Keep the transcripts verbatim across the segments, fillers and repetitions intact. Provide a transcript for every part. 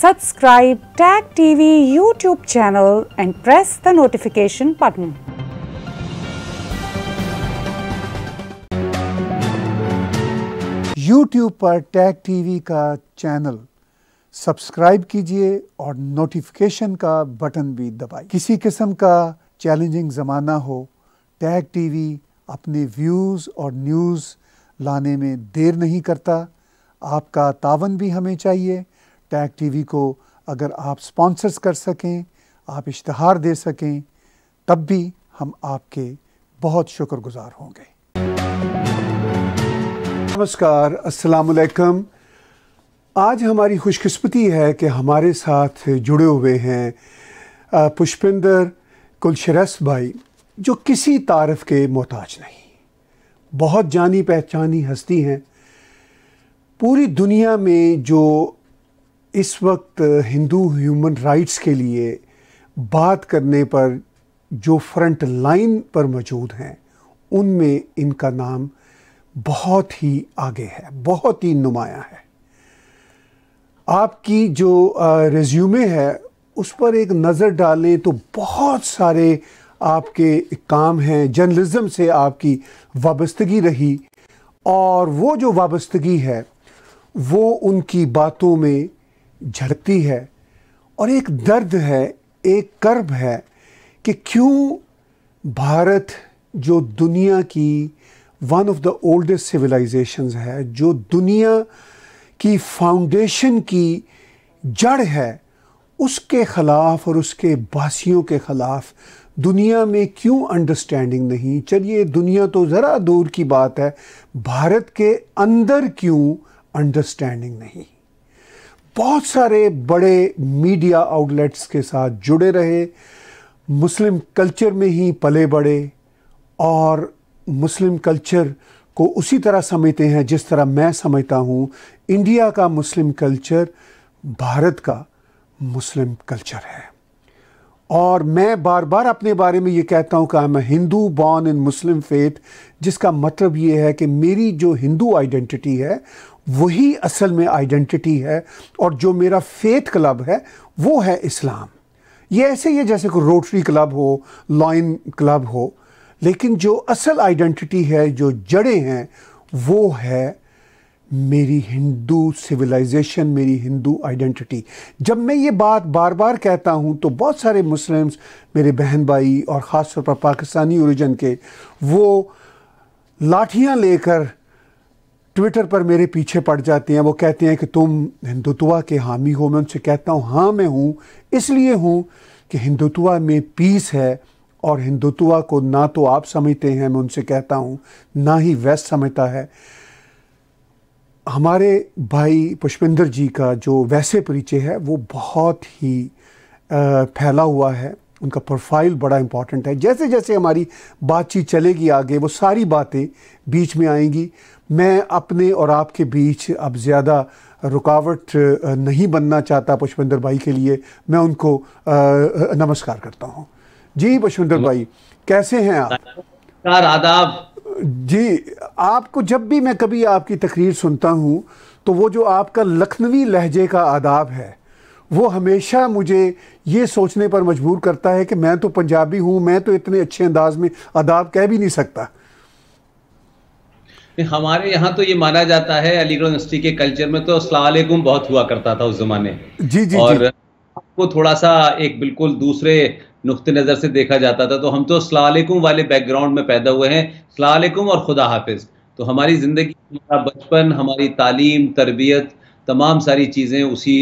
Subscribe Tag T V YouTube channel and press the notification button. YouTube पर Tag TV का channel subscribe कीजिए और notification का button भी दबाइए। किसी किस्म का चैलेंजिंग ज़माना हो, टैग टीवी अपने व्यूज़ और न्यूज़ लाने में देर नहीं करता। आपका तावन भी हमें चाहिए। टैग टीवी को अगर आप स्पॉन्सर्स कर सकें, आप इश्तहार दे सकें, तब भी हम आपके बहुत शुक्रगुजार होंगे। नमस्कार, अस्सलाम वालेकुम। आज हमारी खुशकिस्मती है कि हमारे साथ जुड़े हुए हैं पुष्पिंदर कुलशरस भाई, जो किसी तारीफ के मोहताज नहीं, बहुत जानी पहचानी हस्ती हैं। पूरी दुनिया में जो इस वक्त हिंदू ह्यूमन राइट्स के लिए बात करने पर जो फ्रंट लाइन पर मौजूद हैं, उनमें इनका नाम बहुत ही आगे है, बहुत ही नुमायां है। आपकी जो रिज्यूमे है उस पर एक नज़र डालें तो बहुत सारे आपके काम हैं। जर्नलिज्म से आपकी वाबस्तगी रही, और वो जो वाबस्तगी है वो उनकी बातों में झलकती है। और एक दर्द है, एक कर्ब है कि क्यों भारत, जो दुनिया की one of the oldest civilizations है, जो दुनिया की फाउंडेशन की जड़ है, उसके ख़िलाफ़ और उसके बासियों के ख़िलाफ़ दुनिया में क्यों अंडरस्टैंडिंग नहीं। चलिए, दुनिया तो ज़रा दूर की बात है, भारत के अंदर क्यों अंडरस्टैंडिंग नहीं। बहुत सारे बड़े मीडिया आउटलेट्स के साथ जुड़े रहे, मुस्लिम कल्चर में ही पले बढ़े और मुस्लिम कल्चर को उसी तरह समझते हैं जिस तरह मैं समझता हूँ इंडिया का मुस्लिम कल्चर भारत का मुस्लिम कल्चर है। और मैं बार बार अपने बारे में ये कहता हूँ कि I am Hindu born in Muslim faith, जिसका मतलब ये है कि मेरी जो हिंदू आइडेंटिटी है वही असल में आइडेंटिटी है, और जो मेरा फेथ क्लब है वो है इस्लाम। ये ऐसे ही है जैसे कोई रोटरी क्लब हो, लॉयन क्लब हो, लेकिन जो असल आइडेंटिटी है, जो जड़ें हैं, वो है मेरी हिंदू सिविलाइजेशन, मेरी हिंदू आइडेंटिटी। जब मैं ये बात बार बार कहता हूँ तो बहुत सारे मुस्लिम्स, मेरे बहन भाई और ख़ास तौर पर पाकिस्तानी ओरिजिन के, वो लाठियाँ लेकर ट्विटर पर मेरे पीछे पड़ जाते हैं। वो कहते हैं कि तुम हिंदुत्व के हामी हो। मैं उनसे कहता हूँ हाँ मैं हूँ, इसलिए हूँ कि हिंदुत्व में पीस है, और हिंदुत्व को ना तो आप समझते हैं, मैं उनसे कहता हूँ, ना ही वेस्ट समझता है। हमारे भाई पुष्पिंदर जी का जो वैसे परिचय है वो बहुत ही फैला हुआ है, उनका प्रोफाइल बड़ा इम्पॉर्टेंट है। जैसे जैसे हमारी बातचीत चलेगी आगे, वो सारी बातें बीच में आएंगी। मैं अपने और आपके बीच अब ज़्यादा रुकावट नहीं बनना चाहता पुष्पिंदर भाई के लिए। मैं उनको नमस्कार करता हूँ। जी पुष्पिंदर भाई, कैसे हैं आप? आदाब जी, आपको जब भी मैं कभी आपकी तकरीर सुनता हूँ तो वो जो आपका लखनवी लहजे का आदाब है वो हमेशा मुझे ये सोचने पर मजबूर करता है कि मैं तो पंजाबी हूँ, मैं तो इतने अच्छे अंदाज में आदाब कह भी नहीं सकता। हमारे यहाँ तो ये माना जाता है, अलीगढ़ यूनिवर्सिटी के कल्चर में तो अस्सलाम वालेकुम बहुत हुआ करता था उस जमाने। जी जी और जी। आपको थोड़ा सा एक बिल्कुल दूसरे नुक्ते नज़र से देखा जाता था। तो हम तो अस्सलाम वालेकुम वाले बैकग्राउंड में पैदा हुए हैं, अस्सलाम वालेकुम और खुदा हाफिज़। तो हमारी ज़िंदगी, हमारा बचपन, हमारी तालीम, तरबियत, तमाम सारी चीज़ें उसी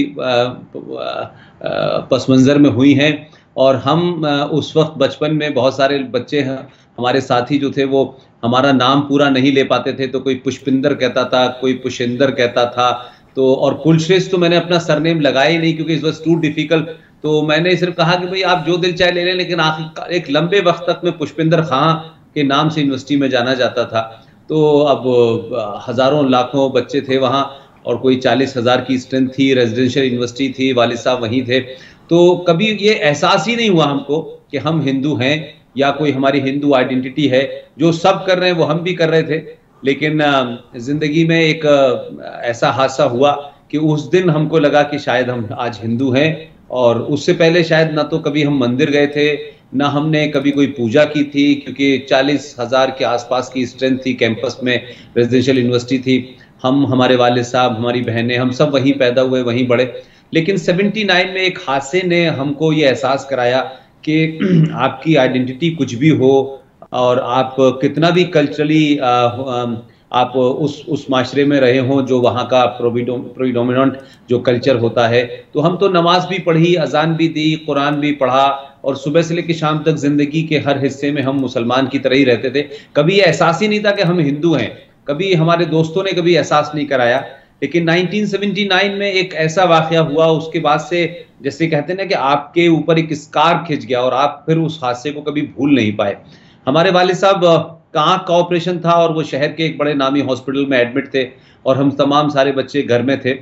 पस मंज़र में हुई हैं। और हम उस वक्त बचपन में बहुत सारे बच्चे हैं, हमारे साथी जो थे वो हमारा नाम पूरा नहीं ले पाते थे, तो कोई पुष्पिंदर कहता था, कोई पुशिंदर कहता था। तो और कुलश्रेष्ठ तो मैंने अपना सरनेम लगाया ही नहीं, क्योंकि इट वाज टू डिफिकल्ट। तो मैंने सिर्फ कहा कि भाई आप जो दिल चाहे ले लें, लेकिन आखिर एक लंबे वक्त तक मैं पुष्पिंदर खां के नाम से यूनिवर्सिटी में जाना जाता था। तो अब हज़ारों लाखों बच्चे थे वहाँ, और कोई चालीस हज़ार की स्ट्रेंथ थी, रेजिडेंशियल यूनिवर्सिटी थी, वालिद साहब वहीं थे। तो कभी ये एहसास ही नहीं हुआ हमको कि हम हिंदू हैं या कोई हमारी हिंदू आइडेंटिटी है। जो सब कर रहे हैं वो हम भी कर रहे थे, लेकिन ज़िंदगी में एक ऐसा हादसा हुआ कि उस दिन हमको लगा कि शायद हम आज हिंदू हैं, और उससे पहले शायद ना तो कभी हम मंदिर गए थे, ना हमने कभी कोई पूजा की थी, क्योंकि चालीस हजार के आसपास की स्ट्रेंथ थी कैंपस में, रेजिडेंशियल यूनिवर्सिटी थी। हम, हमारे वालिद साहब, हमारी बहनें, हम सब वहीं पैदा हुए, वहीं बड़े। लेकिन उन्यासी में एक हादसे ने हमको ये एहसास कराया कि आपकी आइडेंटिटी कुछ भी हो और आप कितना भी कल्चरली आप उस उस माशरे में रहे हों जो वहाँ का प्रोडोमिनेंट जो कल्चर होता है, तो हम तो नमाज भी पढ़ी, अजान भी दी, कुरान भी पढ़ा, और सुबह से लेकर शाम तक जिंदगी के हर हिस्से में हम मुसलमान की तरह ही रहते थे। कभी ये एहसास ही नहीं था कि हम हिंदू हैं, कभी हमारे दोस्तों ने कभी एहसास नहीं कराया। लेकिन उन्नीस सौ उन्यासी में एक ऐसा वाकया हुआ, उसके बाद से जैसे कहते हैं ना कि आपके ऊपर एक स्कार खिंच गया और आप फिर उस हादसे को कभी भूल नहीं पाए। हमारे वालिद साहब का आँख का ऑपरेशन था और वो शहर के एक बड़े नामी हॉस्पिटल में एडमिट थे, और हम तमाम सारे बच्चे घर में थे।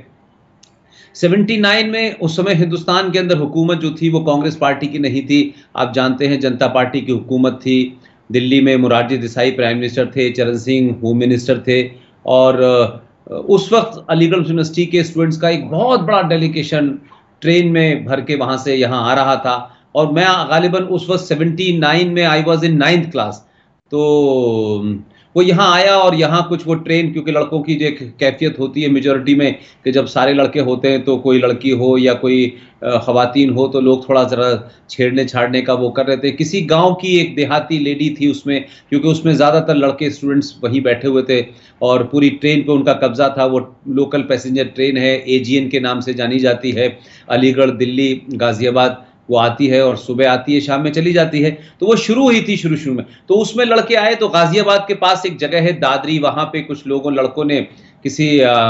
उन्यासी में उस समय हिंदुस्तान के अंदर हुकूमत जो थी वो कांग्रेस पार्टी की नहीं थी, आप जानते हैं जनता पार्टी की हुकूमत थी। दिल्ली में मोरारजी देसाई प्राइम मिनिस्टर थे, चरण सिंह होम मिनिस्टर थे, और उस वक्त अलीगढ़ यूनिवर्सिटी के स्टूडेंट्स का एक बहुत बड़ा डेलीगेशन ट्रेन में भर के वहाँ से यहाँ आ रहा था। और मैं गालिबन उस वक्त उन्यासी में I was in ninth class, तो वो यहाँ आया, और यहाँ कुछ वो ट्रेन, क्योंकि लड़कों की जो एक कैफियत होती है मेजॉरिटी में कि जब सारे लड़के होते हैं तो कोई लड़की हो या कोई ख़वातीन हो तो लोग थोड़ा ज़रा छेड़ने छाड़ने का वो कर रहे थे। किसी गांव की एक देहाती लेडी थी उसमें, क्योंकि उसमें ज़्यादातर लड़के स्टूडेंट्स वहीं बैठे हुए थे और पूरी ट्रेन पे उनका कब्जा था। वो लोकल पैसेंजर ट्रेन है, ए जी एन के नाम से जानी जाती है, अलीगढ़, दिल्ली, गाज़ियाबाद वो आती है, और सुबह आती है, शाम में चली जाती है। तो वो शुरू हुई थी शुरू शुरू में, तो उसमें लड़के आए। तो गाजियाबाद के पास एक जगह है दादरी, वहाँ पे कुछ लोगों लड़कों ने किसी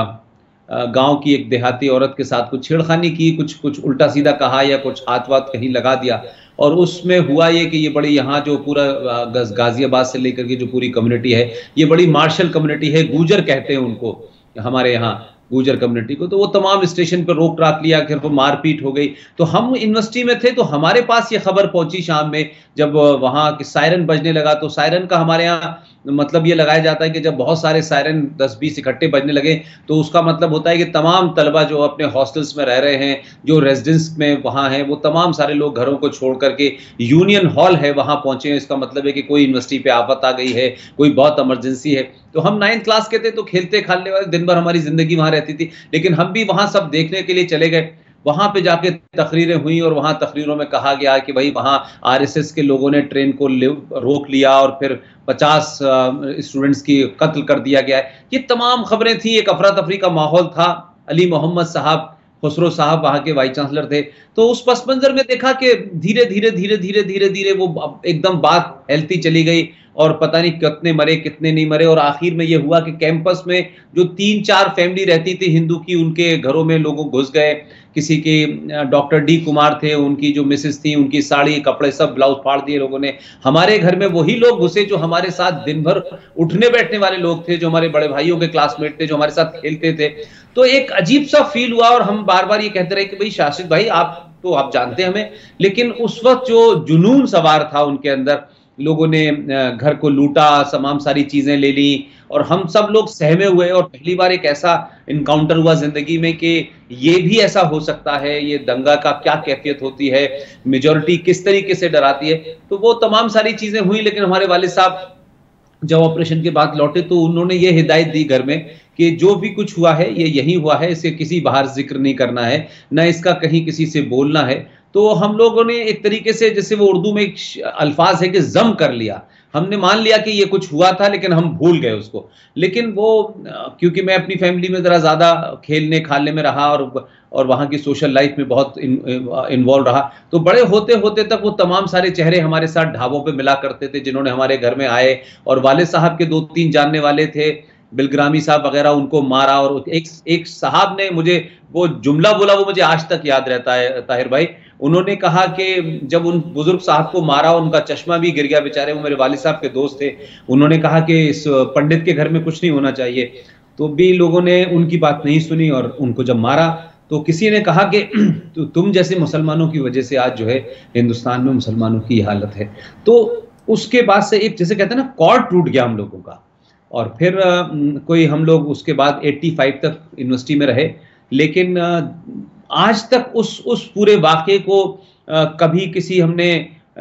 गांव की एक देहाती औरत के साथ कुछ छेड़खानी की, कुछ कुछ उल्टा सीधा कहा या कुछ हाथ वाथ कहीं लगा दिया। और उसमें हुआ ये कि ये बड़ी यहाँ जो पूरा गाजियाबाद से लेकर के जो पूरी कम्युनिटी है, ये बड़ी मार्शल कम्युनिटी है, गुजर कहते हैं उनको हमारे यहाँ, गुजर कम्युनिटी को। तो वो तमाम स्टेशन पर रोक टाक लिया, फिर वो मारपीट हो गई। तो हम यूनिवर्सिटी में थे, तो हमारे पास ये खबर पहुंची शाम में, जब वहाँ की सायरन बजने लगा। तो सायरन का हमारे यहाँ मतलब ये लगाया जाता है कि जब बहुत सारे सायरन दस बीस इकट्ठे बजने लगे तो उसका मतलब होता है कि तमाम तलबा जो अपने हॉस्टल्स में रह रहे हैं, जो रेजिडेंस में वहाँ हैं, वो तमाम सारे लोग घरों को छोड़ करके यूनियन हॉल है वहाँ पहुँचे हैं। इसका मतलब है कि कोई यूनिवर्सिटी पे आफत आ गई है, कोई बहुत इमरजेंसी है। तो हम नाइन्थ क्लास के थे, तो खेलते खालने वाले दिन भर हमारी जिंदगी वहाँ रहती थी। लेकिन हम भी वहाँ सब देखने के लिए चले गए। वहाँ पे जाके तकरीरें हुई और वहाँ तकरीरों में कहा गया कि भाई वहाँ आर एस एस के लोगों ने ट्रेन को रोक लिया और फिर पचास स्टूडेंट्स की कत्ल कर दिया गया है। ये तमाम खबरें थी, एक अफरा तफरी का माहौल था। अली मोहम्मद साहब, खुसरो साहब वहाँ के वाइस चांसलर थे। तो उस पस मंजर में देखा कि धीरे धीरे धीरे धीरे धीरे धीरे वो एकदम बात फैलती चली गई, और पता नहीं कितने मरे कितने नहीं मरे। और आखिर में ये हुआ कि कैंपस में जो तीन चार फैमिली रहती थी हिंदू की, उनके घरों में लोगों घुस गए। किसी के डॉक्टर डी कुमार थे, उनकी जो मिसेस थी, उनकी साड़ी कपड़े सब ब्लाउज फाड़ दिए लोगों ने। हमारे घर में वही लोग घुसे जो हमारे साथ दिन भर उठने बैठने वाले लोग थे, जो हमारे बड़े भाइयों के क्लासमेट थे, जो हमारे साथ खेलते थे। तो एक अजीब सा फील हुआ, और हम बार बार ये कहते रहे कि भाई शासिद भाई आप तो आप जानते हैं हमें। लेकिन उस वक्त जो जुनून सवार था उनके अंदर, लोगों ने घर को लूटा, तमाम सारी चीजें ले ली, और हम सब लोग सहमे हुए। और पहली बार एक ऐसा इनकाउंटर हुआ जिंदगी में कि ये भी ऐसा हो सकता है, ये दंगा का क्या कैफियत होती है, मेजॉरिटी किस तरीके से डराती है। तो वो तमाम सारी चीजें हुई। लेकिन हमारे वालिद साहब जब ऑपरेशन के बाद लौटे तो उन्होंने ये हिदायत दी घर में कि जो भी कुछ हुआ है ये यही हुआ है, इसे किसी बाहर जिक्र नहीं करना है, ना इसका कहीं किसी से बोलना है। तो हम लोगों ने एक तरीके से, जैसे वो उर्दू में एक अल्फाज है कि जम कर लिया। हमने मान लिया कि ये कुछ हुआ था, लेकिन हम भूल गए उसको। लेकिन वो क्योंकि मैं अपनी फैमिली में ज़रा ज़्यादा खेलने खालने में रहा और और वहाँ की सोशल लाइफ में बहुत इन्वॉल्व रहा, तो बड़े होते होते तक वो तमाम सारे चेहरे हमारे साथ ढाबों पे मिला करते थे, जिन्होंने हमारे घर में आए। और वालिद साहब के दो तीन जानने वाले थे, बिलग्रामी साहब वगैरह, उनको मारा। और एक एक साहब ने मुझे वो जुमला बोला, वो मुझे आज तक याद रहता है ताहिर भाई। उन्होंने कहा कि जब उन बुजुर्ग साहब को मारा, उनका चश्मा भी गिर गया बेचारे, वो मेरे वालिद साहब के दोस्त थे। उन्होंने कहा कि इस पंडित के घर में कुछ नहीं होना चाहिए, तो भी लोगों ने उनकी बात नहीं सुनी और उनको जब मारा तो किसी ने कहा कि तो तुम जैसे मुसलमानों की वजह से आज जो है हिंदुस्तान में मुसलमानों की हालत है। तो उसके बाद से एक, जैसे कहते हैं ना, कॉर्ड टूट गया हम लोगों का। और फिर कोई हम लोग उसके बाद पचासी तक यूनिवर्सिटी में रहे। लेकिन आज तक उस उस पूरे वाक़े को कभी किसी हमने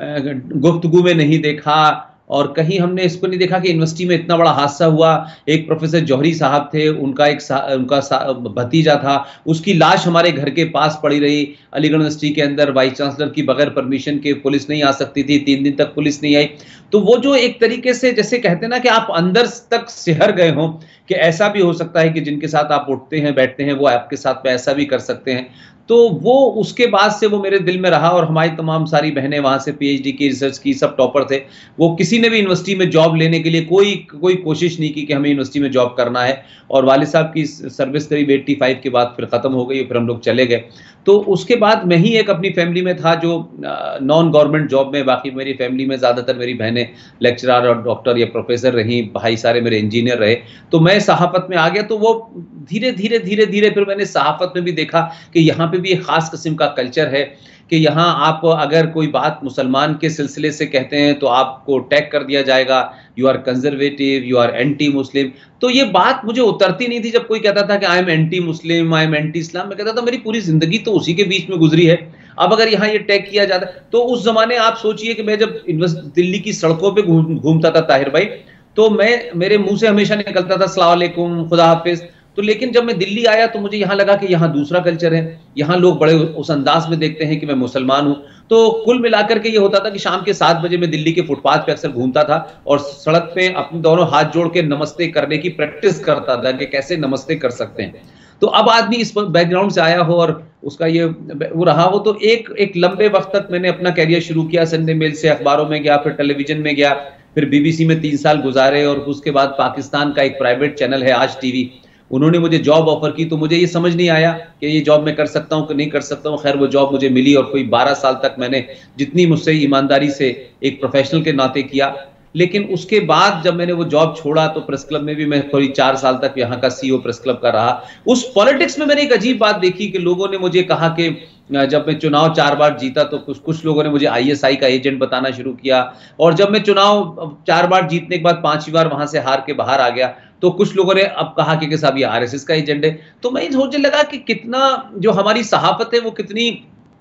गुफ्तगू में नहीं देखा और कहीं हमने इसको नहीं देखा कि यूनिवर्सिटी में इतना बड़ा हादसा हुआ। एक प्रोफेसर जौहरी साहब थे, उनका एक उनका भतीजा था, उसकी लाश हमारे घर के पास पड़ी रही अलीगढ़ यूनिवर्सिटी के अंदर, वाइस चांसलर की बगैर परमिशन के पुलिस नहीं आ सकती थी, तीन दिन तक पुलिस नहीं आई। तो वो जो एक तरीके से जैसे कहते हैं ना कि आप अंदर तक सिहर गए हों कि ऐसा भी हो सकता है कि जिनके साथ आप उठते हैं बैठते हैं वो आपके साथ में ऐसा भी कर सकते हैं। तो वो उसके बाद से वो मेरे दिल में रहा और हमारी तमाम सारी बहनें वहाँ से पीएचडी की, रिसर्च की, सब टॉपर थे। वो किसी ने भी यूनिवर्सिटी में जॉब लेने के लिए कोई कोई कोशिश नहीं की कि हमें यूनिवर्सिटी में जॉब करना है। और वालिद साहब की सर्विस करीब पचासी के बाद फिर ख़त्म हो गई, फिर हम लोग चले गए। तो उसके बाद मैं ही एक अपनी फैमिली में था जो नॉन गवर्नमेंट जॉब में, बाकी मेरी फैमिली में ज़्यादातर मेरी बहनें लेक्चरर और डॉक्टर या प्रोफेसर रहीं, भाई सारे मेरे इंजीनियर रहे। तो मैं सहाफ़त में आ गया। तो वो धीरे धीरे धीरे धीरे फिर मैंने सहाफ़त में भी देखा कि यहाँ पे भी एक ख़ास किस्म का कल्चर है कि यहाँ आप अगर कोई बात मुसलमान के सिलसिले से कहते हैं तो आपको टैग कर दिया जाएगा, you are conservative, you are anti Muslim. तो ये बात मुझे उतरती नहीं थी जब कोई कहता था कि I am anti Muslim, I am anti Islam. मैं कहता था मेरी पूरी जिंदगी तो उसी के बीच में गुजरी है, अब अगर यहाँ ये टैग किया जाता। तो उस जमाने आप सोचिए कि मैं जब दिल्ली की सड़कों पर घूमता था ताहिर भाई, तो मैं मेरे मुंह से हमेशा निकलता था अस्सलाम वालेकुम, खुदा हाफिज। तो लेकिन जब मैं दिल्ली आया तो मुझे यहाँ लगा कि यहाँ दूसरा कल्चर है, यहाँ लोग बड़े उस अंदाज में देखते हैं कि मैं मुसलमान हूँ। तो कुल मिलाकर के ये होता था कि शाम के सात बजे मैं दिल्ली के फुटपाथ पे अक्सर घूमता था और सड़क पे अपने दोनों हाथ जोड़ के नमस्ते करने की प्रैक्टिस करता था कि कैसे नमस्ते कर सकते हैं। तो अब आदमी इस बैकग्राउंड से आया हो और उसका ये वो रहा हो, तो एक एक लंबे वक्त तक मैंने अपना कैरियर शुरू किया। संडे मेल से अखबारों में गया, फिर टेलीविजन में गया, फिर बीबीसी में तीन साल गुजारे और उसके बाद पाकिस्तान का एक प्राइवेट चैनल है आज टीवी, उन्होंने मुझे जॉब ऑफर की। तो मुझे ये समझ नहीं आया कि ये जॉब मैं कर सकता हूँ कि नहीं कर सकता हूँ। खैर वो जॉब मुझे मिली और कोई बारह साल तक मैंने जितनी मुझसे ईमानदारी से एक प्रोफेशनल के नाते किया। लेकिन उसके बाद जब मैंने वो जॉब छोड़ा तो प्रेस क्लब में भी मैं थोड़ी चार साल तक यहाँ का सीईओ प्रेस क्लब का रहा। उस पॉलिटिक्स में मैंने एक अजीब बात देखी कि लोगों ने मुझे कहा कि जब मैं चुनाव चार बार जीता तो कुछ कुछ लोगों ने मुझे आईएसआई का एजेंट बताना शुरू किया, और जब मैं चुनाव चार बार जीतने के बाद पांचवी बार वहां से हार के बाहर आ गया तो कुछ लोगों ने अब कहा कि साहब ये आरएसएस का एजेंट है। तो मैं सोचने लगा कि कितना जो हमारी सहाफत है वो कितनी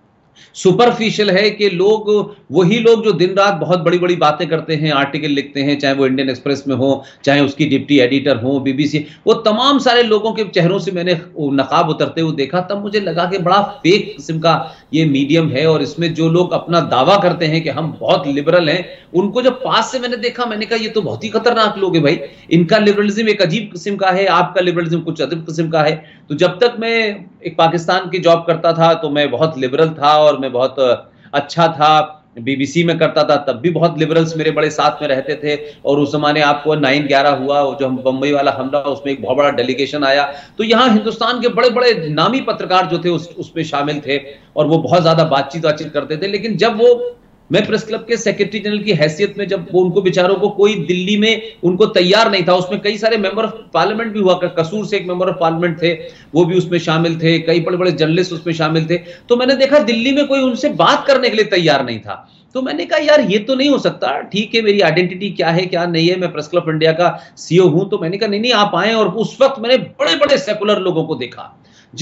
सुपरफिशियल है कि लोग वही लोग जो दिन रात बहुत बड़ी बड़ी बातें करते हैं, आर्टिकल लिखते हैं, चाहे वो इंडियन एक्सप्रेस में हो, चाहे उसकी डिप्टी एडिटर हो, बीबीसी, वो तमाम सारे लोगों के चेहरों से मैंने नकाब उतरते हुए देखा। तब मुझे लगा कि बड़ा फेक किस्म का ये मीडियम है और इसमें जो लोग अपना दावा करते हैं कि हम बहुत लिबरल हैं, उनको जब पास से मैंने देखा मैंने कहा ये तो बहुत ही खतरनाक लोग हैं भाई। इनका लिबरलिज्म एक अजीब किस्म का है, आपका लिबरलिज्म कुछ अजीब किस्म का है। तो जब तक मैं एक पाकिस्तान की जॉब करता था तो मैं बहुत लिबरल था और मैं बहुत अच्छा था। बीबीसी में करता था तब भी बहुत लिबरल्स मेरे बड़े साथ में रहते थे। और उस जमाने आपको नाइन ग्यारह हुआ जो बम्बई वाला हमला, उसमें एक बहुत बड़ा डेलीगेशन आया, तो यहाँ हिंदुस्तान के बड़े बड़े नामी पत्रकार जो थे उस उसमें शामिल थे और वो बहुत ज्यादा बातचीत बातचीत करते थे। लेकिन जब वो मैं प्रेस क्लब के सेक्रेटरी जनरल की हैसियत में जब वो उनको बेचारों को कोई दिल्ली में उनको तैयार नहीं था, उसमें कई सारे मेंबर ऑफ पार्लियामेंट भी हुआ, कसूर से एक मेंबर ऑफ पार्लियामेंट थे, वो भी उसमें शामिल थे, कई बड़े बड़े जर्नलिस्ट उसमें शामिल थे। तो मैंने देखा दिल्ली में कोई उनसे बात करने के लिए तैयार नहीं था। तो मैंने कहा यार ये तो नहीं हो सकता, ठीक है मेरी आइडेंटिटी क्या है क्या नहीं है, मैं प्रेस क्लब इंडिया का सीईओ हूं। तो मैंने कहा नहीं नहीं आप आए। और उस वक्त मैंने बड़े बड़े सेकुलर लोगों को देखा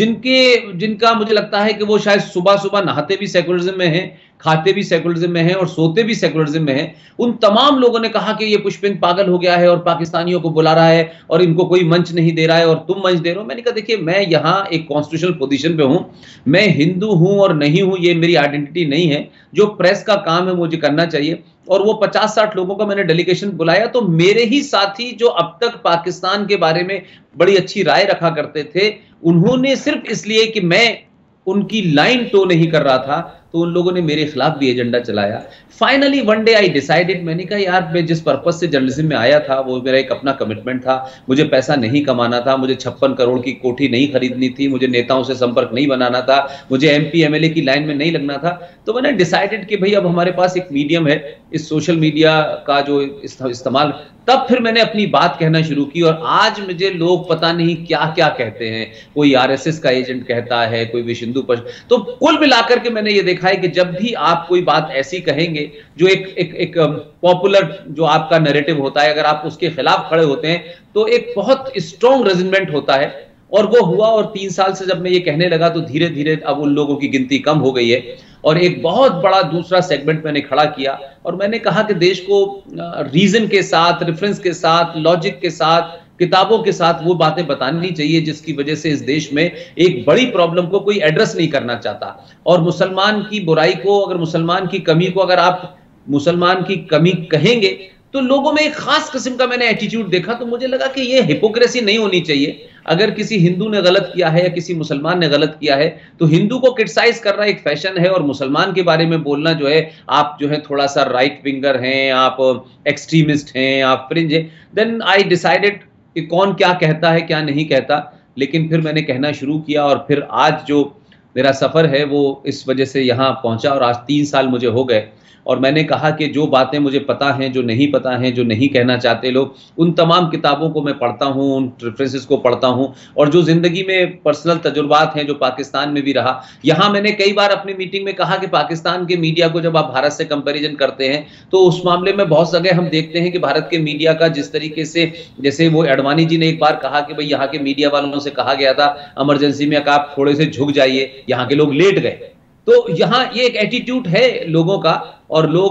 जिनके जिनका मुझे लगता है कि वो शायद सुबह सुबह नहाते भी सेकुलरिज्म में हैं, खाते भी सेकुलरिज्म में हैं और सोते भी सेकुलरिज्म में हैं। उन तमाम लोगों ने कहा कि ये पुष्पिंद पागल हो गया है और पाकिस्तानियों को बुला रहा है और इनको कोई मंच नहीं दे रहा है और तुम मंच दे रहे हो। मैंने कहा देखिए मैं यहाँ एक कॉन्स्टिट्यूशनल पोजीशन पे हूँ, मैं हिंदू हूँ और नहीं हूँ ये मेरी आइडेंटिटी नहीं है, जो प्रेस का काम है मुझे करना चाहिए। और वो पचास साठ लोगों का मैंने डेलीगेशन बुलाया। तो मेरे ही साथी जो अब तक पाकिस्तान के बारे में बड़ी अच्छी राय रखा करते थे, उन्होंने सिर्फ इसलिए कि मैं उनकी लाइन टो नहीं कर रहा था तो उन लोगों ने मेरे खिलाफ भी एजेंडा चलाया। Finally one day I decided, मैंने कहा यार मैं जिस पर्पज से जर्नलिज्म में आया था वो मेरा एक अपना कमिटमेंट था, मुझे पैसा नहीं कमाना था, मुझे छप्पन करोड़ की कोठी नहीं खरीदनी थी, मुझे नेताओं से संपर्क नहीं बनाना था, मुझे एमपी एमएलए की लाइन में नहीं लगना था। तो मैंने डिसाइडेड कि भाई अब हमारे पास एक मीडियम है इस सोशल मीडिया का जो इस्तेमाल, तब फिर मैंने अपनी बात कहना शुरू की। और आज मुझे लोग पता नहीं क्या क्या कहते हैं, कोई आरएसएस का एजेंट कहता है, कोई विश्व हिंदू पक्ष। तो कुल मिलाकर के मैंने ये देखा है कि जब भी आप कोई बात ऐसी कहेंगे जो एक एक एक पॉपुलर जो आपका नैरेटिव होता है, अगर आप उसके खिलाफ खड़े होते हैं तो एक बहुत स्ट्रॉन्ग रेजिमेंट होता है और वो हुआ, और तीन साल से जब मैं ये कहने लगा तो धीरे धीरे अब उन लोगों की गिनती कम हो गई है। और एक बहुत बड़ा दूसरा सेगमेंट मैंने खड़ा किया और मैंने कहा कि देश को रीजन के साथ, रेफरेंस के साथ, लॉजिक के साथ, किताबों के साथ वो बातें बतानी चाहिए जिसकी वजह से इस देश में एक बड़ी प्रॉब्लम को कोई एड्रेस नहीं करना चाहता। और मुसलमान की बुराई को, अगर मुसलमान की कमी को अगर आप मुसलमान की कमी कहेंगे तो लोगों में एक खास किस्म का मैंने एटीट्यूड देखा। तो मुझे लगा कि ये हिपोक्रेसी नहीं होनी चाहिए। अगर किसी हिंदू ने गलत किया है या किसी मुसलमान ने गलत किया है तो हिंदू को क्रिटिसाइज करना एक फैशन है और मुसलमान के बारे में बोलना जो है, आप जो है थोड़ा सा राइट विंगर हैं, आप एक्सट्रीमिस्ट हैं, आप फ्रिंज हैं। देन आई डिसाइडेड कि कौन क्या कहता है क्या नहीं कहता। लेकिन फिर मैंने कहना शुरू किया और फिर आज जो मेरा सफ़र है वो इस वजह से यहाँ पहुँचा और आज तीन साल मुझे हो गए। और मैंने कहा कि जो बातें मुझे पता हैं, जो नहीं पता हैं, जो नहीं कहना चाहते लोग, उन तमाम किताबों को मैं पढ़ता हूँ, उन रेफरेंसेस को पढ़ता हूँ। और जो ज़िंदगी में पर्सनल तजुर्बात हैं, जो पाकिस्तान में भी रहा, यहाँ मैंने कई बार अपनी मीटिंग में कहा कि पाकिस्तान के मीडिया को जब आप भारत से कंपैरिजन करते हैं तो उस मामले में बहुत जगह हम देखते हैं कि भारत के मीडिया का जिस तरीके से, जैसे वो अडवाणी जी ने एक बार कहा कि भाई यहाँ के मीडिया वालों से कहा गया था इमरजेंसी में कि आप थोड़े से झुक जाइए, यहाँ के लोग लेट गए। तो यहाँ ये एक एटीट्यूड है लोगों का और लोग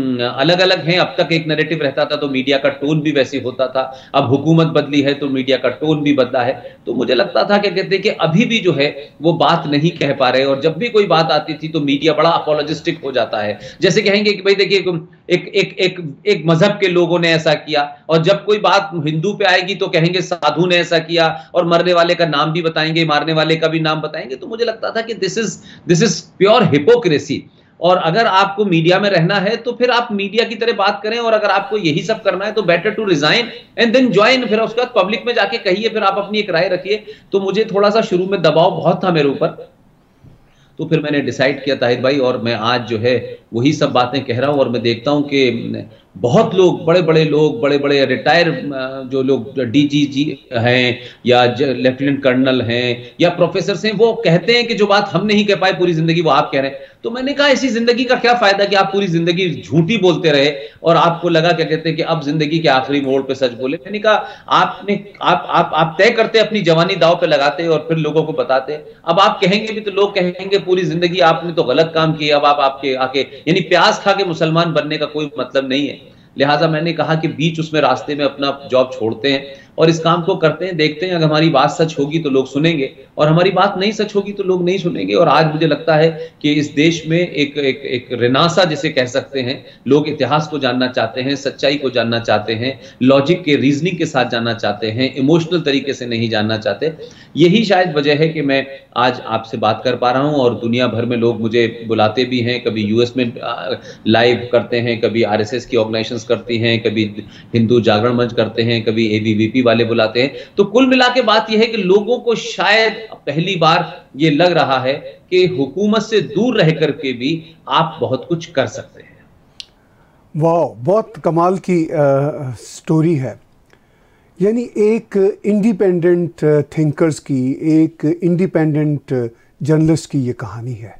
अलग अलग हैं। अब तक एक नैरेटिव रहता था तो मीडिया का टोन भी वैसे होता था, अब हुकूमत बदली है तो मीडिया का टोन भी बदला है। तो मुझे लगता था कि कहते कि अभी भी जो है वो बात नहीं कह पा रहे, और जब भी कोई बात आती थी तो मीडिया बड़ा अपोलोजिस्टिक हो जाता है। जैसे कहेंगे कि भाई देखिए एक एक एक एक मजहब के लोगों ने ऐसा किया, और जब कोई बात हिंदू पे आएगी तो कहेंगे साधु ने ऐसा किया, और मरने वाले का नाम भी बताएंगे, मारने वाले का भी नाम बताएंगे। तो मुझे लगता था कि this is this is pure hypocrisy. और अगर आपको मीडिया में रहना है तो फिर आप मीडिया की तरह बात करें, और अगर आपको यही सब करना है तो better to resign and then join. फिर उसके बाद पब्लिक में जाके कहिए, फिर आप अपनी एक राय रखिए। तो मुझे थोड़ा सा शुरू में दबाव बहुत था मेरे ऊपर, तो फिर मैंने डिसाइड किया ताहिर भाई, और मैं आज जो है वही सब बातें कह रहा हूं। और मैं देखता हूं कि बहुत लोग, बड़े बड़े लोग, बड़े बड़े रिटायर जो लोग डीजी जी हैं या लेफ्टिनेंट कर्नल हैं या प्रोफेसर हैं, वो कहते हैं कि जो बात हम नहीं कह पाए पूरी जिंदगी वो आप कह रहे हैं। तो मैंने कहा ऐसी जिंदगी का क्या फायदा कि आप पूरी जिंदगी झूठी बोलते रहे और आपको लगा क्या कहते हैं कि अब जिंदगी के आखिरी मोड़ पे सच बोले। मैंने कहा आपने आप आप आप तय करते, अपनी जवानी दांव पे लगाते और फिर लोगों को बताते। अब आप कहेंगे भी तो लोग कहेंगे पूरी जिंदगी आपने तो गलत काम किया, अब आप आपके आके यानी प्याज खा के मुसलमान बनने का कोई मतलब नहीं है। लिहाजा मैंने कहा कि बीच उसमें रास्ते में अपना जॉब छोड़ते हैं और इस काम को करते हैं, देखते हैं अगर हमारी बात सच होगी तो लोग सुनेंगे और हमारी बात नहीं सच होगी तो लोग नहीं सुनेंगे। और आज मुझे लगता है कि इस देश में एक एक एक रेनासा जिसे कह सकते हैं, लोग इतिहास को जानना चाहते हैं, सच्चाई को जानना चाहते हैं, लॉजिक के रीजनिंग के साथ जानना चाहते हैं, इमोशनल तरीके से नहीं जानना चाहते। यही शायद वजह है कि मैं आज आपसे बात कर पा रहा हूं और दुनिया भर में लोग मुझे बुलाते भी हैं। कभी यूएस में लाइव करते हैं, कभी आरएसएस की ऑर्गेनाइजेशंस करती हैं, कभी हिंदू जागरण मंच करते हैं, कभी एबीवीपी वाले बुलाते हैं। तो कुल मिला के बात यह है कि लोगों को शायद पहली बार ये लग रहा है कि हुकूमत से दूर रह करके भी आप बहुत कुछ कर सकते हैं। वाह, बहुत कमाल की आ, स्टोरी है। यानी एक इंडिपेंडेंट थिंकर्स की, एक इंडिपेंडेंट जर्नलिस्ट की ये कहानी है।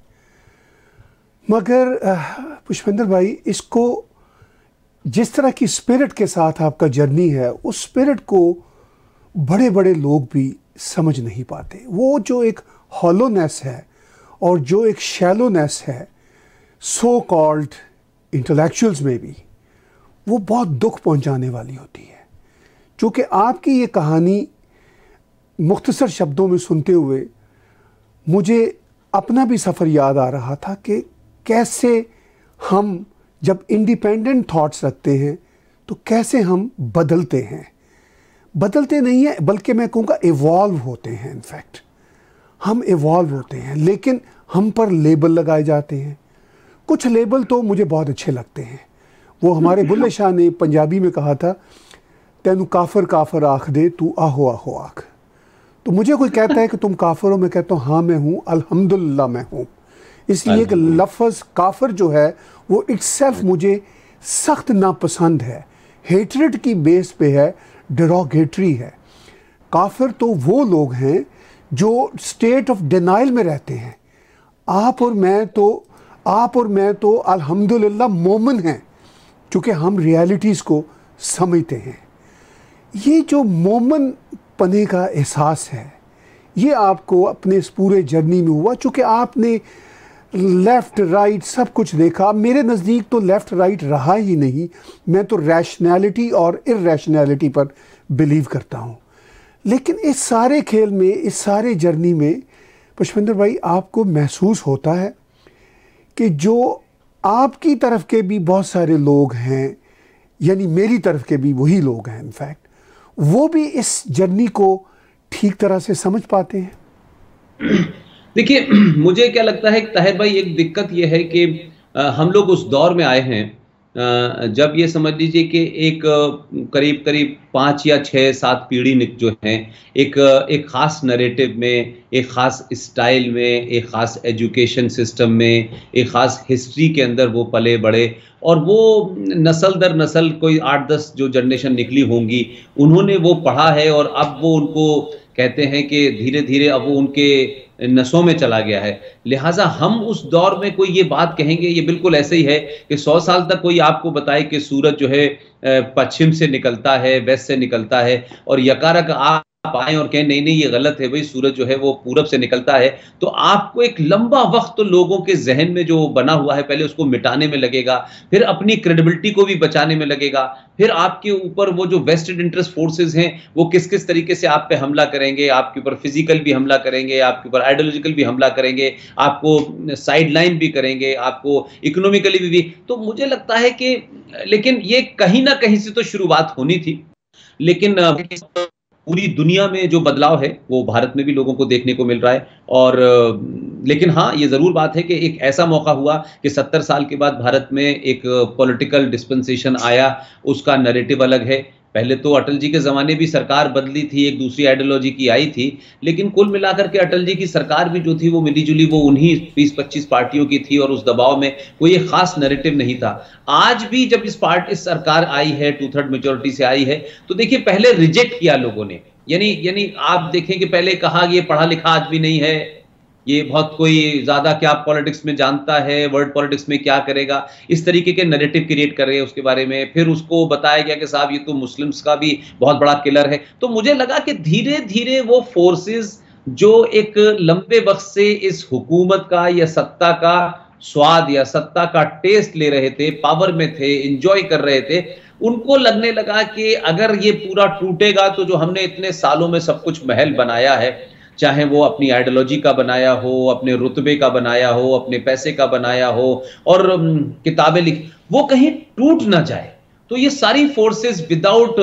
मगर पुष्पेंद्र भाई, इसको जिस तरह की स्पिरिट के साथ आपका जर्नी है, उस स्पिरिट को बड़े बड़े लोग भी समझ नहीं पाते। वो जो एक हॉलोनेस है और जो एक शैलोनेस है सो कॉल्ड इंटेलेक्चुअल्स में भी, वो बहुत दुख पहुंचाने वाली होती है। चूँकि आपकी ये कहानी मुख्तसर शब्दों में सुनते हुए मुझे अपना भी सफ़र याद आ रहा था कि कैसे हम जब इंडिपेंडेंट थॉट्स रखते हैं तो कैसे हम बदलते हैं। बदलते नहीं हैं बल्कि मैं कहूँगा इवॉल्व होते हैं। इनफैक्ट हम इवॉल्व होते हैं, लेकिन हम पर लेबल लगाए जाते हैं। कुछ लेबल तो मुझे बहुत अच्छे लगते हैं। वो हमारे बुल्ले शाह ने पंजाबी में कहा था, तेनू काफर काफर आख दे तू आहो आहो आख। तो मुझे कोई कहता है कि तुम काफर हो, मैं कहता हूँ हाँ मैं हूँ, अल्हम्दुलिल्लाह मैं हूँ। इसलिए कि लफ्ज़ काफर जो है वो इट्सेल्फ मुझे सख्त नापसंद है, हेटरेट की बेस पे है, डेरोगेटरी है। काफिर तो वो लोग हैं जो स्टेट ऑफ डिनाइल में रहते हैं। आप और मैं तो आप और मैं तो अल्हम्दुलिल्लाह मोमिन हैं, क्योंकि हम रियलिटीज़ को समझते हैं। ये जो मोमिन पने का एहसास है, ये आपको अपने इस पूरे जर्नी में हुआ, चूँकि आपने लेफ़्ट राइट सब कुछ देखा। मेरे नज़दीक तो लेफ़्ट राइट रहा ही नहीं, मैं तो रैशनैलिटी और इर्रैशनैलिटी पर बिलीव करता हूँ। लेकिन इस सारे खेल में, इस सारे जर्नी में पुष्पिंदर भाई, आपको महसूस होता है कि जो आपकी तरफ के भी बहुत सारे लोग हैं, यानी मेरी तरफ के भी वही लोग हैं इनफैक्ट, वो भी इस जर्नी को ठीक तरह से समझ पाते हैं? देखिए, मुझे क्या लगता है ताहिर भाई, एक दिक्कत ये है कि हम लोग उस दौर में आए हैं जब ये समझ लीजिए कि एक करीब करीब पाँच या छः सात पीढ़ी जो हैं एक एक ख़ास नैरेटिव में, एक ख़ास स्टाइल में, एक ख़ास एजुकेशन सिस्टम में, एक ख़ास हिस्ट्री के अंदर वो पले बड़े, और वो नस्ल दर नस्ल कोई आठ दस जो जनरेशन निकली होंगी उन्होंने वो पढ़ा है, और अब वो उनको कहते हैं कि धीरे धीरे अब वो उनके नसों में चला गया है। लिहाजा हम उस दौर में कोई ये बात कहेंगे, ये बिल्कुल ऐसे ही है कि सौ साल तक कोई आपको बताए कि सूरज जो है पश्चिम से निकलता है, वेस्ट से निकलता है, और यकारक आप आए और कहें नहीं नहीं ये गलत है भाई, सूरज जो है वो पूरब से निकलता है, तो आपको एक लंबा वक्त तो लोगों के जहन में जो बना हुआ है पहले उसको मिटाने में लगेगा, फिर अपनी क्रेडिबिलिटी को भी बचाने में लगेगा, फिर आपके ऊपर वो जो वेस्टेड इंटरेस्ट फोर्सेस हैं वो किस किस तरीके से आप पे हमला करेंगे, आपके ऊपर फिजिकल भी हमला करेंगे, आपके ऊपर आइडियोलॉजिकल भी हमला करेंगे, आपको साइड लाइन भी करेंगे, आपको इकोनॉमिकली भी, भी तो मुझे लगता है कि लेकिन ये कहीं ना कहीं से तो शुरुआत होनी थी। लेकिन पूरी दुनिया में जो बदलाव है वो भारत में भी लोगों को देखने को मिल रहा है, और लेकिन हाँ ये ज़रूर बात है कि एक ऐसा मौका हुआ कि सत्तर साल के बाद भारत में एक पॉलिटिकल डिस्पेंसेशन आया, उसका नैरेटिव अलग है। पहले तो अटल जी के ज़माने भी सरकार बदली थी, एक दूसरी आइडियोलॉजी की आई थी, लेकिन कुल मिलाकर के अटल जी की सरकार भी जो थी वो मिली जुली वो उन्हीं बीस पच्चीस पार्टियों की थी, और उस दबाव में कोई एक खास नैरेटिव नहीं था। आज भी जब इस पार्ट इस सरकार आई है, टू थर्ड मेजोरिटी से आई है, तो देखिए पहले रिजेक्ट किया लोगों ने, यानी यानी आप देखें कि पहले कहा ये पढ़ा लिखा आदमी नहीं है, ये बहुत कोई ज्यादा क्या पॉलिटिक्स में जानता है, वर्ल्ड पॉलिटिक्स में क्या करेगा, इस तरीके के नैरेटिव क्रिएट कर रहे हैं उसके बारे में। फिर उसको बताया गया कि साहब ये तो मुस्लिम्स का भी बहुत बड़ा किलर है। तो मुझे लगा कि धीरे धीरे वो फोर्सेस जो एक लंबे वक्त से इस हुकूमत का या सत्ता का स्वाद या सत्ता का टेस्ट ले रहे थे, पावर में थे, इंजॉय कर रहे थे, उनको लगने लगा कि अगर ये पूरा टूटेगा तो जो हमने इतने सालों में सब कुछ महल बनाया है, चाहे वो अपनी आइडियोलॉजी का बनाया हो, अपने रुतबे का बनाया हो, अपने पैसे का बनाया हो, और किताबें लिख, वो कहीं टूट ना जाए। तो ये सारी फोर्सेस विदाउट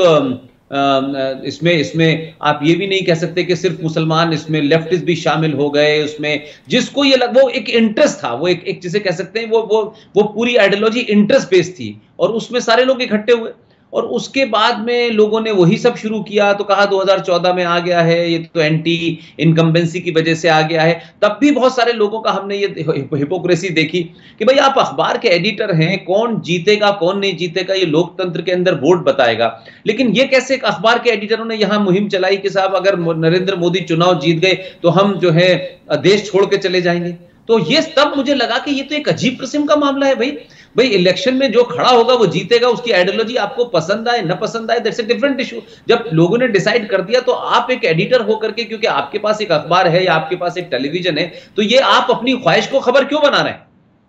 इसमें इसमें आप ये भी नहीं कह सकते कि सिर्फ मुसलमान, इसमें लेफ्टिस्ट भी शामिल हो गए उसमें, जिसको ये लग वो एक इंटरेस्ट था, वो एक एक जिसे कह सकते हैं वो वो वो पूरी आइडियोलॉजी इंटरेस्ट बेस्ड थी, और उसमें सारे लोग इकट्ठे हुए, और उसके बाद में लोगों ने वही सब शुरू किया। तो कहा दो हज़ार चौदह में आ गया है, ये तो एंटी इनकम्बेंसी की वजह से आ गया है। तब भी बहुत सारे लोगों का हमने ये हिपोक्रेसी देखी कि भाई आप अखबार के एडिटर हैं, कौन जीतेगा कौन नहीं जीतेगा ये लोकतंत्र के अंदर वोट बताएगा, लेकिन ये कैसे अखबार के एडिटरों ने यहां मुहिम चलाई कि साहब अगर नरेंद्र मोदी चुनाव जीत गए तो हम जो है देश छोड़ के चले जाएंगे। तो ये तब मुझे लगा कि ये तो एक अजीब किस्म का मामला है। भाई भाई इलेक्शन में जो खड़ा होगा वो जीतेगा, उसकी आइडियोलॉजी आपको पसंद आए न पसंद आए, दैट्स अ डिफरेंट इशू। जब लोगों ने डिसाइड कर दिया तो आप एक एडिटर होकर के, क्योंकि आपके पास एक अखबार है या आपके पास एक टेलीविजन है, तो ये आप अपनी ख्वाहिश को खबर क्यों बना रहे हैं?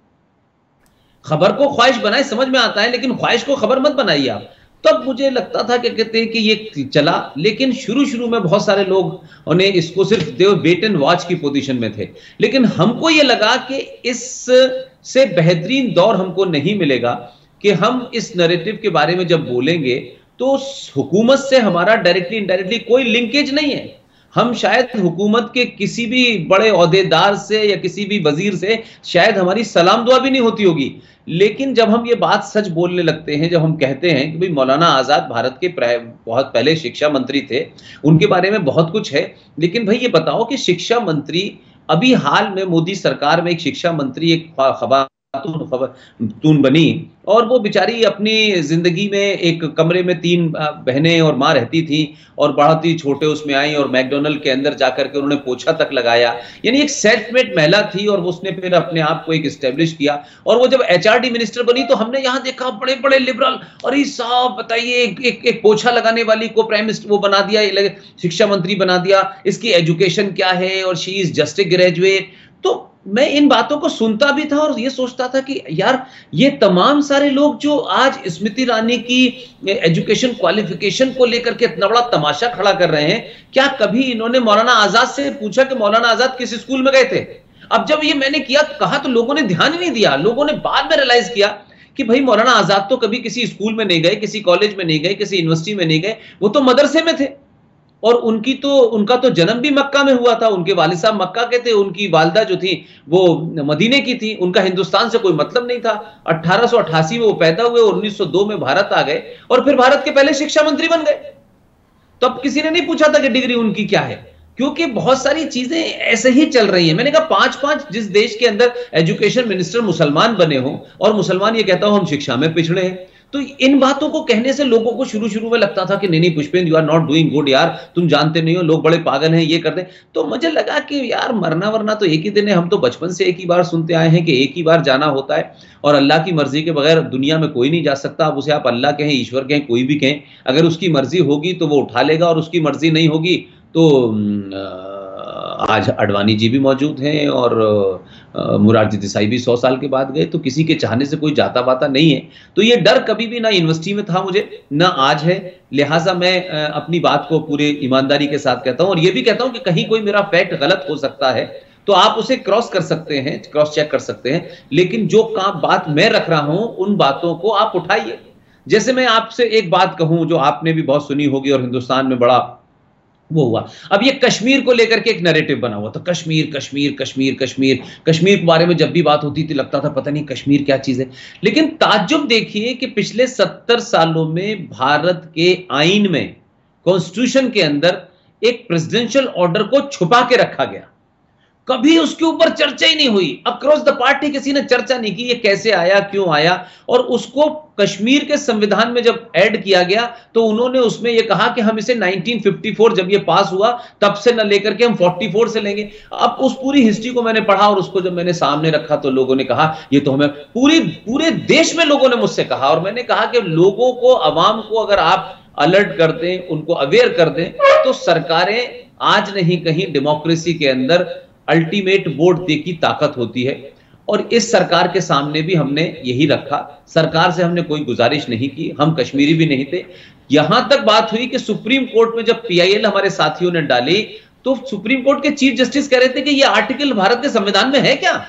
खबर को ख्वाहिश बनाए समझ में आता है, लेकिन ख्वाहिश को खबर मत बनाइए आप। तब मुझे लगता था कि कहते हैं कि ये चला, लेकिन शुरू शुरू में बहुत सारे लोग उन्हें इसको सिर्फ देव वेट एंड वॉच की पोजीशन में थे, लेकिन हमको ये लगा कि इससे बेहतरीन दौर हमको नहीं मिलेगा कि हम इस नैरेटिव के बारे में जब बोलेंगे तो हुकूमत से हमारा डायरेक्टली इनडायरेक्टली कोई लिंकेज नहीं है। हम शायद हुकूमत के किसी भी बड़े ओहदेदार से या किसी भी वजीर से शायद हमारी सलाम दुआ भी नहीं होती होगी, लेकिन जब हम ये बात सच बोलने लगते हैं, जब हम कहते हैं कि भाई मौलाना आज़ाद भारत के बहुत पहले शिक्षा मंत्री थे, उनके बारे में बहुत कुछ है, लेकिन भाई ये बताओ कि शिक्षा मंत्री अभी हाल में मोदी सरकार में एक शिक्षा मंत्री एक खबर खातून खबरतून बनी और वो बेचारी अपनी जिंदगी में एक कमरे में तीन बहनें और माँ रहती थी और बहुत ही छोटे उसमें आई और मैकडोनल्ड के अंदर जाकर के उन्होंने पोछा तक लगाया। यानी एक सेल्फ मेड महिला थी और उसने फिर अपने आप को एक एस्टेब्लिश किया और वो जब एचआरडी मिनिस्टर बनी तो हमने यहाँ देखा बड़े बड़े लिबरल, अरे साहब बताइए एक, एक, एक पोछा लगाने वाली को प्राइम मिनिस्टर वो बना दिया, शिक्षा मंत्री बना दिया, इसकी एजुकेशन क्या है और she is just a graduate. तो मैं इन बातों को सुनता भी था और ये सोचता था कि यार ये तमाम सारे लोग जो आज स्मृति ईरानी की एजुकेशन क्वालिफिकेशन को लेकर के इतना बड़ा तमाशा खड़ा कर रहे हैं, क्या कभी इन्होंने मौलाना आजाद से पूछा कि मौलाना आजाद किस स्कूल में गए थे? अब जब ये मैंने किया कहा तो लोगों ने ध्यान ही नहीं दिया। लोगों ने बाद में रियलाइज किया कि भाई मौलाना आजाद तो कभी किसी स्कूल में नहीं गए, किसी कॉलेज में नहीं गए, किसी यूनिवर्सिटी में नहीं गए, वो तो मदरसे में थे और उनकी तो उनका तो जन्म भी मक्का में हुआ था। उनके वालिद साहब मक्का के थे, उनकी वालिदा जो थी वो मदीने की थी, उनका हिंदुस्तान से कोई मतलब नहीं था। अठारह सौ अट्ठासी में वो पैदा हुए, उन्नीस सौ दो में भारत आ गए और फिर भारत के पहले शिक्षा मंत्री बन गए। तो अब किसी ने नहीं पूछा था कि डिग्री उनकी क्या है, क्योंकि बहुत सारी चीजें ऐसे ही चल रही हैं। मैंने कहा पांच पांच जिस देश के अंदर एजुकेशन मिनिस्टर मुसलमान बने हो और मुसलमान ये कहता हो हम शिक्षा में पिछड़े हैं, तो इन बातों को कहने से लोगों को शुरू शुरू में लगता था कि नहीं नहीं Pushpendra you are not doing good यार, तुम जानते नहीं हो लोग बड़े पागल हैं, ये कर दे। तो मुझे लगा कि यार मरना वरना तो एक ही दिन है, हम तो बचपन से एक ही बार सुनते आए हैं कि एक ही बार जाना होता है और अल्लाह की मर्जी के बगैर दुनिया में कोई नहीं जा सकता। अब उसे आप अल्लाह कहें, ईश्वर कहें, कोई भी कहें, अगर उसकी मर्जी होगी तो वो उठा लेगा और उसकी मर्जी नहीं होगी तो आज अडवाणी जी भी मौजूद हैं और मुरारजी देसाई भी सौ साल के बाद गए, तो किसी के चाहने से कोई जाता पाता नहीं है। तो ये डर कभी भी ना यूनिवर्सिटी में था मुझे, ना आज है। लिहाजा मैं अपनी बात को पूरी ईमानदारी के साथ कहता हूं और ये भी कहता हूं कि कहीं कोई मेरा फैक्ट गलत हो सकता है तो आप उसे क्रॉस कर सकते हैं, क्रॉस चेक कर सकते हैं, लेकिन जो काम बात मैं रख रहा हूं उन बातों को आप उठाइए। जैसे मैं आपसे एक बात कहूं जो आपने भी बहुत सुनी होगी और हिंदुस्तान में बड़ा वो हुआ, अब ये कश्मीर को लेकर के एक नैरेटिव बना हुआ था, कश्मीर कश्मीर कश्मीर कश्मीर कश्मीर के बारे में जब भी बात होती थी लगता था पता नहीं कश्मीर क्या चीज है। लेकिन ताज्जुब देखिए कि पिछले सत्तर सालों में भारत के आईन में, कॉन्स्टिट्यूशन के अंदर एक प्रेसिडेंशियल ऑर्डर को छुपा के रखा गया, कभी उसके ऊपर चर्चा ही नहीं हुई। अक्रॉस द पार्टी किसी ने चर्चा नहीं की ये कैसे आया, क्यों आया, और उसको कश्मीर के संविधान में जब ऐड किया गया तो उन्होंने उसमें यह कहा कि हम इसे नाइनटीन फिफ्टी फोर जब ये पास हुआ तब से न लेकर के हम फोर्टी फोर से लेंगे। अब उस पूरी हिस्ट्री को मैंने पढ़ा और उसको जब मैंने सामने रखा तो लोगों ने कहा ये तो हमें, पूरी पूरे देश में लोगों ने मुझसे कहा, और मैंने कहा कि लोगों को, अवाम को अगर आप अलर्ट कर दें, उनको अवेयर कर दें, तो सरकारें आज नहीं कहीं डेमोक्रेसी के अंदर अल्टीमेट वोट दे की ताकत होती है। और इस सरकार के सामने भी हमने यही रखा, सरकार से हमने कोई गुजारिश नहीं की, हम कश्मीरी भी नहीं थे। यहां तक बात हुई कि सुप्रीम कोर्ट में जब पीआईएल हमारे साथियों ने डाली तो सुप्रीम कोर्ट के चीफ जस्टिस कह रहे थे कि ये आर्टिकल भारत के संविधान में है क्या,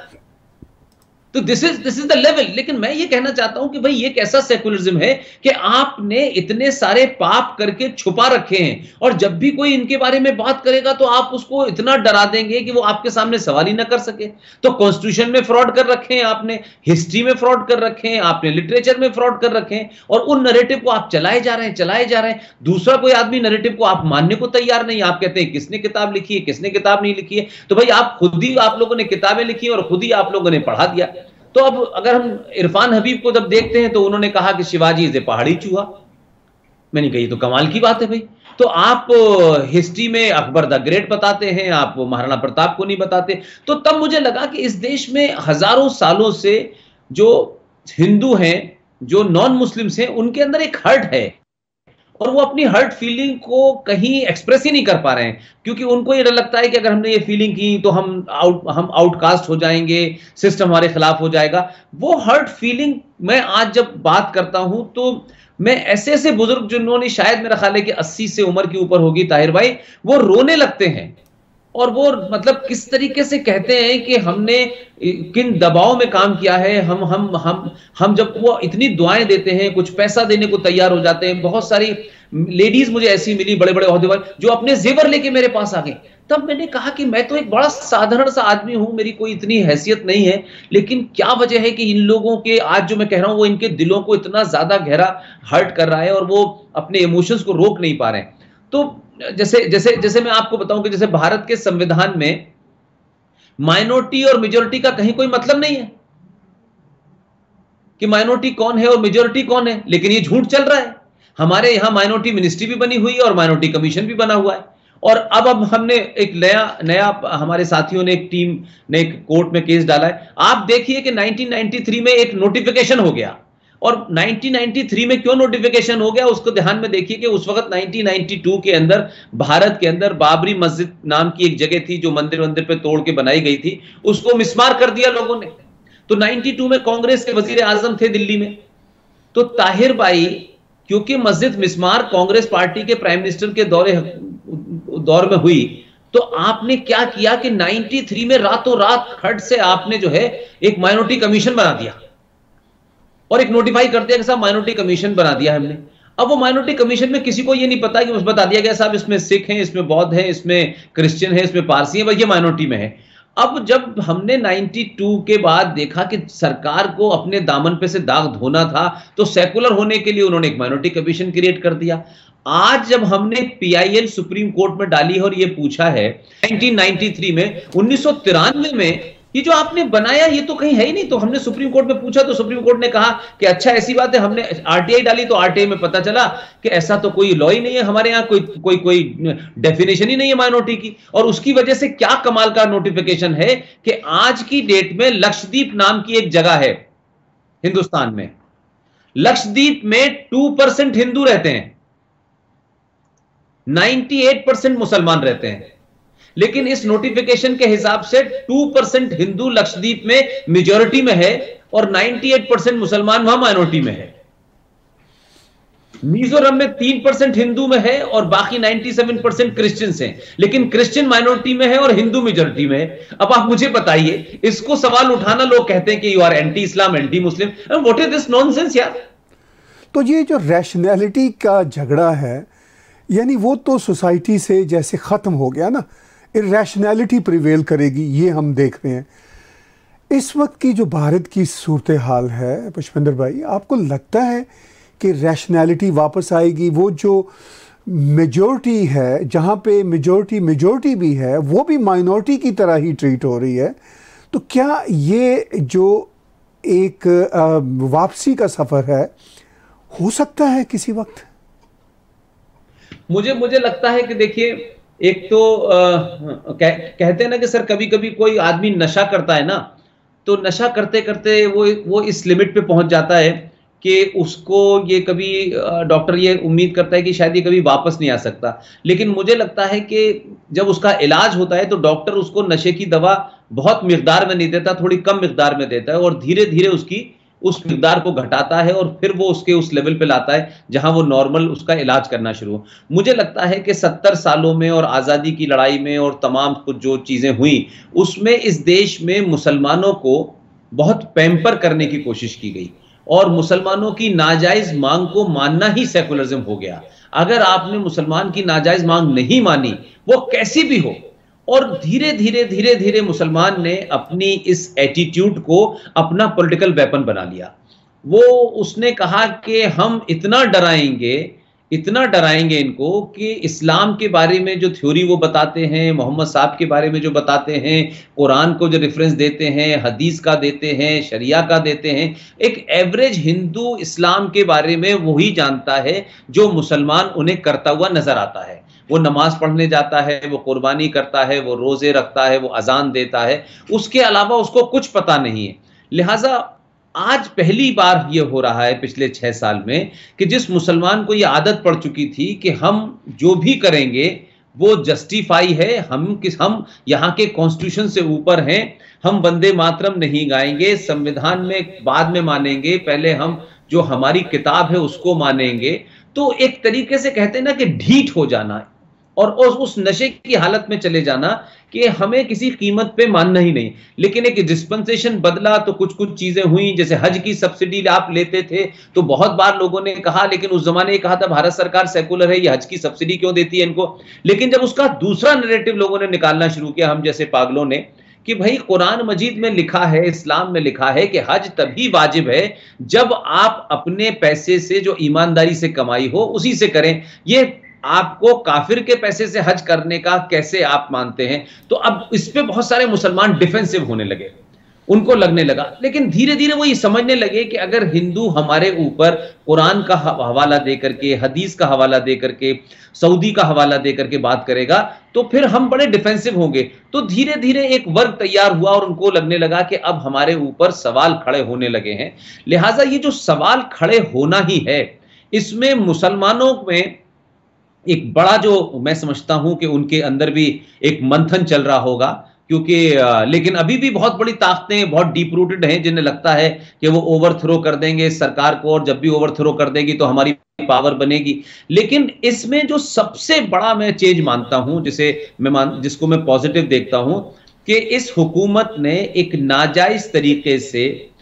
तो this is this is the level. लेकिन मैं ये कहना चाहता हूं कि भाई ये कैसा सेकुलरिज्म है कि आपने इतने सारे पाप करके छुपा रखे हैं और जब भी कोई इनके बारे में बात करेगा तो आप उसको इतना डरा देंगे कि वो आपके सामने सवाल ही ना कर सके। तो कॉन्स्टिट्यूशन में फ्रॉड कर रखे हैं आपने, हिस्ट्री में फ्रॉड कर रखे हैं आपने, लिटरेचर में फ्रॉड कर रखे हैं, और उन नैरेटिव को आप चलाए जा रहे हैं चलाए जा रहे हैं दूसरा कोई आदमी नैरेटिव को आप मानने को तैयार नहीं। आप कहते हैं किसने किताब लिखी है, किसने किताब नहीं लिखी है, तो भाई आप खुद ही, आप लोगों ने किताबें लिखी और खुद ही आप लोगों ने पढ़ा दिया। तो अब अगर हम इरफान हबीब को जब देखते हैं तो उन्होंने कहा कि शिवाजी इज ए पहाड़ी चूहा, मैंने कही तो कमाल की बात है भाई। तो आप हिस्ट्री में अकबर द ग्रेट बताते हैं, आप महाराणा प्रताप को नहीं बताते। तो तब मुझे लगा कि इस देश में हजारों सालों से जो हिंदू हैं, जो नॉन मुस्लिम्स हैं, उनके अंदर एक हर्ट है और वो अपनी हर्ट फीलिंग को कहीं एक्सप्रेस ही नहीं कर पा रहे हैं, क्योंकि उनको ये डर लगता है कि अगर हमने ये फीलिंग की तो हम आउट हम आउटकास्ट हो जाएंगे, सिस्टम हमारे खिलाफ हो जाएगा। वो हर्ट फीलिंग मैं आज जब बात करता हूं तो मैं ऐसे ऐसे बुजुर्ग जिन्होंने शायद मेरा ख्याल है कि अस्सी से उम्र की ऊपर होगी ताहिर भाई, वो रोने लगते हैं और वो मतलब किस तरीके से कहते हैं कि हमने किन दबाव में काम किया है। हम हम हम हम जब वो इतनी दुआएं देते हैं, कुछ पैसा देने को तैयार हो जाते हैं। बहुत सारी लेडीज मुझे ऐसी मिली, बड़े बड़े ओहदे वाले, जो अपने जेवर लेके मेरे पास आ गए। तब मैंने कहा कि मैं तो एक बड़ा साधारण सा आदमी हूं, मेरी कोई इतनी हैसियत नहीं है, लेकिन क्या वजह है कि इन लोगों के आज जो मैं कह रहा हूं वो इनके दिलों को इतना ज्यादा गहरा हर्ट कर रहा है और वो अपने इमोशंस को रोक नहीं पा रहे हैं। तो जैसे जैसे जैसे मैं आपको बताऊं कि जैसे भारत के संविधान में माइनॉरिटी और मेजॉरिटी का कहीं कोई मतलब नहीं है। कि माइनॉरिटी कौन है और मेजॉरिटी कौन है, लेकिन ये झूठ चल रहा है। हमारे यहां माइनॉरिटी मिनिस्ट्री भी बनी हुई है और माइनॉरिटी कमीशन भी बना हुआ है। और अब अब हमने एक नया नया हमारे साथियों ने एक टीम ने एक कोर्ट में केस डाला है। आप देखिए कि नाइनटीन नाइंटी थ्री में एक नोटिफिकेशन हो गया, और नाइनटीन नाइंटी थ्री में क्यों नोटिफिकेशन हो गया उसको ध्यान में देखिए कि उस वक्त नाइनटीन नाइंटी टू के अंदर भारत के अंदर बाबरी मस्जिद नाम की एक जगह थी जो मंदिर मंदिर पे तोड़ के बनाई गई थी, उसको मिसमार कर दिया लोगों ने। तो नाइंटी टू में कांग्रेस के वजीर आजम थे दिल्ली में, तो ताहिर भाई क्योंकि मस्जिद मिसमार कांग्रेस पार्टी के प्राइम मिनिस्टर के दौरे दौर में हुई, तो आपने क्या किया कि नाइंटी थ्री में रातों रात खट से आपने जो है एक माइनॉरिटी कमीशन बना दिया और एक नोटिफाई कर दिया कि साहब माइनॉरिटी कमीशन बना दिया हमने। अब वो माइनॉरिटी कमीशन में किसी को ये नहीं पता कि बस बता दिया गया साहब इसमें सिख हैं, इसमें बौद्ध हैं, इसमें क्रिश्चियन है, इसमें पारसी है, भाई ये माइनॉरिटी में है। अब जब हमने नाइंटी टू के बाद देखा कि सरकार को अपने दामन पे से दाग धोना था, तो सेकुलर होने के लिए उन्होंने एक माइनॉरिटी कमीशन क्रिएट कर दिया। आज जब हमने पीआईएल सुप्रीम कोर्ट में डाली है और ये पूछा है नाइनटीन नाइंटी थ्री में, उन्नीस सौ तिरानवे में ये जो आपने बनाया ये तो कहीं है ही नहीं, तो हमने सुप्रीम कोर्ट में पूछा तो सुप्रीम कोर्ट ने कहा कि अच्छा ऐसी बात है, हमने आरटीआई डाली तो आरटीआई में पता चला कि ऐसा तो कोई लॉ ही नहीं है हमारे यहाँ, कोई कोई कोई डेफिनेशन ही नहीं है माइनॉरिटी की। और उसकी वजह से क्या कमाल का नोटिफिकेशन है कि आज की डेट में लक्षद्वीप नाम की एक जगह है हिंदुस्तान में, लक्षद्वीप में टू परसेंट हिंदू रहते हैं, अट्ठानवे परसेंट मुसलमान रहते हैं, लेकिन इस नोटिफिकेशन के हिसाब से टू परसेंट हिंदू लक्षद्वीप में मेजॉरिटी में है और अट्ठानवे परसेंट मुसलमान वहां माइनॉरिटी में है। मिजोरम में तीन परसेंट हिंदू में है और बाकी सत्तानवे परसेंट क्रिश्चियंस हैं, लेकिन क्रिश्चियन माइनॉरिटी में है और हिंदू मेजॉरिटी में है। अब आप मुझे बताइए, इसको सवाल उठाना, लोग कहते हैं कि you are anti Islam, anti Muslim, what is this nonsense यार। तो ये जो रैशनैलिटी का झगड़ा है, यानी वो तो सोसाइटी से जैसे ख़त्म हो गया ना, इरैशनैलिटी प्रिवेल करेगी, ये हम देख रहे हैं। इस वक्त की जो भारत की सूरत हाल है पुष्पेंद्र भाई, आपको लगता है कि रैशनैलिटी वापस आएगी? वो जो मेजॉरिटी है, जहाँ पे मेजॉरिटी मेजॉरिटी भी है, वो भी माइनॉरिटी की तरह ही ट्रीट हो रही है, तो क्या ये जो एक वापसी का सफ़र है हो सकता है किसी वक्त? मुझे मुझे लगता है कि देखिए, एक तो आ, कह, कहते हैं ना कि सर कभी कभी कोई आदमी नशा करता है ना, तो नशा करते करते वो वो इस लिमिट पे पहुंच जाता है कि उसको ये कभी डॉक्टर ये उम्मीद करता है कि शायद ये कभी वापस नहीं आ सकता। लेकिन मुझे लगता है कि जब उसका इलाज होता है तो डॉक्टर उसको नशे की दवा बहुत मिकदार में नहीं देता, थोड़ी कम मिकदार में देता है और धीरे धीरे उसकी उस मिकदार को घटाता है और फिर वो उसके उस लेवल पे लाता है जहां वो नॉर्मल उसका इलाज करना शुरू हो। मुझे लगता है कि सत्तर सालों में और आज़ादी की लड़ाई में और तमाम कुछ जो चीज़ें हुई, उसमें इस देश में मुसलमानों को बहुत पैम्पर करने की कोशिश की गई और मुसलमानों की नाजायज़ मांग को मानना ही सेकुलरिज्म हो गया। अगर आपने मुसलमान की नाजायज़ मांग नहीं मानी, वो कैसी भी हो, और धीरे धीरे धीरे धीरे मुसलमान ने अपनी इस एटीट्यूड को अपना पॉलिटिकल वेपन बना लिया। वो उसने कहा कि हम इतना डराएंगे इतना डराएंगे इनको कि इस्लाम के बारे में जो थ्योरी वो बताते हैं, मोहम्मद साहब के बारे में जो बताते हैं, कुरान को जो रेफरेंस देते हैं, हदीस का देते हैं, शरिया का देते हैं, एक एवरेज हिंदू इस्लाम के बारे में वही जानता है जो मुसलमान उन्हें करता हुआ नजर आता है। वो नमाज पढ़ने जाता है, वो कुर्बानी करता है, वो रोजे रखता है, वो अजान देता है, उसके अलावा उसको कुछ पता नहीं है। लिहाजा आज पहली बार ये हो रहा है पिछले छह साल में कि जिस मुसलमान को ये आदत पड़ चुकी थी कि हम जो भी करेंगे वो जस्टिफाई है, हम किस हम यहाँ के कॉन्स्टिट्यूशन से ऊपर हैं, हम वंदे मातरम नहीं गाएंगे, संविधान में बाद में मानेंगे, पहले हम जो हमारी किताब है उसको मानेंगे। तो एक तरीके से कहते हैं ना कि ढीठ हो जाना और उस नशे की हालत में चले जाना कि हमें किसी कीमत पे मानना ही नहीं। लेकिन एक डिस्पेंसेशन बदला तो कुछ कुछ चीजें हुई, जैसे हज की सब्सिडी आप लेते थे तो बहुत बार लोगों ने कहा, लेकिन उस जमाने ये कहा था भारत सरकार सेकुलर है, ये हज की सब्सिडी क्यों देती है इनको। लेकिन जब उसका दूसरा नैरेटिव लोगों ने निकालना शुरू किया, हम जैसे पागलों ने, कि भाई कुरान मजीद में लिखा है, इस्लाम में लिखा है कि हज तभी वाजिब है जब आप अपने पैसे से जो ईमानदारी से कमाई हो उसी से करें। ये आपको काफिर के पैसे से हज करने का कैसे आप मानते हैं? तो अब इस पे बहुत सारे मुसलमान डिफेंसिव होने लगे उनको लगने लगा। लेकिन धीरे धीरे वो ये समझने लगे कि अगर हिंदू हमारे ऊपर कुरान का हवाला दे करके, हदीस का हवाला दे करके, सऊदी का हवाला दे करके बात करेगा तो फिर हम बड़े डिफेंसिव होंगे। तो धीरे धीरे एक वर्ग तैयार हुआ और उनको लगने लगा कि अब हमारे ऊपर सवाल खड़े होने लगे हैं। लिहाजा ये जो सवाल खड़े होना ही है, इसमें मुसलमानों में एक बड़ा, जो मैं समझता हूं कि उनके अंदर भी एक मंथन चल रहा होगा, क्योंकि लेकिन अभी भी बहुत बड़ी ताकतें बहुत डीप रूटेड हैं जिन्हें लगता है कि वो ओवरथ्रो कर देंगे सरकार को, और जब भी ओवरथ्रो कर देगी तो हमारी पावर बनेगी। लेकिन इसमें जो सबसे बड़ा मैं चेंज मानता हूं, जिसे मैं मान जिसको मैं पॉजिटिव देखता हूं, कि इस हुकूमत ने एक नाजायज तरीके से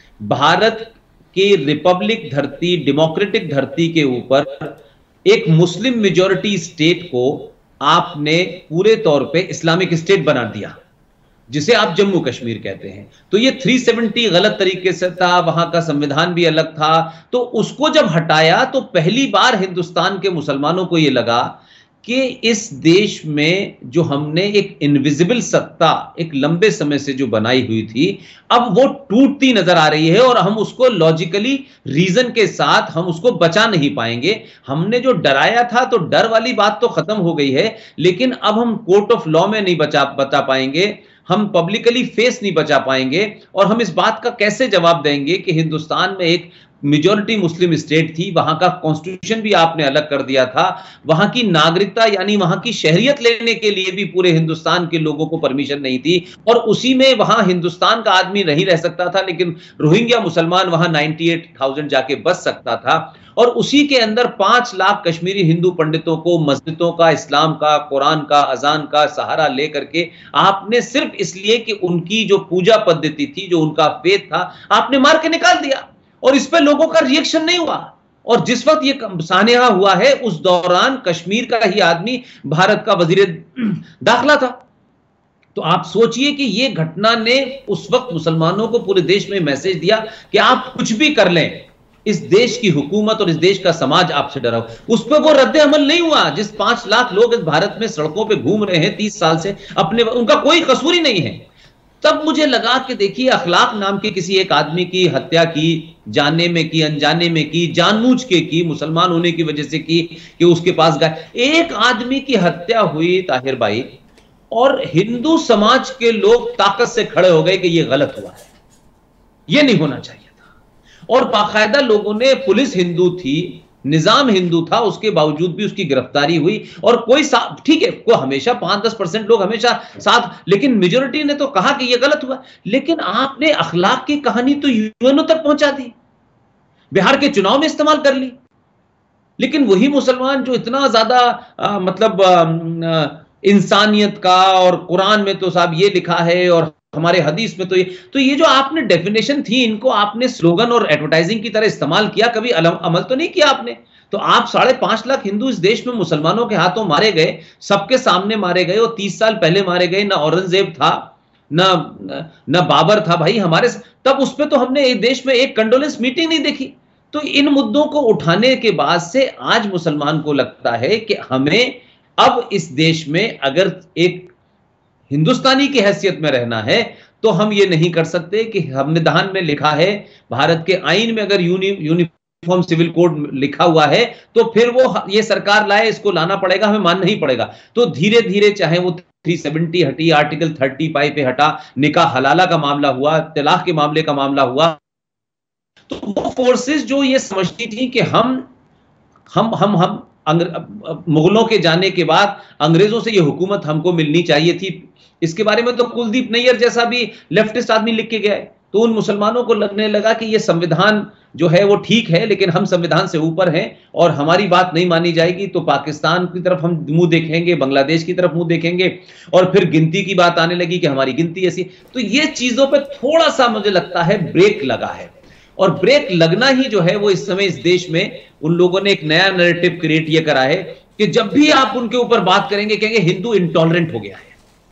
भारत की रिपब्लिक धरती, डेमोक्रेटिक धरती के ऊपर एक मुस्लिम मेजॉरिटी स्टेट को आपने पूरे तौर पे इस्लामिक स्टेट बना दिया, जिसे आप जम्मू कश्मीर कहते हैं। तो ये तीन सौ सत्तर गलत तरीके से था, वहां का संविधान भी अलग था। तो उसको जब हटाया तो पहली बार हिंदुस्तान के मुसलमानों को यह लगा कि इस देश में जो हमने एक इनविजिबल सत्ता एक लंबे समय से जो बनाई हुई थी, अब वो टूटती नजर आ रही है और हम उसको लॉजिकली रीजन के साथ हम उसको बचा नहीं पाएंगे। हमने जो डराया था तो डर वाली बात तो खत्म हो गई है, लेकिन अब हम कोर्ट ऑफ लॉ में नहीं बचा बचा पाएंगे, हम पब्लिकली फेस नहीं बचा पाएंगे। और हम इस बात का कैसे जवाब देंगे कि हिंदुस्तान में एक मेजॉरिटी मुस्लिम स्टेट थी, वहां का कॉन्स्टिट्यूशन भी आपने अलग कर दिया था, वहां की नागरिकता यानी वहां की शहरियत लेने के लिए भी पूरे हिंदुस्तान के लोगों को परमिशन नहीं थी, और उसी में वहां हिंदुस्तान का आदमी नहीं रह सकता था, लेकिन रोहिंग्या मुसलमान वहां अट्ठानवे हज़ार जाके बस सकता था। और उसी के अंदर पांच लाख कश्मीरी हिंदू पंडितों को मस्जिदों का, इस्लाम का, कुरान का, अजान का सहारा लेकर के आपने सिर्फ इसलिए कि उनकी जो पूजा पद्धति थी, जो उनका फेथ था, आपने मार के निकाल दिया और इस पे लोगों का रिएक्शन नहीं हुआ। और जिस वक्त ये सानेहा हुआ है उस दौरान कश्मीर का ही आदमी भारत का वजीर दाखिला था। तो आप सोचिए कि ये घटना ने उस वक्त मुसलमानों को पूरे देश में मैसेज दिया कि आप कुछ भी कर लें, इस देश की हुकूमत और इस देश का समाज आपसे डरा हो। उस पर वो रद्द अमल नहीं हुआ। जिस पांच लाख लोग इस भारत में सड़कों पे घूम रहे हैं तीस साल से, अपने उनका कोई कसूर ही नहीं है। तब मुझे लगा कि देखिए, अखलाक नाम के किसी एक आदमी की हत्या की, जानने में की, अनजाने में की, जानबूझ के की, मुसलमान होने की वजह से की कि उसके पास गए, एक आदमी की हत्या हुई ताहिर भाई, और हिंदू समाज के लोग ताकत से खड़े हो गए कि यह गलत हुआ है, यह नहीं होना चाहिए था। और बाकायदा लोगों ने, पुलिस हिंदू थी, निजाम हिंदू था, उसके बावजूद भी उसकी गिरफ्तारी हुई। और कोई ठीक है, कोई हमेशा पांच दस परसेंट लोग हमेशा साथ, लेकिन मेजोरिटी ने तो कहा कि यह गलत हुआ। लेकिन आपने अखलाक की कहानी तो यूएनओ तक पहुंचा दी, बिहार के चुनाव में इस्तेमाल कर ली। लेकिन वही मुसलमान जो इतना ज्यादा आ, मतलब आ, आ, इंसानियत का, और कुरान में तो साहब ये लिखा है और हमारे हदीस में तो ये तो ये जो आपने डेफिनेशन थी, इनको आपने स्लोगन और एडवर्टाइजिंग की तरह इस्तेमाल किया, कभी अमल तो नहीं किया आपने। तो आप साढ़े पांच लाख हिंदू इस देश में मुसलमानों के हाथों मारे गए, सबके सामने मारे गए, और तीस साल पहले मारे गए। ना औरंगजेब था, ना ना बाबर था भाई हमारे, तब उस पर तो हमने एक देश में एक कंडोलेंस मीटिंग नहीं देखी। तो इन मुद्दों को उठाने के बाद से आज मुसलमान को लगता है कि हमें अब इस देश में अगर एक हिंदुस्तानी की हैसियत में रहना है तो हम ये नहीं कर सकते कि संविधान में लिखा है, भारत के आईन में अगर यूनि यूनिफॉर्म सिविल कोड लिखा हुआ है तो फिर वो ये सरकार लाए, इसको लाना पड़ेगा, हमें मानना ही पड़ेगा। तो धीरे धीरे चाहे वो तीन सौ सत्तर हटी, आर्टिकल पैंतीस पे हटा, निकाह हलाला का मामला हुआ, तलाक के मामले का मामला हुआ, तो वो फोर्सेस जो ये समझती थी कि हम हम हम हम मुगलों के जाने के बाद अंग्रेजों से ये हुकूमत हमको मिलनी चाहिए थी, इसके बारे में तो कुलदीप नैयर जैसा भी लेफ्टिस्ट आदमी लिख के गया है। तो उन मुसलमानों को लगने लगा कि ये संविधान जो है वो ठीक है, लेकिन हम संविधान से ऊपर हैं और हमारी बात नहीं मानी जाएगी तो पाकिस्तान की तरफ हम मुंह देखेंगे, बांग्लादेश की तरफ मुंह देखेंगे, और फिर गिनती की बात आने लगी कि हमारी गिनती ऐसी। तो ये चीजों पर थोड़ा सा मुझे लगता है ब्रेक लगा है, और ब्रेक लगना ही जो है वो इस समय इस देश में उन लोगों ने एक नया नैरेटिव क्रिएट ये करा है कि जब भी आप उनके ऊपर बात करेंगे कहेंगे हिंदू इंटॉलरेंट हो गया है।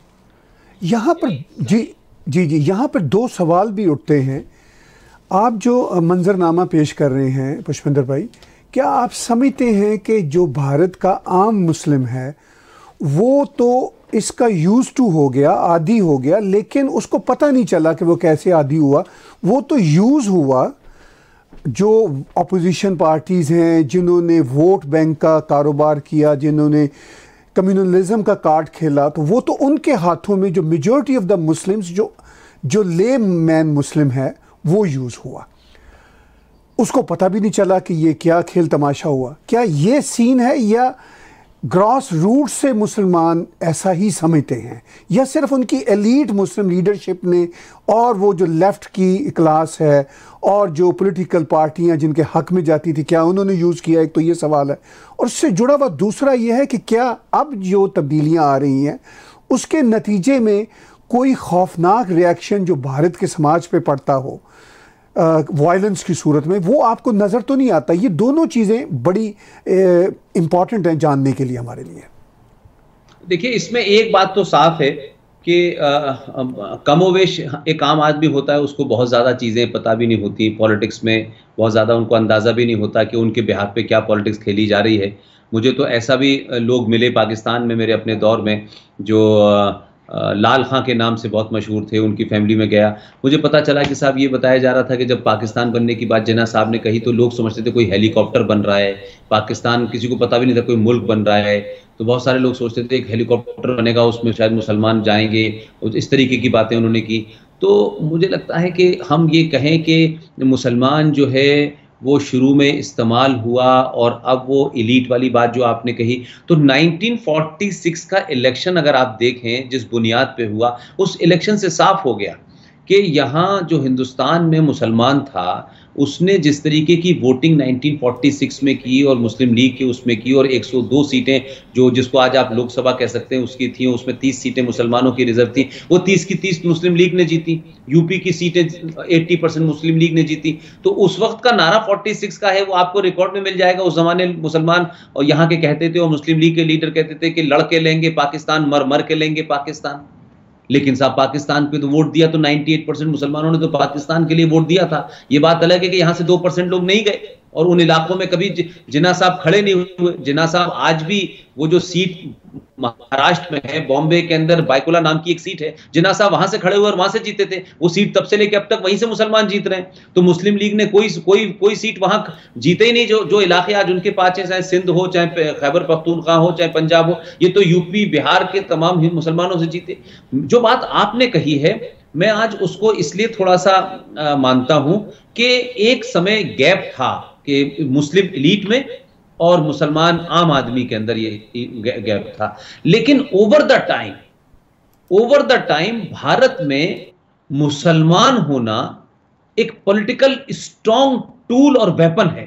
यहाँ पर जी जी जी यहाँ पर दो सवाल भी उठते हैं। आप जो मंजरनामा पेश कर रहे हैं पुष्पेंद्र भाई, क्या आप समझते हैं कि जो भारत का आम मुस्लिम है वो तो इसका यूज टू हो गया, आदी हो गया, लेकिन उसको पता नहीं चला कि वो कैसे आदी हुआ। वो तो यूज हुआ, जो अपोजिशन पार्टीज़ हैं जिन्होंने वोट बैंक का कारोबार किया, जिन्होंने कम्युनलिज्म का कार्ड खेला, तो वो तो उनके हाथों में, जो मेजॉरिटी ऑफ द मुस्लिम्स, जो जो ले मैन मुस्लिम है, वो यूज़ हुआ। उसको पता भी नहीं चला कि ये क्या खेल तमाशा हुआ। क्या ये सीन है, या ग्रास रूट से मुसलमान ऐसा ही समझते हैं, या सिर्फ उनकी एलीट मुस्लिम लीडरशिप ने और वो जो लेफ़्ट की क्लास है और जो पॉलिटिकल पार्टियां जिनके हक में जाती थी, क्या उन्होंने यूज़ किया? एक तो ये सवाल है। और उससे जुड़ा हुआ दूसरा ये है कि क्या अब जो तब्दीलियां आ रही हैं उसके नतीजे में कोई खौफनाक रिएक्शन जो भारत के समाज पे पड़ता हो वायलेंस की सूरत में, वो आपको नज़र तो नहीं आता? ये दोनों चीज़ें बड़ी इम्पॉर्टेंट हैं जानने के लिए हमारे लिए। देखिए, इसमें एक बात तो साफ है कि कमोवेश एक आम आदमी होता है, उसको बहुत ज़्यादा चीज़ें पता भी नहीं होती, पॉलिटिक्स में बहुत ज़्यादा उनको अंदाज़ा भी नहीं होता कि उनके बिहाफ पे क्या पॉलिटिक्स खेली जा रही है। मुझे तो ऐसा भी लोग मिले पाकिस्तान में मेरे अपने दौर में, जो लाल खां के नाम से बहुत मशहूर थे, उनकी फैमिली में गया, मुझे पता चला कि साहब ये बताया जा रहा था कि जब पाकिस्तान बनने की बात जिन्ना साहब ने कही तो लोग समझते थे कोई हेलीकॉप्टर बन रहा है, पाकिस्तान किसी को पता भी नहीं था कोई मुल्क बन रहा है। तो बहुत सारे लोग सोचते थे एक हेलीकॉप्टर बनेगा, उसमें शायद मुसलमान जाएंगे, इस तरीके की बातें उन्होंने की। तो मुझे लगता है कि हम ये कहें कि मुसलमान जो है वो शुरू में इस्तेमाल हुआ और अब वो एलीट वाली बात जो आपने कही, तो नाइनटीन फोर्टी सिक्स का इलेक्शन अगर आप देखें जिस बुनियाद पे हुआ, उस इलेक्शन से साफ हो गया कि यहाँ जो हिंदुस्तान में मुसलमान था उसने जिस तरीके की वोटिंग नाइनटीन फोर्टी सिक्स में की और मुस्लिम लीग की उसमें की, और एक सौ दो सीटें जो जिसको आज आप लोकसभा कह सकते हैं उसकी थी, उसमें तीस सीटें मुसलमानों की रिजर्व थी, वो तीस की तीस मुस्लिम लीग ने जीती। यूपी की सीटें अस्सी परसेंट मुस्लिम लीग ने जीती। तो उस वक्त का नारा फोर्टी सिक्स का है, वो आपको रिकॉर्ड में मिल जाएगा। उस जमाने मुसलमान और यहाँ के कहते थे और मुस्लिम लीग के लीडर कहते थे कि लड़के लेंगे पाकिस्तान, मर मर के लेंगे पाकिस्तान। लेकिन साहब पाकिस्तान पे तो वोट दिया तो अट्ठानवे परसेंट मुसलमानों ने तो पाकिस्तान के लिए वोट दिया था। ये बात अलग है कि यहाँ से दो परसेंट लोग नहीं गए और उन इलाकों में कभी जिन्ना साहब खड़े नहीं हुए। जिन्ना साहब आज भी वो जो सीट महाराष्ट्र में है, बॉम्बे के अंदर बायकुला नाम की एक सीट है, जिन्ना साहब वहां से खड़े हुए और वहां से जीते थे। वो सीट तब से लेकर अब तक वहीं से मुसलमान जीत रहे हैं। तो मुस्लिम लीग ने कोई कोई कोई सीट वहां जीते ही नहीं। जो जो इलाके आज उनके पास है, चाहे सिंध हो, चाहे खैबर पख्तूनख्वा हो, चाहे पंजाब हो, ये तो यूपी बिहार के तमाम मुसलमानों से जीते। जो बात आपने कही है मैं आज उसको इसलिए थोड़ा सा आ, मानता हूं कि एक समय गैप था कि मुस्लिम एलीट में और मुसलमान आम आदमी के अंदर ये गैप था। लेकिन over the time over the time Bharat में मुसलमान होना एक पॉलिटिकल स्ट्रॉन्ग टूल और वेपन है।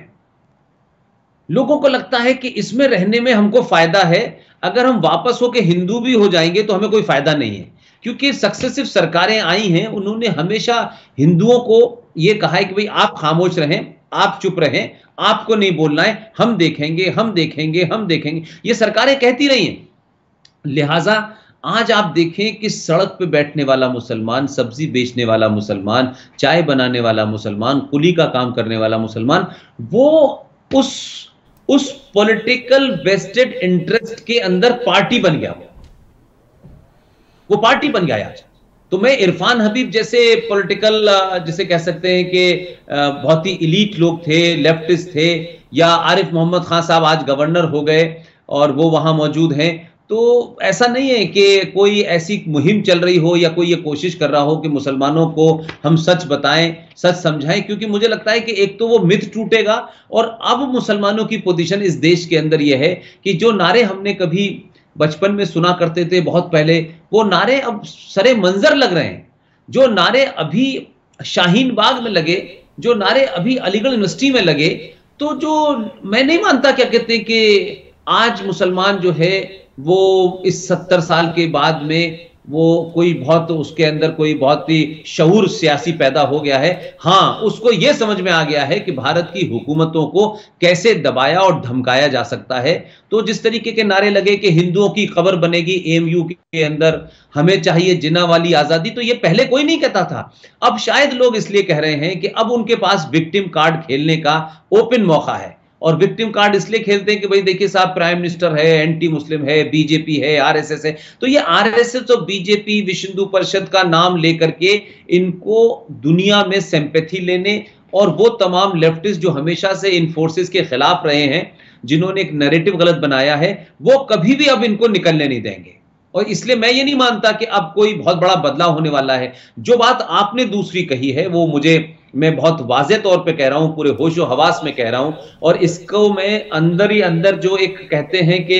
लोगों को लगता है कि इसमें रहने में हमको फायदा है। अगर हम वापस होकर हिंदू भी हो जाएंगे तो हमें कोई फायदा नहीं है, क्योंकि सक्सेसिव सरकारें आई हैं, उन्होंने हमेशा हिंदुओं को यह कहा है कि भाई आप खामोश रहें, आप चुप रहें, आपको नहीं बोलना है, हम देखेंगे हम देखेंगे हम देखेंगे, ये सरकारें कहती रही हैं। लिहाजा आज आप देखें कि सड़क पे बैठने वाला मुसलमान, सब्जी बेचने वाला मुसलमान, चाय बनाने वाला मुसलमान, कुली का काम करने वाला मुसलमान, वो उस उस पॉलिटिकल वेस्टेड इंटरेस्ट के अंदर पार्टी बन गया, वो पार्टी बन गया आज। तो मैं इरफान हबीब जैसे पॉलिटिकल जिसे कह सकते हैं कि बहुत ही इलीट लोग थे, लेफ्टिस्ट थे, या आरिफ मोहम्मद खान साहब आज गवर्नर हो गए और वो वहां मौजूद हैं, तो ऐसा नहीं है कि कोई ऐसी मुहिम चल रही हो या कोई ये कोशिश कर रहा हो कि मुसलमानों को हम सच बताएं, सच समझाएं। क्योंकि मुझे लगता है कि एक तो वो मिथ टूटेगा, और अब मुसलमानों की पोजीशन इस देश के अंदर यह है कि जो नारे हमने कभी बचपन में सुना करते थे बहुत पहले, वो नारे अब सरे मंजर लग रहे हैं। जो नारे अभी शाहीन बाग में लगे, जो नारे अभी अलीगढ़ यूनिवर्सिटी में लगे, तो जो मैं नहीं मानता क्या कहते हैं कि आज मुसलमान जो है वो इस सत्तर साल के बाद में वो कोई बहुत उसके अंदर कोई बहुत ही शऊर सियासी पैदा हो गया है। हाँ, उसको ये समझ में आ गया है कि भारत की हुकूमतों को कैसे दबाया और धमकाया जा सकता है। तो जिस तरीके के नारे लगे कि हिंदुओं की खबर बनेगी एएमयू के अंदर, हमें चाहिए जिन्ना वाली आजादी, तो ये पहले कोई नहीं कहता था। अब शायद लोग इसलिए कह रहे हैं कि अब उनके पास विक्टिम कार्ड खेलने का ओपन मौका है। और विक्टिम कार्ड इसलिए खेलते हैं कि भाई देखिए साहब प्राइम मिनिस्टर है, एंटी मुस्लिम है, बीजेपी है, आरएसएस है। तो ये आरएसएस और बीजेपी, विश्व हिंदू परिषद का नाम लेकर के इनको दुनिया में सिंपैथी लेने, और वो तमाम लेफ्टिस्ट जो हमेशा से इन फोर्सेस के खिलाफ रहे हैं, जिन्होंने एक नैरेटिव गलत बनाया है, वो कभी भी अब इनको निकलने नहीं देंगे। और इसलिए मैं ये नहीं मानता कि अब कोई बहुत बड़ा बदलाव होने वाला है। जो बात आपने दूसरी कही है वो मुझे, मैं बहुत वाज़ेह तौर पे कह रहा हूं, पूरे होशो हवास में कह रहा हूं, और इसको मैं अंदर ही अंदर जो एक कहते हैं कि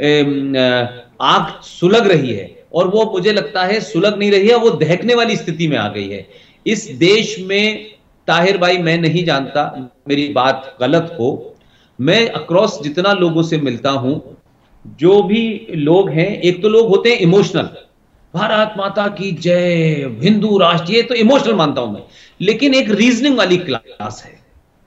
आग सुलग रही है, और वो मुझे लगता है सुलग नहीं रही है, वो दहकने वाली स्थिति में आ गई है इस देश में। ताहिर भाई, मैं नहीं जानता मेरी बात गलत हो, मैं अक्रॉस जितना लोगों से मिलता हूं, जो भी लोग हैं, एक तो लोग होते हैं इमोशनल, भारत माता की जय, हिंदू राष्ट्र, ये तो इमोशनल मानता हूं मैं, लेकिन एक रीजनिंग वाली क्लास है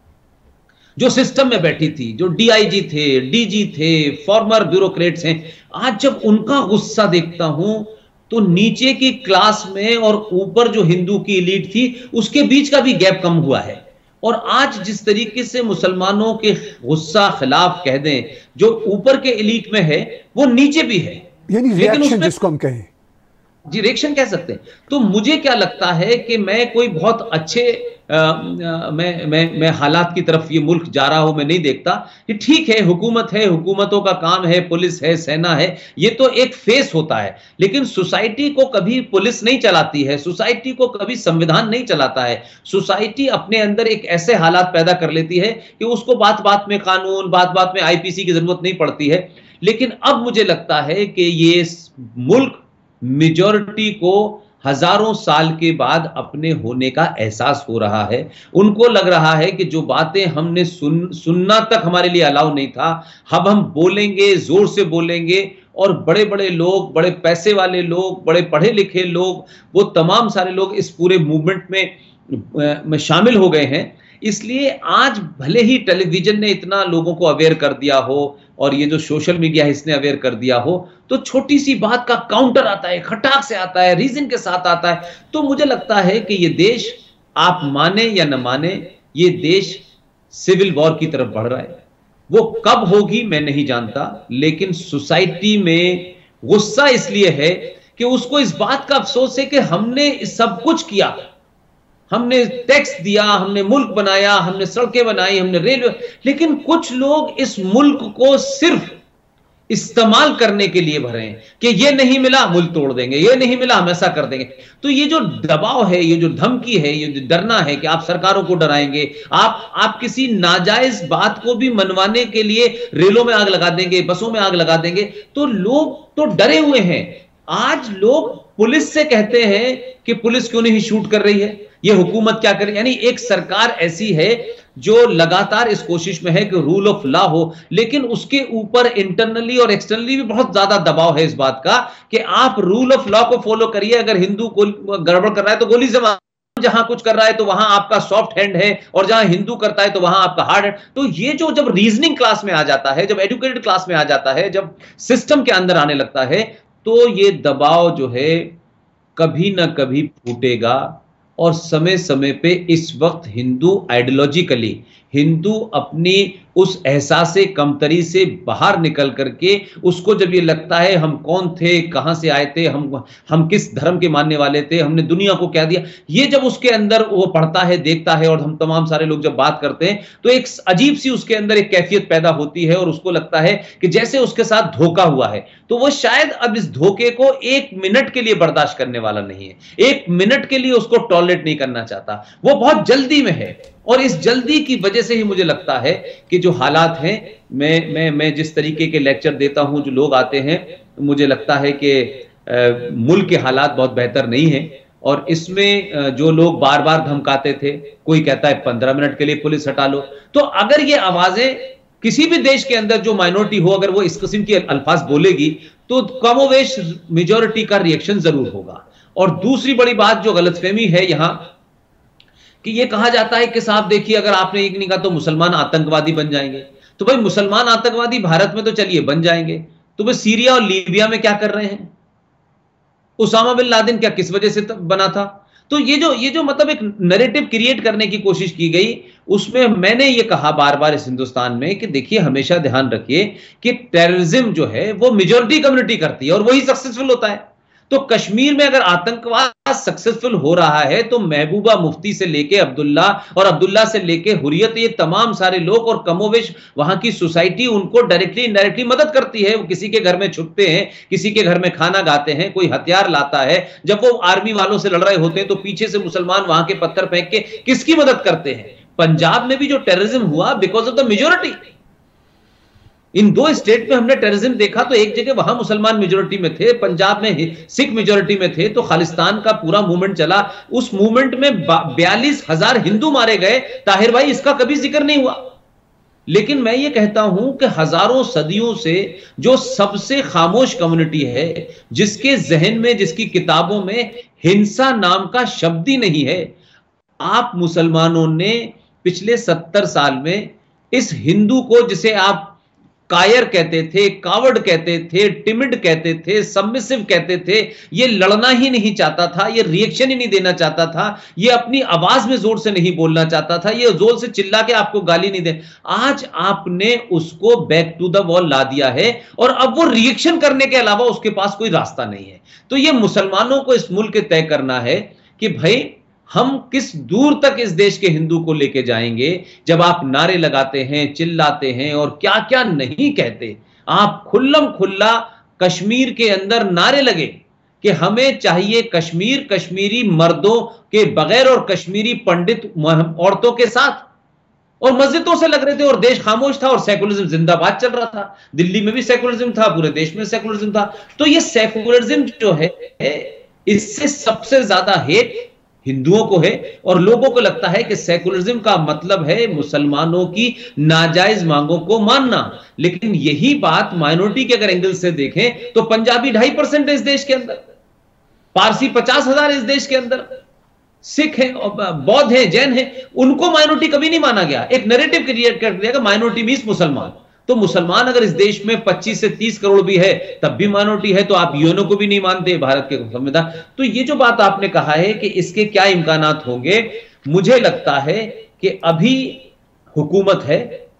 जो सिस्टम में बैठी थी, जो डीआईजी थे, डीजी थे, फॉर्मर ब्यूरोक्रेट्स हैं। आज जब उनका गुस्सा देखता हूं तो नीचे की क्लास में और ऊपर जो हिंदू की एलीट थी उसके बीच का भी गैप कम हुआ है। और आज जिस तरीके से मुसलमानों के गुस्सा खिलाफ कह दें, जो ऊपर के एलीट में है वो नीचे भी है, यानी रिएक्शन जिसको हम कहें, जी रिएक्शन कह सकते हैं। तो मुझे क्या लगता है कि मैं कोई बहुत अच्छे आ, आ, मैं मैं मैं हालात की तरफ ये मुल्क जा रहा हूं, मैं नहीं देखता कि ठीक है, हुकूमत है, हुकूमतों का काम है, पुलिस है, सेना है, ये तो एक फेस होता है, लेकिन सोसाइटी को कभी पुलिस नहीं चलाती है, सोसाइटी को कभी संविधान नहीं चलाता है। सोसाइटी अपने अंदर एक ऐसे हालात पैदा कर लेती है कि उसको बात बात में कानून, बात बात में आईपीसी की जरूरत नहीं पड़ती है। लेकिन अब मुझे लगता है कि ये मुल्क मेजॉरिटी को हजारों साल के बाद अपने होने का एहसास हो रहा है। उनको लग रहा है कि जो बातें हमने सुन सुनना तक हमारे लिए अलाउ नहीं था, अब हम बोलेंगे, जोर से बोलेंगे, और बड़े बड़े लोग, बड़े पैसे वाले लोग, बड़े पढ़े लिखे लोग, वो तमाम सारे लोग इस पूरे मूवमेंट में, में शामिल हो गए हैं। इसलिए आज भले ही टेलीविजन ने इतना लोगों को अवेयर कर दिया हो और ये जो सोशल मीडिया है इसने अवेयर कर दिया हो, तो छोटी सी बात का काउंटर आता है, खटाक से आता है, रीजन के साथ आता है। तो मुझे लगता है कि ये देश, आप माने या न माने, ये देश सिविल वॉर की तरफ बढ़ रहा है। वो कब होगी मैं नहीं जानता, लेकिन सोसाइटी में गुस्सा इसलिए है कि उसको इस बात का अफसोस है कि हमने सब कुछ किया, हमने टैक्स दिया, हमने मुल्क बनाया, हमने सड़कें बनाई, हमने रेलवे, लेकिन कुछ लोग इस मुल्क को सिर्फ इस्तेमाल करने के लिए भरे हैं कि ये नहीं मिला मुल्क तोड़ देंगे, ये नहीं मिला हम ऐसा कर देंगे। तो ये जो दबाव है, ये जो धमकी है, ये जो डरना है कि आप सरकारों को डराएंगे, आप आप किसी नाजायज बात को भी मनवाने के लिए रेलों में आग लगा देंगे, बसों में आग लगा देंगे, तो लोग तो डरे हुए हैं। आज लोग पुलिस से कहते हैं कि पुलिस क्यों नहीं शूट कर रही है, ये हुकूमत क्या करे। यानी एक सरकार ऐसी है जो लगातार इस कोशिश में है कि रूल ऑफ लॉ हो, लेकिन उसके ऊपर इंटरनली और एक्सटर्नली भी बहुत ज्यादा दबाव है इस बात का कि आप रूल ऑफ लॉ को फॉलो करिए, अगर हिंदू को गड़बड़ कर रहा है तो गोली से मार, जहां कुछ कर रहा है तो वहां आपका सॉफ्ट हैंड है, और जहां हिंदू करता है तो वहां आपका हार्ड हैंड। तो ये जो जब रीजनिंग क्लास में आ जाता है, जब एजुकेटेड क्लास में आ जाता है, जब सिस्टम के अंदर आने लगता है, तो ये दबाव जो है कभी ना कभी फूटेगा। और समय समय पे इस वक्त हिंदू आइडियोलॉजिकली, हिंदू अपनी उस एहसास कमतरी से बाहर निकल करके, उसको जब ये लगता है हम कौन थे, कहां से आए थे, हम हम किस धर्म के मानने वाले थे, हमने दुनिया को क्या दिया, ये जब उसके अंदर वो पढ़ता है, देखता है, और हम तमाम सारे लोग जब बात करते हैं तो एक अजीब सी उसके अंदर एक कैफियत पैदा होती है, और उसको लगता है कि जैसे उसके साथ धोखा हुआ है। तो वो शायद अब इस धोखे को एक मिनट के लिए बर्दाश्त करने वाला नहीं है, एक मिनट के लिए उसको टॉलरेट नहीं करना चाहता, वो बहुत जल्दी में है। और इस जल्दी की वजह से ही मुझे लगता है कि जो हालात हैं, मैं मैं मैं जिस तरीके के लेक्चर देता हूं, जो लोग आते हैं, मुझे लगता है कि मुल्क के हालात बहुत बेहतर नहीं हैं। और इसमें जो लोग बार बार धमकाते थे, कोई कहता है पंद्रह मिनट के लिए पुलिस हटा लो, तो अगर ये आवाजें किसी भी देश के अंदर जो माइनॉरिटी हो, अगर वो इस किस्म की अल्फाज बोलेगी, तो कमोवेश मेजॉरिटी का रिएक्शन जरूर होगा। और दूसरी बड़ी बात जो गलतफहमी है यहां, कि ये कहा जाता है कि साहब देखिए, अगर आपने एक नहीं कहा तो मुसलमान आतंकवादी बन जाएंगे। तो भाई मुसलमान आतंकवादी भारत में तो चलिए बन जाएंगे, तो भाई सीरिया और लीबिया में क्या कर रहे हैं? उसामा बिन लादेन क्या किस वजह से बना था? तो ये जो ये जो मतलब एक नैरेटिव क्रिएट करने की कोशिश की गई, उसमें मैंने ये कहा बार बार इस हिंदुस्तान में कि देखिए, हमेशा ध्यान रखिए कि टेररिज्म जो है वो मेजॉरिटी कम्युनिटी करती है और वही सक्सेसफुल होता है। तो कश्मीर में अगर आतंकवाद सक्सेसफुल हो रहा है तो महबूबा मुफ्ती से लेके अब्दुल्ला और अब्दुल्ला से लेके हुर्रियत, ये तमाम सारे लोग और कमोवेश वहां की सोसाइटी उनको डायरेक्टली इनडायरेक्टली मदद करती है। वो किसी के घर में छुपते हैं, किसी के घर में खाना खाते हैं, कोई हथियार लाता है, जब वो आर्मी वालों से लड़ रहे होते हैं तो पीछे से मुसलमान वहां के पत्थर फेंक के किसकी मदद करते हैं। पंजाब में भी जो टेररिज्म हुआ बिकॉज ऑफ द मेजोरिटी। इन दो स्टेट में हमने टेररिज्म देखा तो एक जगह वहां मुसलमान मेजोरिटी में थे, पंजाब में सिख मेजोरिटी में थे, तो खालिस्तान का पूरा मूवमेंट चला। उस मूवमेंट में बयालीस हजार हिंदू मारे गए। ताहिर भाई, इसका कभी जिक्र नहीं हुआ। लेकिन मैं ये कहता हूं कि हजारों सदियों से जो सबसे खामोश कम्युनिटी है, जिसके जहन में, जिसकी किताबों में हिंसा नाम का शब्द ही नहीं है, आप मुसलमानों ने पिछले सत्तर साल में इस हिंदू को, जिसे आप कायर कहते थे, कावड़ कहते थे, टिमिड कहते थे, सबमिसिव कहते थे, ये लड़ना ही नहीं चाहता था, ये रिएक्शन ही नहीं देना चाहता था, ये अपनी आवाज में जोर से नहीं बोलना चाहता था, ये जोर से चिल्ला के आपको गाली नहीं दे। आज आपने उसको बैक टू द वॉल ला दिया है और अब वो रिएक्शन करने के अलावा उसके पास कोई रास्ता नहीं है। तो ये मुसलमानों को इस मुल्क तय करना है कि भाई हम किस दूर तक इस देश के हिंदू को लेके जाएंगे। जब आप नारे लगाते हैं, चिल्लाते हैं और क्या क्या नहीं कहते, आप खुल्लम खुल्ला कश्मीर के अंदर नारे लगे कि हमें चाहिए कश्मीर, कश्मीरी मर्दों के बगैर और कश्मीरी पंडित औरतों के साथ, और मस्जिदों से लग रहे थे और देश खामोश था और सेकुलरिज्म जिंदाबाद चल रहा था। दिल्ली में भी सेकुलरिज्म था, पूरे देश में सेकुलरिज्म था। तो ये सेकुलरिज्म जो है, इससे सबसे ज्यादा हेट हिंदुओं को है और लोगों को लगता है कि सेकुलरिज्म का मतलब है मुसलमानों की नाजायज मांगों को मानना। लेकिन यही बात माइनॉरिटी के अगर एंगल से देखें तो पंजाबी ढाई परसेंट है इस देश के अंदर, पारसी पचास हजार इस देश के अंदर, सिख हैं, बौद्ध हैं, जैन हैं, उनको माइनॉरिटी कभी नहीं माना गया। एक नैरेटिव क्रिएट कर दिया कि माइनॉरिटी मींस मुसलमान। तो मुसलमान अगर इस देश में पच्चीस से तीस करोड़ भी है तब भी माइनॉरिटी है, तो आप यूएनओ को भी नहीं मानते, भारत के संविधान। तो ये जो बात आपने कहा है कि इसके क्या इम्कानात होंगे, मुझे लगता है कि अभी हुकूमत है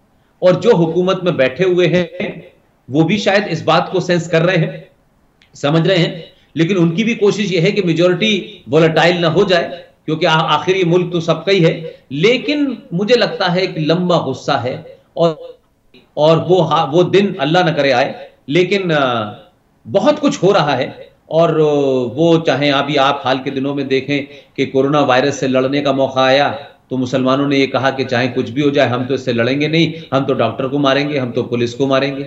और जो हुकूमत में बैठे हुए हैं वो भी शायद इस बात को सेंस कर रहे हैं, समझ रहे हैं, लेकिन उनकी भी कोशिश ये है कि मेजोरिटी वोलेटाइल ना हो जाए, क्योंकि आखिर ये मुल्क तो सबका ही है। लेकिन मुझे लगता है कि लंबा गुस्सा है और और वो वो दिन अल्लाह न करे आए, लेकिन बहुत कुछ हो रहा है। और वो चाहे अभी आप हाल के दिनों में देखें कि कोरोना वायरस से लड़ने का मौका आया तो मुसलमानों ने ये कहा कि चाहे कुछ भी हो जाए हम तो इससे लड़ेंगे नहीं, हम तो डॉक्टर को मारेंगे, हम तो पुलिस को मारेंगे।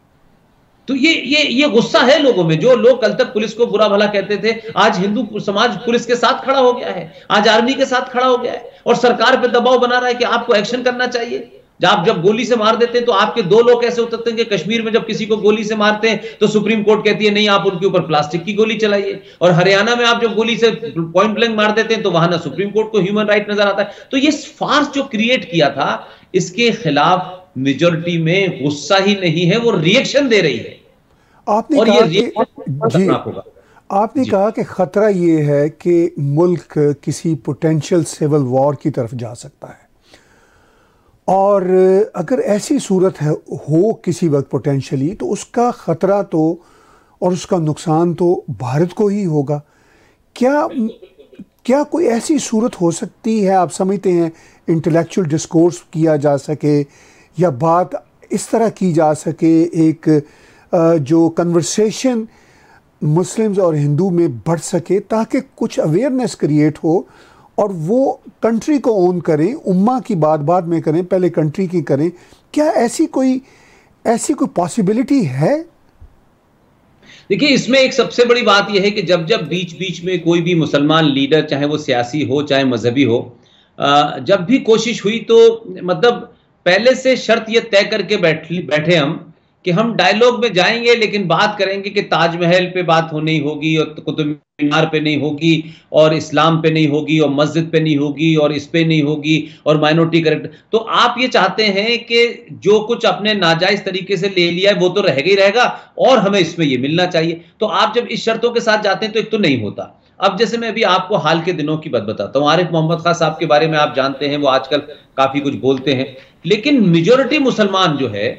तो ये ये ये गुस्सा है लोगों में। जो लोग कल तक पुलिस को बुरा भला कहते थे, आज हिंदू समाज पुलिस के साथ खड़ा हो गया है, आज आर्मी के साथ खड़ा हो गया है और सरकार पे दबाव बना रहा है कि आपको एक्शन करना चाहिए। जब आप जब गोली से मार देते हैं तो आपके दो लोग कैसे उतरते हैं कि कश्मीर में जब किसी को गोली से मारते हैं तो सुप्रीम कोर्ट कहती है नहीं, आप उनके ऊपर प्लास्टिक की गोली चलाइए, और हरियाणा में आप जब गोली से पॉइंट ब्लैंक मार देते हैं तो वहां ना सुप्रीम कोर्ट को ह्यूमन राइट नजर आता है। तो ये फार्स जो क्रिएट किया था, इसके खिलाफ मेजोरिटी में गुस्सा ही नहीं है, वो रिएक्शन दे रही है। आपने और कहा ये कि जी, आपने कहा कि खतरा ये है कि मुल्क किसी पोटेंशियल सिविल वॉर की तरफ जा सकता है, और अगर ऐसी सूरत है हो किसी वक्त पोटेंशली, तो उसका ख़तरा तो और उसका नुकसान तो भारत को ही होगा। क्या क्या कोई ऐसी सूरत हो सकती है, आप समझते हैं, इंटेलेक्चुअल डिस्कोर्स किया जा सके या बात इस तरह की जा सके, एक जो कन्वर्सेशन मुस्लिम्स और हिंदू में बढ़ सके ताकि कुछ अवेयरनेस क्रिएट हो और वो कंट्री को ओन करें, उम्मा की बात बाद में करें, पहले कंट्री की करें। क्या ऐसी कोई ऐसी कोई पॉसिबिलिटी है? देखिए, इसमें एक सबसे बड़ी बात यह है कि जब जब बीच बीच में कोई भी मुसलमान लीडर, चाहे वो सियासी हो चाहे मजहबी हो, जब भी कोशिश हुई तो मतलब पहले से शर्त ये तय करके बैठ बैठे हम कि हम डायलॉग में जाएंगे लेकिन बात करेंगे कि ताजमहल पे बात हो नहीं होगी और कुतुब मीनार पे नहीं होगी और इस्लाम पे नहीं होगी और मस्जिद पे नहीं होगी और इस पे नहीं होगी और माइनॉरिटी करेक्ट। तो आप ये चाहते हैं कि जो कुछ अपने नाजायज तरीके से ले लिया है वो तो रहेगा ही रहेगा और हमें इसमें ये मिलना चाहिए। तो आप जब इस शर्तों के साथ जाते हैं तो एक तो नहीं होता। अब जैसे मैं अभी आपको हाल के दिनों की बात बताता हूं, आरिफ मोहम्मद खान साहब के बारे में आप जानते हैं, वो आजकल काफी कुछ बोलते हैं, लेकिन मेजॉरिटी मुसलमान जो है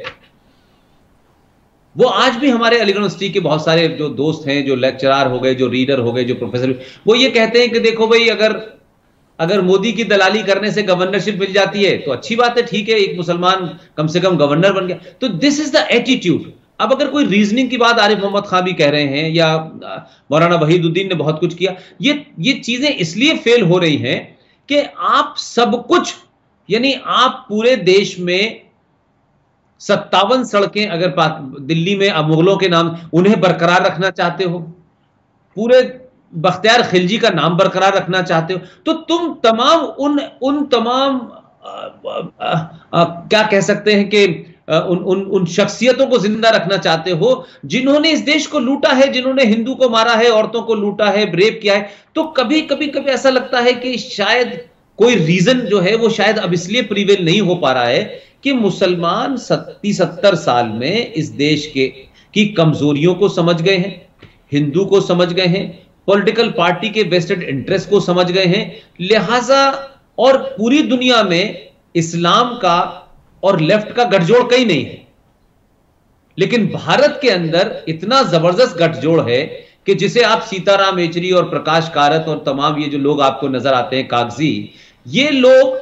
वो आज भी हमारे अलीगढ़ यूनिवर्सिटी के बहुत सारे जो दोस्त हैं, जो लेक्चरर हो गए, जो रीडर हो गए, जो प्रोफेसर, वो ये कहते हैं कि देखो भाई, अगर अगर मोदी की दलाली करने से गवर्नरशिप मिल जाती है तो अच्छी बात है, ठीक है, एक मुसलमान कम से कम गवर्नर बन गया। तो दिस इज द एटीट्यूड। अब अगर कोई रीजनिंग की बात आरिफ मोहम्मद खान भी कह रहे हैं या मौलाना वहीदुद्दीन ने बहुत कुछ किया, ये ये चीजें इसलिए फेल हो रही हैं कि आप सब कुछ, यानी आप पूरे देश में सत्तावन सड़कें अगर दिल्ली में मुगलों के नाम उन्हें बरकरार रखना चाहते हो, पूरे बख्तियार खिलजी का नाम बरकरार रखना चाहते हो, तो तुम तमाम उन उन तमाम आ, आ, आ, क्या कह सकते हैं कि उन उन उन शख्सियतों को जिंदा रखना चाहते हो जिन्होंने इस देश को लूटा है, जिन्होंने हिंदू को मारा है, औरतों को लूटा है, रेप किया है। तो कभी कभी कभी ऐसा लगता है कि शायद कोई रीजन जो है वो शायद अब इसलिए प्रिवेल नहीं हो पा रहा है कि मुसलमान सत्ती सत्तर साल में इस देश के की कमजोरियों को समझ गए हैं, हिंदू को समझ गए हैं, पॉलिटिकल पार्टी के वेस्टेड इंटरेस्ट को समझ गए हैं, लिहाजा और पूरी दुनिया में इस्लाम का और लेफ्ट का गठजोड़ कहीं नहीं है, लेकिन भारत के अंदर इतना जबरदस्त गठजोड़ है कि जिसे आप सीताराम येचुरी और प्रकाश कारत और तमाम ये जो लोग आपको नजर आते हैं कागजी, ये लोग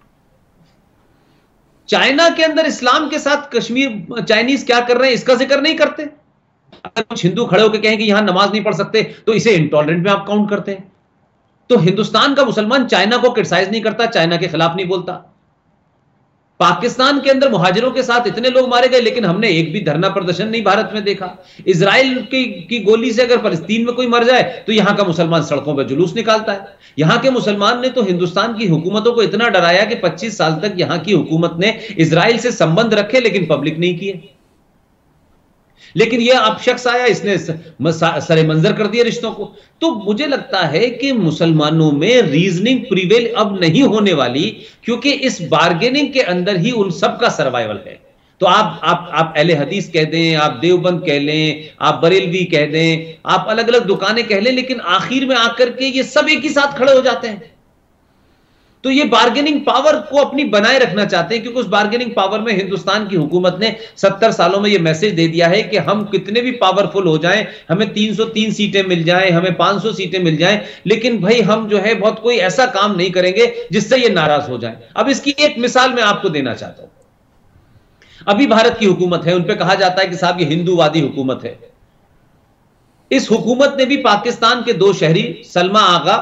चाइना के अंदर इस्लाम के साथ कश्मीर चाइनीज क्या कर रहे हैं इसका जिक्र नहीं करते। अगर कुछ हिंदू खड़े होकर कहें कि यहां नमाज नहीं पढ़ सकते तो इसे इंटॉलरेंट में आप काउंट करते हैं। तो हिंदुस्तान का मुसलमान चाइना को क्रिटिसाइज नहीं करता, चाइना के खिलाफ नहीं बोलता। पाकिस्तान के अंदर मुहाजिरों के साथ इतने लोग मारे गए लेकिन हमने एक भी धरना प्रदर्शन नहीं भारत में देखा। इजराइल की, की गोली से अगर फलस्तीन में कोई मर जाए तो यहां का मुसलमान सड़कों पर जुलूस निकालता है। यहां के मुसलमान ने तो हिंदुस्तान की हुकूमतों को इतना डराया कि पच्चीस साल तक यहां की हुकूमत ने इजराइल से संबंध रखे लेकिन पब्लिक नहीं किए। लेकिन यह अब शख्स आया, इसने सरे मंजर कर दिया रिश्तों को। तो मुझे लगता है कि मुसलमानों में रीजनिंग प्रिवेल अब नहीं होने वाली, क्योंकि इस बार्गेनिंग के अंदर ही उन सब का सर्वाइवल है। तो आप आप आप अहले हदीस कह दें, आप देवबंद कह लें, आप बरेलवी कह दें, आप अलग अलग दुकानें कह लें, लेकिन आखिर में आकर के ये सब एक ही साथ खड़े हो जाते हैं। तो ये बार्गेनिंग पावर को अपनी बनाए रखना चाहते हैं, क्योंकि उस बार्गेनिंग पावर में हिंदुस्तान की हुकूमत ने सत्तर सालों में ये मैसेज दे दिया है कि हम कितने भी पावरफुल हो जाएं, हमें तीन सौ तीन सीटें मिल जाएं, हमें पाँच सौ सीटें मिल जाएं, लेकिन भाई हम जो है बहुत कोई ऐसा काम नहीं करेंगे जिससे ये नाराज हो जाएं। अब इसकी एक मिसाल मैं आपको देना चाहता हूं। अभी भारत की हुकूमत है, उन पर कहा जाता है कि साहब ये हिंदूवादी हुकूमत है। इस हुकूमत ने भी पाकिस्तान के दो शहरी सलमा आगा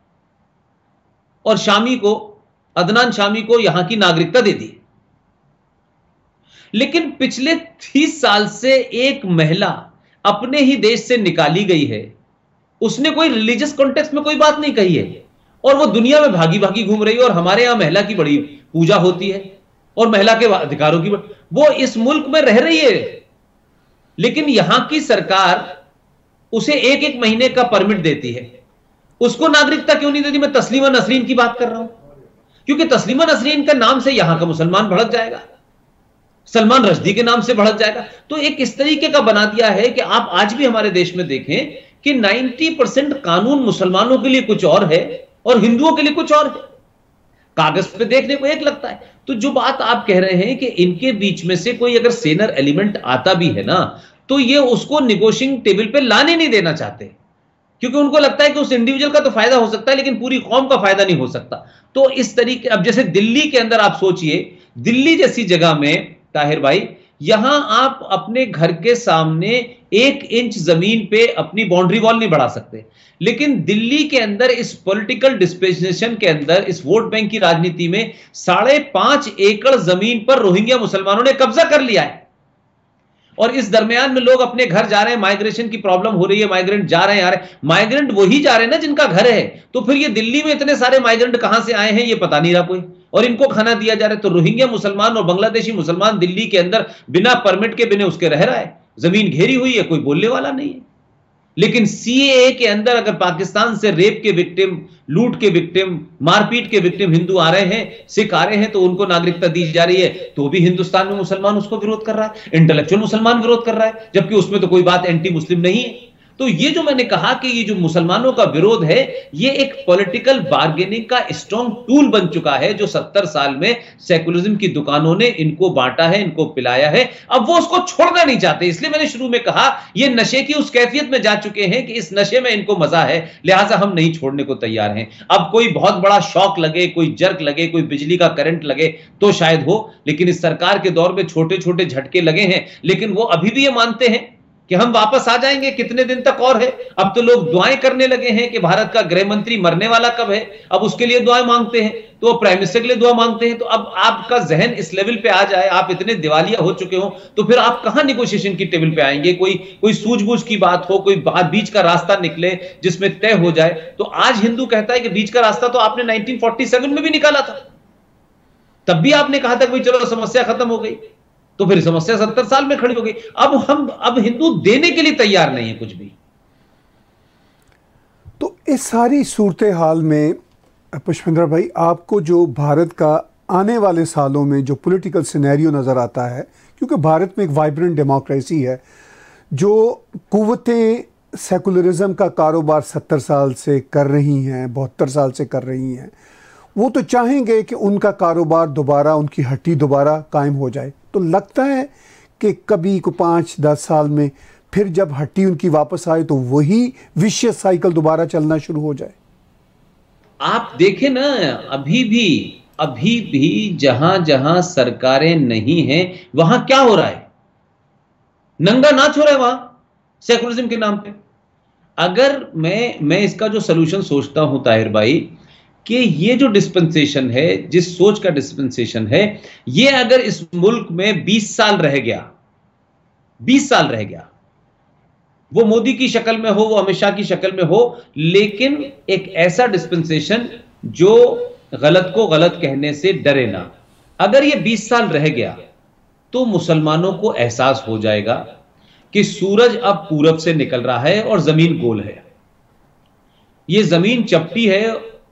और शामी को, अदनान शामी को यहां की नागरिकता दे दी। लेकिन पिछले तीस साल से एक महिला अपने ही देश से निकाली गई है, उसने कोई रिलीजियस कॉन्टेक्स्ट में कोई बात नहीं कही है और वो दुनिया में भागी भागी घूम रही है। और हमारे यहां महिला की बड़ी पूजा होती है और महिला के अधिकारों की, वो इस मुल्क में रह रही है, लेकिन यहां की सरकार उसे एक एक महीने का परमिट देती है। उसको नागरिकता क्यों नहीं देती? मैं तस्लीमा नसरीन की बात कर रहा हूं, क्योंकि तस्लीमा नसरीन का नाम से यहां का मुसलमान भड़क जाएगा, सलमान रश्दी के नाम से भड़क जाएगा। तो एक इस तरीके का बना दिया है कि आप आज भी हमारे देश में देखें कि नब्बे परसेंट कानून मुसलमानों के लिए कुछ और है और हिंदुओं के लिए कुछ और है। कागज पे देखने को एक लगता है। तो जो बात आप कह रहे हैं कि इनके बीच में से कोई अगर सेनर एलिमेंट आता भी है ना, तो ये उसको निगोशिएटिंग टेबल पे लाने नहीं देना चाहते, क्योंकि उनको लगता है कि उस इंडिविजुअल का तो फायदा हो सकता है लेकिन पूरी कौम का फायदा नहीं हो सकता। तो इस तरीके, अब जैसे दिल्ली के अंदर आप सोचिए, दिल्ली जैसी जगह में ताहिर भाई, यहां आप अपने घर के सामने एक इंच जमीन पे अपनी बाउंड्री वॉल नहीं बढ़ा सकते, लेकिन दिल्ली के अंदर इस पॉलिटिकल डिस्पेंसेशन के अंदर, इस वोट बैंक की राजनीति में साढ़े पांच एकड़ जमीन पर रोहिंग्या मुसलमानों ने कब्जा कर लिया है। और इस दरमियान में लोग अपने घर जा रहे हैं, माइग्रेशन की प्रॉब्लम हो रही है, माइग्रेंट जा रहे हैं आ रहे हैं। माइग्रेंट वही जा रहे हैं ना जिनका घर है, तो फिर ये दिल्ली में इतने सारे माइग्रेंट कहां से आए हैं ये पता नहीं रहा कोई, और इनको खाना दिया जा रहा है। तो रोहिंग्या मुसलमान और बांग्लादेशी मुसलमान दिल्ली के अंदर बिना परमिट के, बिना उसके रह रहा है, जमीन घेरी हुई है, कोई बोलने वाला नहीं है। लेकिन सीएए के अंदर अगर पाकिस्तान से रेप के विक्टिम, लूट के विक्टिम, मारपीट के विक्टिम हिंदू आ रहे हैं, सिख आ रहे हैं, तो उनको नागरिकता दी जा रही है, तो भी हिंदुस्तान में मुसलमान उसको विरोध कर रहा है, इंटेलेक्चुअल मुसलमान विरोध कर रहा है, जबकि उसमें तो कोई बात एंटी मुस्लिम नहीं है। तो ये जो मैंने कहा कि ये जो मुसलमानों का विरोध है, ये एक पॉलिटिकल बार्गेनिंग का स्ट्रॉन्ग टूल बन चुका है, जो सत्तर साल में सेकुलरिज्म की दुकानों ने इनको बांटा है, इनको पिलाया है। अब वो उसको छोड़ना नहीं चाहते। इसलिए मैंने शुरू में कहा ये नशे की उस कैफियत में जा चुके हैं कि इस नशे में इनको मजा है, लिहाजा हम नहीं छोड़ने को तैयार हैं। अब कोई बहुत बड़ा शॉक लगे, कोई जर्क लगे, कोई बिजली का करंट लगे तो शायद हो, लेकिन इस सरकार के दौर में छोटे छोटे झटके लगे हैं, लेकिन वो अभी भी ये मानते हैं कि हम वापस आ जाएंगे। कितने दिन तक और है? अब तो लोग दुआएं करने लगे हैं कि भारत का गृह मंत्री मरने वाला कब है, अब उसके लिए दुआएं मांगते हैं, तो वो प्राइम मिनिस्टर के लिए दुआ मांगते हैं। तो अब आपका जहन इस लेवल पे आ जाए, आप इतने दिवालिया हो चुके हो, तो फिर आप कहां निगोशिएशन की टेबल पे आएंगे? कोई कोई सूझबूझ की बात हो, कोई बात बीच का रास्ता निकले जिसमें तय हो जाए। तो आज हिंदू कहता है कि बीच का रास्ता तो आपने नाइनटीन फोर्टी सेवन में भी निकाला था, तब भी आपने कहा था कि चलो समस्या खत्म हो गई, तो फिर समस्या सत्तर साल में खड़ी हो गई। अब हम अब हिंदू देने के लिए तैयार नहीं है कुछ भी। तो इस सारी सूरत हाल में पुष्पेंद्र भाई, आपको जो भारत का आने वाले सालों में जो पॉलिटिकल सिनेरियो नज़र आता है, क्योंकि भारत में एक वाइब्रेंट डेमोक्रेसी है, जो कुव्वतें सेकुलरिज्म का कारोबार सत्तर साल से कर रही हैं, बहत्तर साल से कर रही हैं, वो तो चाहेंगे कि उनका कारोबार दोबारा, उनकी हट्टी दोबारा कायम हो जाए। तो लगता है कि कभी को पाँच दस साल में फिर जब हट्टी उनकी वापस आए तो वही विशियस साइकिल दोबारा चलना शुरू हो जाए। आप देखें ना, अभी भी अभी भी जहां जहां सरकारें नहीं हैं वहां क्या हो रहा है? नंगा नाच हो रहा है वहां सेकुलरिज्म के नाम पे। अगर मैं मैं इसका जो सलूशन सोचता हूं ताहिर भाई, कि ये जो डिस्पेंसेशन है, जिस सोच का डिस्पेंसेशन है, ये अगर इस मुल्क में बीस साल रह गया, बीस साल रह गया, वो मोदी की शक्ल में हो, वो अमित शाह की शक्ल में हो, लेकिन एक ऐसा डिस्पेंसेशन जो गलत को गलत कहने से डरे ना, अगर ये बीस साल रह गया तो मुसलमानों को एहसास हो जाएगा कि सूरज अब पूरब से निकल रहा है और जमीन गोल है। ये जमीन चपटी है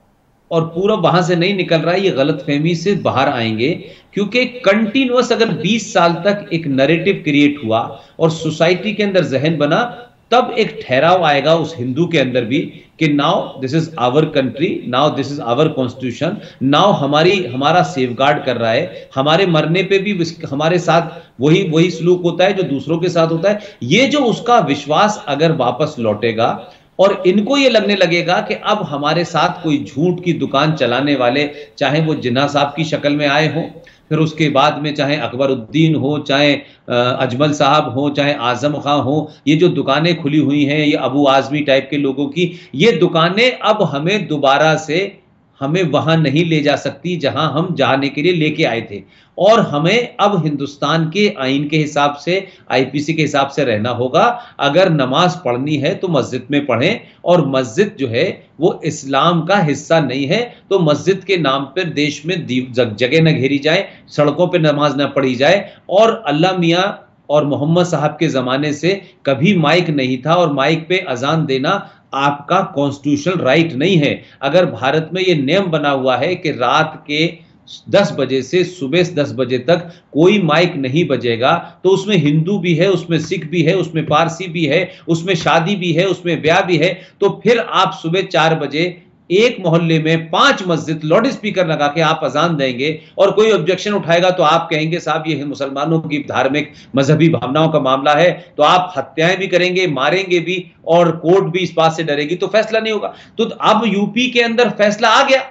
और पूरब वहां से नहीं निकल रहा है, ये गलतफहमी से बाहर आएंगे। क्योंकि कंटिन्यूअस अगर बीस साल तक एक नैरेटिव क्रिएट हुआ और सोसाइटी के अंदर जहन बना, तब एक ठहराव आएगा उस हिंदू के अंदर भी कि now this is our country, now this is our constitution, now हमारी हमारा सेफगार्ड कर रहा है, हमारे मरने पे भी हमारे साथ वही वही सलूक होता है जो दूसरों के साथ होता है। ये जो उसका विश्वास अगर वापस लौटेगा और इनको ये लगने लगेगा कि अब हमारे साथ कोई झूठ की दुकान चलाने वाले, चाहे वो जिन्ना साहब की शक्ल में आए हों, फिर उसके बाद में चाहे अकबरुद्दीन हो, चाहे अजमल साहब हो, चाहे आजम खां हो, ये जो दुकानें खुली हुई हैं, ये अबू आजमी टाइप के लोगों की, ये दुकानें अब हमें दोबारा से हमें वहां नहीं ले जा सकती जहां हम जाने के लिए लेके आए थे। और हमें अब हिंदुस्तान के आइन के हिसाब से, आईपीसी के हिसाब से रहना होगा। अगर नमाज पढ़नी है तो मस्जिद में पढ़ें, और मस्जिद जो है वो इस्लाम का हिस्सा नहीं है, तो मस्जिद के नाम पर देश में जगह न घेरी जाए, सड़कों पर नमाज न पढ़ी जाए। और अल्लाह मियाँ और मोहम्मद साहब के ज़माने से कभी माइक नहीं था, और माइक पे अजान देना आपका कॉन्स्टिट्यूशनल राइट नहीं है। अगर भारत में ये नियम बना हुआ है कि रात के दस बजे से सुबह दस बजे तक कोई माइक नहीं बजेगा, तो उसमें हिंदू भी है, उसमें सिख भी है, उसमें पारसी भी है, उसमें शादी भी है, उसमें ब्याह भी है। तो फिर आप सुबह चार बजे एक मोहल्ले में पांच मस्जिद लाउड स्पीकर लगा के आप अजान देंगे, और कोई ऑब्जेक्शन उठाएगा तो आप कहेंगे साहब ये मुसलमानों की धार्मिक मजहबी भावनाओं का मामला है, तो आप हत्याएं भी करेंगे, मारेंगे भी, और कोर्ट भी इस बात से डरेगी, तो फैसला नहीं होगा। तो अब यूपी के अंदर फैसला आ गया,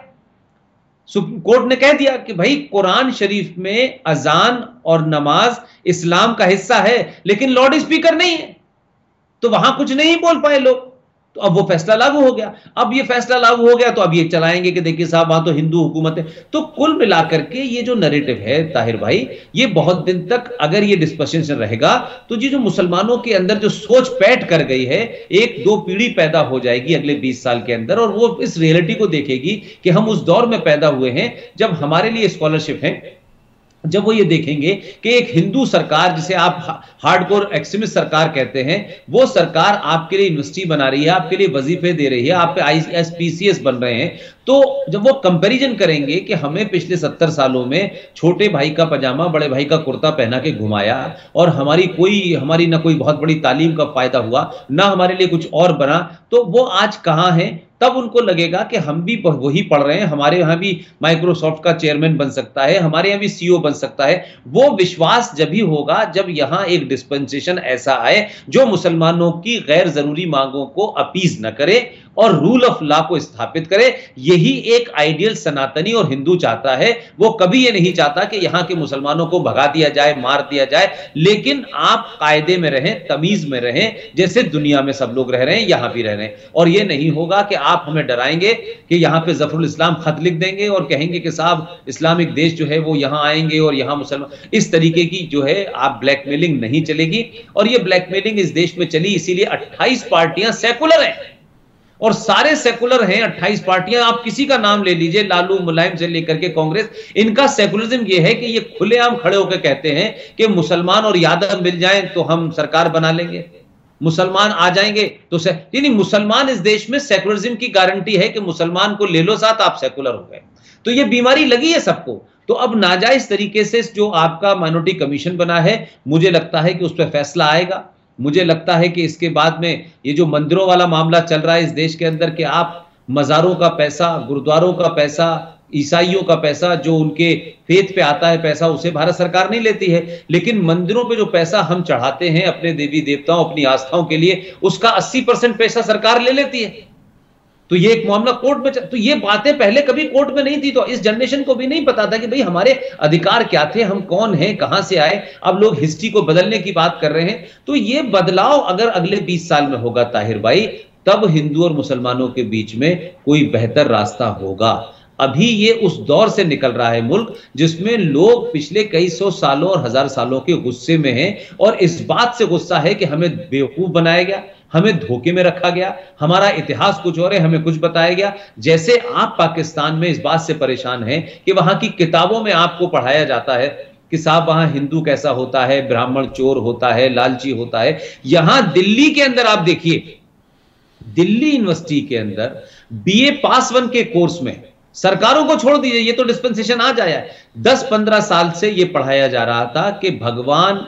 सुप्रीम कोर्ट ने कह दिया कि भाई कुरान शरीफ में अजान और नमाज इस्लाम का हिस्सा है, लेकिन लाउड स्पीकर नहीं है, तो वहां कुछ नहीं बोल पाए लोग। तो अब वो फैसला लागू हो गया। अब ये फैसला लागू हो गया तो अब ये चलाएंगे कि देखिए साहब वहां तो हिंदू हुकूमत है। तो कुल मिलाकर के ये जो नैरेटिव है ताहिर भाई, ये बहुत दिन तक अगर ये डिस्कशन रहेगा तो ये जो मुसलमानों के अंदर जो सोच पैठ कर गई है, एक दो पीढ़ी पैदा हो जाएगी अगले बीस साल के अंदर, और वो इस रियलिटी को देखेगी कि हम उस दौर में पैदा हुए हैं जब हमारे लिए स्कॉलरशिप है, जब वो ये देखेंगे कि एक हिंदू सरकार, जिसे आप हार्डकोर एक्सट्रीमिस्ट सरकार कहते हैं, वो सरकार आपके लिए यूनिवर्सिटी बना रही है, आपके लिए वजीफे दे रही है, आप पे I S P C S बन रहे हैं, तो जब वो कंपैरिजन करेंगे कि हमें पिछले सत्तर सालों में छोटे भाई का पजामा बड़े भाई का कुर्ता पहना के घुमाया और हमारी कोई हमारी ना कोई बहुत बड़ी तालीम का फायदा हुआ, ना हमारे लिए कुछ और बना, तो वो आज कहां है, तब उनको लगेगा कि हम भी वही पढ़ रहे हैं, हमारे यहां भी माइक्रोसॉफ्ट का चेयरमैन बन सकता है, हमारे यहां भी सी ई ओ बन सकता है। वो विश्वास जब भी होगा जब यहां एक डिस्पेंसेशन ऐसा आए जो मुसलमानों की गैर जरूरी मांगों को अपीज न करे और रूल ऑफ लॉ को स्थापित करे। यही एक आइडियल सनातनी और हिंदू चाहता है। वो कभी ये नहीं चाहता कि यहां के मुसलमानों को भगा दिया जाए, मार दिया जाए, लेकिन आप कायदे में रहें, तमीज में रहें, जैसे दुनिया में सब लोग रह रहे हैं, यहां भी रह रहे हैं। और ये नहीं होगा कि आप हमें डराएंगे कि यहां पे जफरुल इस्लाम खत लिख देंगे और कहेंगे कि साहब इस्लामिक देश जो है वो यहां आएंगे और यहां मुसलमान, इस तरीके की जो है आप ब्लैकमेलिंग नहीं चलेगी। और ये ब्लैकमेलिंग इस देश में चली इसीलिए अट्ठाईस पार्टियां सेकुलर हैं और सारे सेकुलर हैं। अट्ठाईस पार्टियां, आप किसी का नाम ले लीजिए, लालू मुलायम से लेकर के कांग्रेस, इनका सेकुलरिज्म यह है कि ये खुलेआम खड़े होकर कहते हैं कि मुसलमान और यादव मिल जाएं तो हम सरकार बना लेंगे, मुसलमान आ जाएंगे तो से... नहीं, मुसलमान इस देश में सेकुलरिज्म की गारंटी है कि मुसलमान को ले लो साथ, आप सेकुलर हो गए। तो ये बीमारी लगी है सबको। तो अब नाजायज तरीके से जो आपका माइनॉरिटी कमीशन बना है, मुझे लगता है कि उस पर फैसला आएगा। मुझे लगता है कि इसके बाद में ये जो मंदिरों वाला मामला चल रहा है इस देश के अंदर, कि आप मज़ारों का पैसा, गुरुद्वारों का पैसा, ईसाइयों का पैसा, जो उनके फेथ पे आता है पैसा, उसे भारत सरकार नहीं लेती है, लेकिन मंदिरों पे जो पैसा हम चढ़ाते हैं अपने देवी देवताओं, अपनी आस्थाओं के लिए, उसका अस्सी परसेंट पैसा सरकार ले लेती है। तो ये एक मामला कोर्ट में, तो ये बातें पहले कभी कोर्ट में नहीं थी। तो इस जनरेशन को भी नहीं पता था कि भाई हमारे अधिकार क्या थे, हम कौन हैं, कहां से आए। अब लोग हिस्ट्री को बदलने की बात कर रहे हैं। तो ये बदलाव अगर अगले बीस साल में होगा ताहिर भाई, तब हिंदू और मुसलमानों के बीच में कोई बेहतर रास्ता होगा। अभी ये उस दौर से निकल रहा है मुल्क जिसमें लोग पिछले कई सौ सालों और हजार सालों के गुस्से में हैं, और इस बात से गुस्सा है कि हमें बेवकूफ बनाया गया, हमें धोखे में रखा गया, हमारा इतिहास कुछ और है, हमें कुछ बताया गया। जैसे आप पाकिस्तान में इस बात से परेशान हैं कि वहां की किताबों में आपको पढ़ाया जाता है कि साहब वहां हिंदू कैसा होता है, ब्राह्मण चोर होता है, लालची होता है। यहां दिल्ली के अंदर आप देखिए, दिल्ली यूनिवर्सिटी के अंदर बीए पास वन के कोर्स में, सरकारों को छोड़ दीजिए, ये तो डिस्पेंसेशन आ जाया है, दस पंद्रह साल से ये पढ़ाया जा रहा था कि भगवान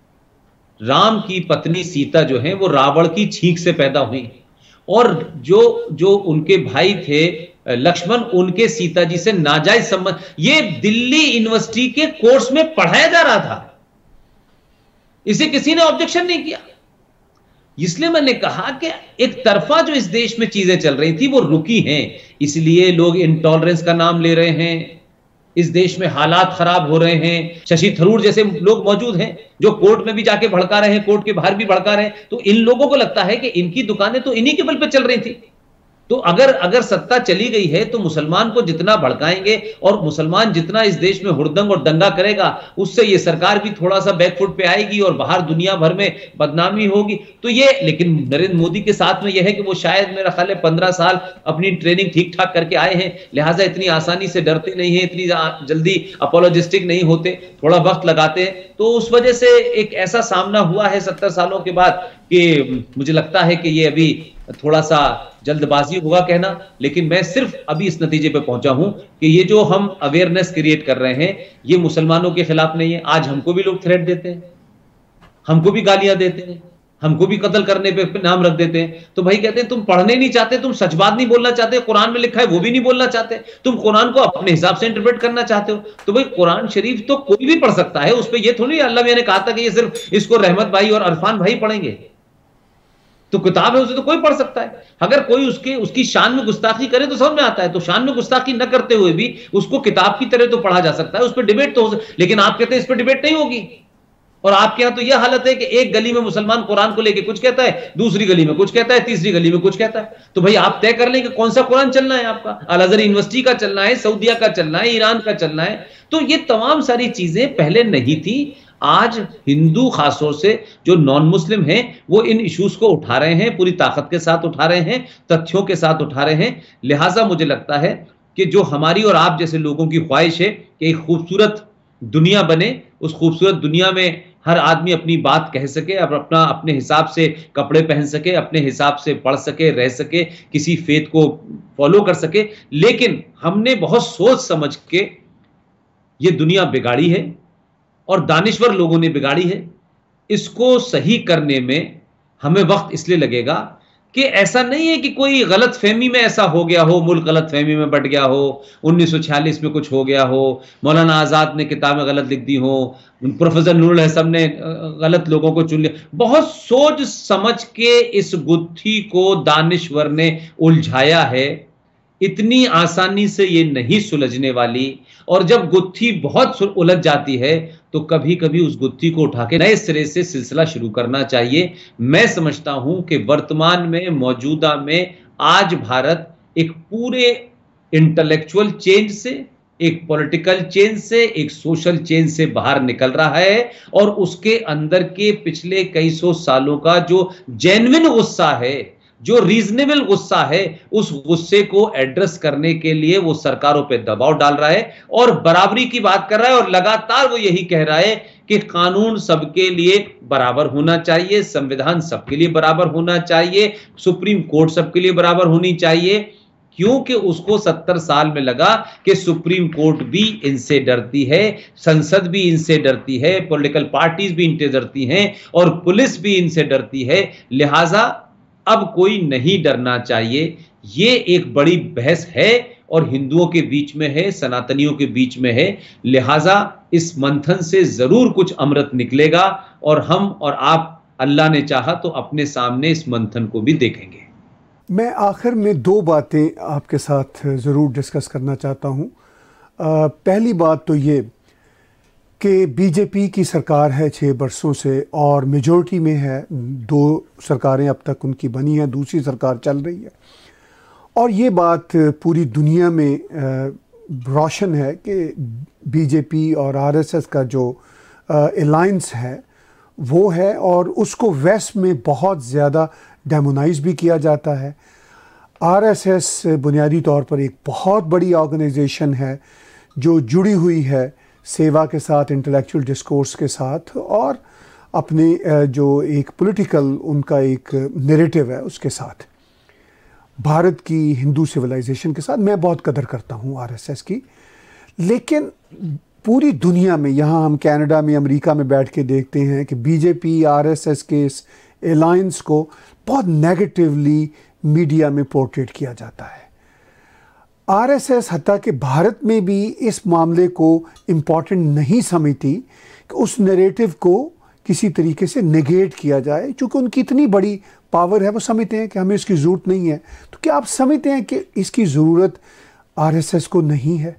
राम की पत्नी सीता जो है वो रावण की छींक से पैदा हुई, और जो जो उनके भाई थे लक्ष्मण, उनके सीता जी से नाजायज संबंध, ये दिल्ली यूनिवर्सिटी के कोर्स में पढ़ाया जा रहा था। इसे किसी ने ऑब्जेक्शन नहीं किया। इसलिए मैंने कहा कि एक तरफा जो इस देश में चीजें चल रही थी वो रुकी हैं, इसलिए लोग इंटॉलरेंस का नाम ले रहे हैं, इस देश में हालात खराब हो रहे हैं। शशि थरूर जैसे लोग मौजूद हैं जो कोर्ट में भी जाके भड़का रहे हैं, कोर्ट के बाहर भी भड़का रहे हैं। तो इन लोगों को लगता है कि इनकी दुकानें तो इन्हीं के बल पे चल रही थी। तो अगर अगर सत्ता चली गई है तो मुसलमान को जितना भड़काएंगे और मुसलमान जितना इस देश में हुड़दंग और दंगा करेगा, उससे ये सरकार भी थोड़ा सा बैकफुट पे आएगी और बाहर दुनिया भर में बदनामी होगी। तो ये, लेकिन नरेंद्र मोदी के साथ में यह है कि वो शायद मेरा ख्याल है पंद्रह साल अपनी ट्रेनिंग ठीक ठाक करके आए हैं, लिहाजा इतनी आसानी से डरते नहीं है, इतनी जल्दी अपोलोजिस्टिक नहीं होते, थोड़ा वक्त लगाते हैं। तो उस वजह से एक ऐसा सामना हुआ है सत्तर सालों के बाद कि मुझे लगता है कि ये अभी थोड़ा सा जल्दबाजी होगा कहना, लेकिन मैं सिर्फ अभी इस नतीजे पे पहुंचा हूं कि ये जो हम अवेयरनेस क्रिएट कर रहे हैं ये मुसलमानों के खिलाफ नहीं है। आज हमको भी लोग थ्रेट देते हैं, हमको भी गालियां देते हैं, हमको भी कत्ल करने पे नाम रख देते हैं। तो भाई कहते हैं तुम पढ़ने नहीं चाहते, तुम सच बात नहीं बोलना चाहते, कुरान में लिखा है वो भी नहीं बोलना चाहते, तुम कुरान को अपने हिसाब से इंटरप्रेट करना चाहते हो। तो भाई कुरान शरीफ तो कोई भी पढ़ सकता है, उस पर यह थोड़ी अल्लाह ने कहा था कि ये सिर्फ इसको रहमत भाई और अरफान भाई पढ़ेंगे। तो किताब है, उसे तो कोई पढ़ सकता है। अगर कोई उसके उसकी शान में गुस्ताखी करे तो समझ में आता है, तो शान में गुस्ताखी न करते हुए भी उसको किताब की तरह तो पढ़ा जा सकता है, उस पर डिबेट तो हो सकता है। लेकिन आप कहते हैं इस पर डिबेट नहीं होगी। और आपके यहां तो यह हालत है कि एक गली में मुसलमान कुरान को लेके कुछ कहता है, दूसरी गली में कुछ कहता है, तीसरी गली में कुछ कहता है। तो भाई आप तय कर लें कि कौन सा कुरान चलना है आपका, अल अज़हर यूनिवर्सिटी का चलना है, सऊदिया का चलना है, ईरान का चलना है। तो ये तमाम सारी चीजें पहले नहीं थी। आज हिंदू खासतौर से जो नॉन मुस्लिम हैं वो इन इश्यूज को उठा रहे हैं, पूरी ताकत के साथ उठा रहे हैं, तथ्यों के साथ उठा रहे हैं। लिहाजा मुझे लगता है कि जो हमारी और आप जैसे लोगों की ख्वाहिश है कि एक खूबसूरत दुनिया बने, उस खूबसूरत दुनिया में हर आदमी अपनी बात कह सके, अब अपना अपने हिसाब से कपड़े पहन सके, अपने हिसाब से पढ़ सके, रह सके, किसी फेथ को फॉलो कर सके। लेकिन हमने बहुत सोच समझ के ये दुनिया बिगाड़ी है और दानिश्वर लोगों ने बिगाड़ी है। इसको सही करने में हमें वक्त इसलिए लगेगा कि ऐसा नहीं है कि कोई गलत फहमी में ऐसा हो गया हो, मुल्क गलत फहमी में बट गया हो, उन्नीस सौ छियालीस में कुछ हो गया हो, मौलाना आजाद ने किताबें गलत लिख दी हो, प्रोफेसर नूरुल हसन ने गलत लोगों को चुन लिया। बहुत सोच समझ के इस गुत्थी को दानिश्वर ने उलझाया है। इतनी आसानी से ये नहीं सुलझने वाली, और जब गुत्थी बहुत उलझ जाती है तो कभी कभी उस गुत्थी को उठा के नए सिरे से सिलसिला शुरू करना चाहिए। मैं समझता हूं कि वर्तमान में, मौजूदा में, आज भारत एक पूरे इंटेलेक्चुअल चेंज से, एक पॉलिटिकल चेंज से, एक सोशल चेंज से बाहर निकल रहा है, और उसके अंदर के पिछले कई सौ सालों का जो जेन्युइन गुस्सा है, जो रीजनेबल गुस्सा है, उस गुस्से को एड्रेस करने के लिए वो सरकारों पे दबाव डाल रहा है और बराबरी की बात कर रहा है। और लगातार वो यही कह रहा है कि कानून सबके लिए बराबर होना चाहिए, संविधान सबके लिए बराबर होना चाहिए, सुप्रीम कोर्ट सबके लिए बराबर होनी चाहिए। क्योंकि उसको सत्तर साल में लगा कि सुप्रीम कोर्ट भी इनसे डरती है, संसद भी इनसे डरती है, पॉलिटिकल पार्टीज भी इनसे डरती हैं, और पुलिस भी इनसे डरती है। लिहाजा अब कोई नहीं डरना चाहिए। ये एक बड़ी बहस है और हिंदुओं के बीच में है, सनातनियों के बीच में है। लिहाजा इस मंथन से जरूर कुछ अमृत निकलेगा, और हम और आप, अल्लाह ने चाहा तो अपने सामने इस मंथन को भी देखेंगे। मैं आखिर में दो बातें आपके साथ ज़रूर डिस्कस करना चाहता हूँ। पहली बात तो ये कि बीजेपी की सरकार है छः बरसों से, और मेजॉरिटी में है, दो सरकारें अब तक उनकी बनी हैं, दूसरी सरकार चल रही है, और ये बात पूरी दुनिया में रोशन है कि बीजेपी और आरएसएस का जो अलायंस है वो है, और उसको वेस्ट में बहुत ज़्यादा डेमोनाइज भी किया जाता है। आरएसएस बुनियादी तौर पर एक बहुत बड़ी ऑर्गेनाइजेशन है जो जुड़ी हुई है सेवा के साथ, इंटेलेक्चुअल डिस्कोर्स के साथ, और अपने जो एक पॉलिटिकल उनका एक नैरेटिव है उसके साथ, भारत की हिंदू सिविलाइजेशन के साथ। मैं बहुत कदर करता हूँ आरएसएस की, लेकिन पूरी दुनिया में, यहाँ हम कनाडा में, अमेरिका में बैठ के देखते हैं कि बीजेपी आरएसएस के इस अलायंस को बहुत नेगेटिवली मीडिया में पोर्ट्रेट किया जाता है। आरएसएस हत्ता कि भारत में भी इस मामले को इम्पॉर्टेंट नहीं समझती कि उस नैरेटिव को किसी तरीके से नेगेट किया जाए, क्योंकि उनकी इतनी बड़ी पावर है, वो समझते हैं कि हमें इसकी ज़रूरत नहीं है। तो क्या आप समझते हैं कि इसकी ज़रूरत आरएसएस को नहीं है?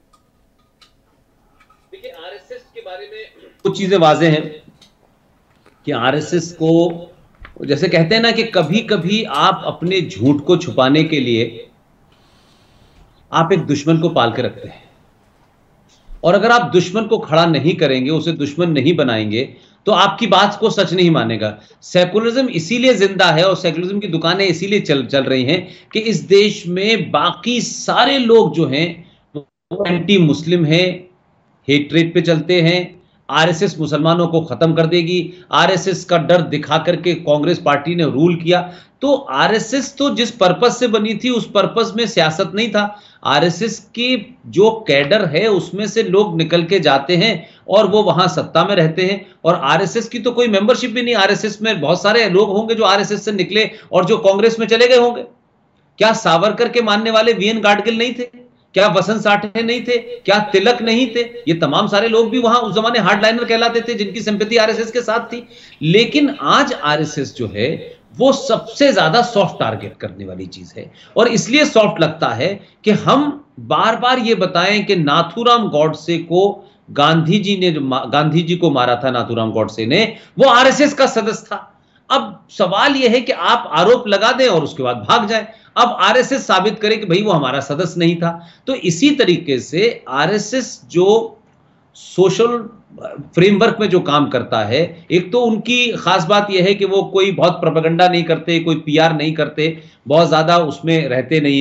देखिए, आरएसएस के बारे में कुछ चीज़ें वाज़ेह हैं कि आरएसएस को, जैसे कहते हैं ना कि कभी कभी आप अपने झूठ को छुपाने के लिए आप एक दुश्मन को पाल के रखते हैं, और अगर आप दुश्मन को खड़ा नहीं करेंगे, उसे दुश्मन नहीं बनाएंगे, तो आपकी बात को सच नहीं मानेगा। सेकुलरिज्म इसीलिए जिंदा है और सेकुलरिज्म की दुकानें इसीलिए चल चल रही हैं कि इस देश में बाकी सारे लोग जो हैं वो एंटी मुस्लिम हैं, हेट्रेड पे चलते हैं। आरएसएस मुसलमानों को खत्म कर देगी, आरएसएस का डर दिखा करके कांग्रेस पार्टी ने रूल किया। तो आरएसएस तो जिस पर्पस से बनी थी उस पर्पस में सियासत नहीं था। आरएसएस की जो कैडर है उसमें से लोग निकल के जाते हैं और वो वहां सत्ता में रहते हैं, और आरएसएस की तो कोई मेंबरशिप भी नहीं। आरएसएस में बहुत सारे लोग होंगे जो आरएसएस से निकले और जो कांग्रेस में चले गए होंगे। क्या सावरकर के मानने वाले वीएन गाडगिल नहीं थे? क्या वसंत साठे नहीं थे? क्या तिलक नहीं थे? ये तमाम सारे लोग भी वहां उस जमाने हार्डलाइनर कहलाते थे, जिनकी सिंपैथी आरएसएस के साथ थी। लेकिन आज आरएसएस जो है वो सबसे ज्यादा सॉफ्ट टारगेट करने वाली चीज है, और इसलिए सॉफ्ट लगता है कि हम बार बार ये बताएं कि नाथूराम गॉडसे को गांधी जी ने जो गांधी जी को मारा था, नाथूराम गॉडसे ने, वो आरएसएस का सदस्य था। अब सवाल यह है कि आप आरोप लगा दें और उसके बाद भाग जाएं। अब आरएसएस साबित करे कि भाई वो हमारा सदस्य नहीं था। तो इसी तरीके से आरएसएस जो सोशल फ्रेमवर्क में जो काम करता है, एक तो उनकी खास बात यह है कि वो कोई बहुत प्रोपेगेंडा नहीं करते, कोई पीआर नहीं करते, बहुत ज्यादा उसमें रहते नहीं है,